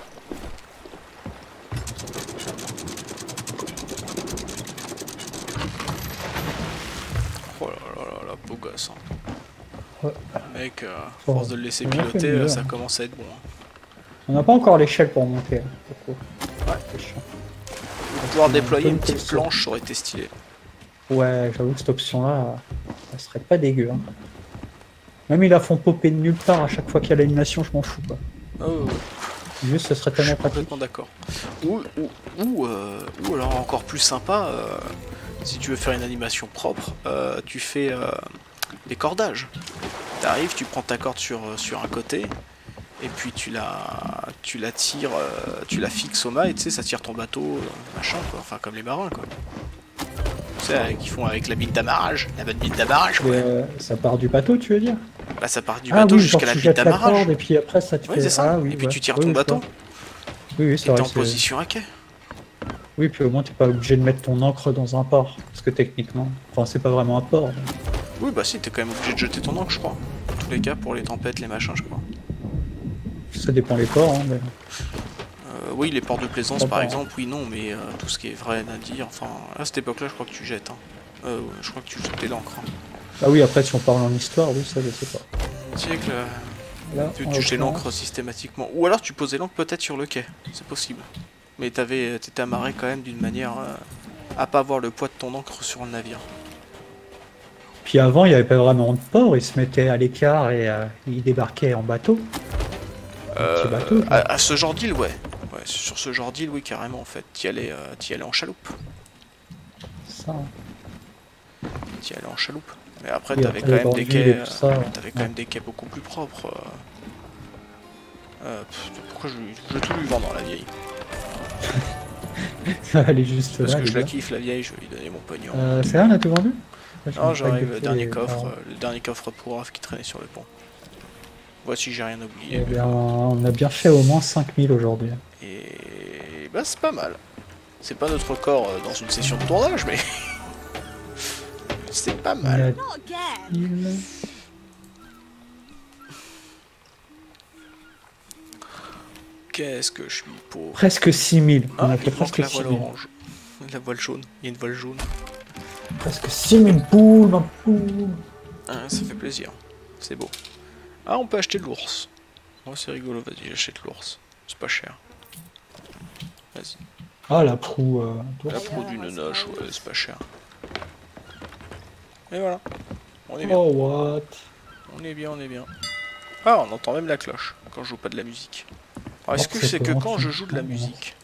Oh là là là là, beau gosse. Hein. Ouais. Mec, euh, à Oh, force de le laisser on a fait piloter, mieux, euh, ça hein. commence à être bon. Hein. On n'a pas encore l'échelle pour monter. Hein, pour Ouais. C'est chiant. Pour pouvoir déployer bonne une petite question. planche, ça aurait été stylé. Ouais, j'avoue que cette option-là, ça serait pas dégueu. Hein. Même ils la font popper de nulle part à chaque fois qu'il y a l'animation, je m'en fous pas. Oh, ouais, ouais. Juste, ce serait Je tellement suis pratique. complètement d'accord. Ou, ou, ou, euh, ou alors encore plus sympa, euh, si tu veux faire une animation propre, euh, tu fais euh, des cordages. T'arrives, tu prends ta corde sur, sur un côté, et puis tu la, tu la tires, euh, tu la fixes au mât, et tu sais, ça tire ton bateau, euh, machin, quoi. Enfin, comme les marins, quoi. Tu sais, avec- qu'ils font avec la bille d'amarrage, la bonne bille d'amarrage, Et, quoi. euh, ça part du bateau, tu veux dire? Bah, ça part du Ah bateau oui, genre jusqu'à la tu bille jettes la d'amarrage. corde et puis après ça te Oui, fait... c'est ça. Ah, oui, et puis ouais. tu tires Oui, ton oui, je bateau, vois. Oui, oui, et c'est t'es vrai. en c'est- position à quai. Oui, puis au moins t'es pas obligé de mettre ton encre dans un port. Parce que techniquement, enfin c'est pas vraiment un port. mais- Oui, bah si, t'es quand même obligé de jeter ton encre, je crois. Dans tous les cas, pour les tempêtes, les machins, je crois. Ça dépend les ports. Hein, mais... Euh, oui, les ports de plaisance, Pas par port. exemple, oui, non, mais euh, tout ce qui est vrai, Nadir, enfin, à cette époque-là, je crois que tu jettes. Hein. Euh, je crois que tu jetais l'encre. Hein. Ah oui, après si on parle en histoire, oui, ça je sais pas. Tu sais que euh, Là, tu, en tu jetais l'occurrence- l'encre systématiquement. Ou alors tu posais l'encre peut-être sur le quai, c'est possible. Mais t'avais, t'étais amarré quand même d'une manière euh, à pas avoir le poids de ton encre sur le navire. Puis avant, il n'y avait pas vraiment de port, ils se mettaient à l'écart et euh, ils débarquaient en bateau. Euh, petit bateau, quoi. à, à ce genre d'île, ouais. Ouais, sur ce genre d'île, oui, carrément, en fait. T'y allais, euh, t'y allais en chaloupe. Ça. hein. T'y allais en chaloupe. Mais après, Et t'avais après, quand même dans des l'île et quais, tout ça, euh, ouais. t'avais quand même des quais beaucoup plus propres. euh. Euh, pff, pourquoi je, je vais tout lui vendre, la vieille? Elle est juste Parce là. que les je la gars. kiffe, la vieille, je vais lui donner mon pognon. Euh, c'est vrai, on a tout vendu? Je Non, n'ai pas j'arrive, le écouté dernier les- coffre, alors, euh, le dernier coffre pour Raph qui traînait sur le pont. Voici, j'ai rien oublié. eh bien, on a bien fait au moins cinq mille aujourd'hui. Et bah, c'est pas mal. C'est pas notre record euh, dans une session de tournage, mais c'est pas On a mal. Not again. mille. Qu'est-ce que je suis pauvre. Presque six mille. On Ah, a fait il manque presque la six voile mille. orange. La voile jaune. Il y a une voile jaune. Presque six mille poules dans le poule. Ah, ça fait plaisir. C'est beau. Ah, on peut acheter de l'ours. Oh, c'est rigolo, vas-y, j'achète l'ours. C'est pas cher. Vas-y. Ah, la proue. euh, La d'ours. proue d'une noche, ouais, c'est pas cher. Et voilà. On est bien. Oh, what? On est bien, on est bien. Ah, on entend même la cloche quand je joue pas de la musique. Alors, est-ce Oh, que c'est c'est que comment quand tu- je joue de la musique?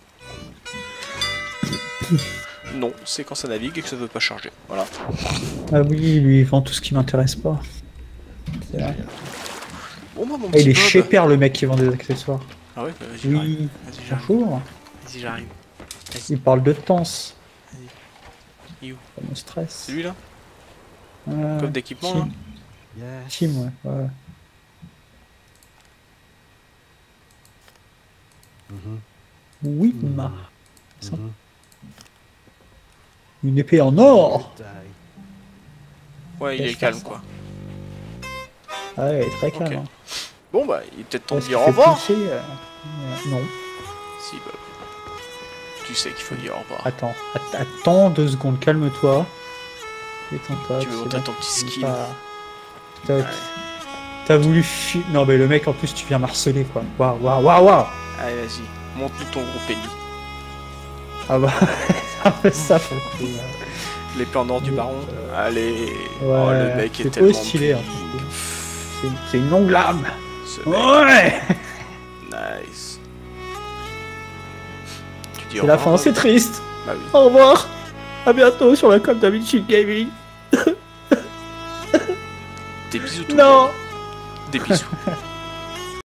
Non, c'est quand ça navigue et que ça veut pas charger. Voilà. Ah oui, lui, il vend tout ce qui m'intéresse pas. C'est vrai. Bon, moi, mon Ah, il petit est Bob. chez Père, le mec qui vend des accessoires. Ah ouais, bah, vas-y, j'arrive. Oui, Vas-y, j'arrive. bonjour. Vas-y, j'arrive. Il parle de tense. Il est où? Ça me stresse. C'est lui là? Euh, Coffre d'équipement là? Tim. Tim, ouais. ouais. Oui, ma. Ça. Une épée en or. Ouais, il est Laisse calme faire ça. quoi. Ah ouais, il est très calme. Ok. hein. Bon bah, il est peut-être temps de Est-ce dire qu'il au fait revoir. pousser, euh, euh, Non. Si, bah. Tu sais qu'il faut dire au revoir. Attends, att- attends deux secondes, calme-toi. Détends-toi. Tu veux c'est montrer bon. ton petit C'est skill. pas- T'as Ouais. t'as voulu fi... Non mais le mec en plus tu viens marceler quoi. Waouh, waouh, waouh, waouh. Allez, vas-y. Montre-nous ton gros pénis. Ah bah, c'est un peu ça pour le coup. ouais. L'épée en or du Ouais. baron. Allez. Ouais, Oh, le mec est c'est tellement pas stylé, hein, pudique. C'est c'est une longue lame. Ce mec, Ouais. nice. Tu dis au C'est la revoir, fin, c'est Bob? triste. Bah oui. Au revoir. À bientôt sur la com d'Amichi Gaming. Des bisous tout le Non. monde. Des bisous.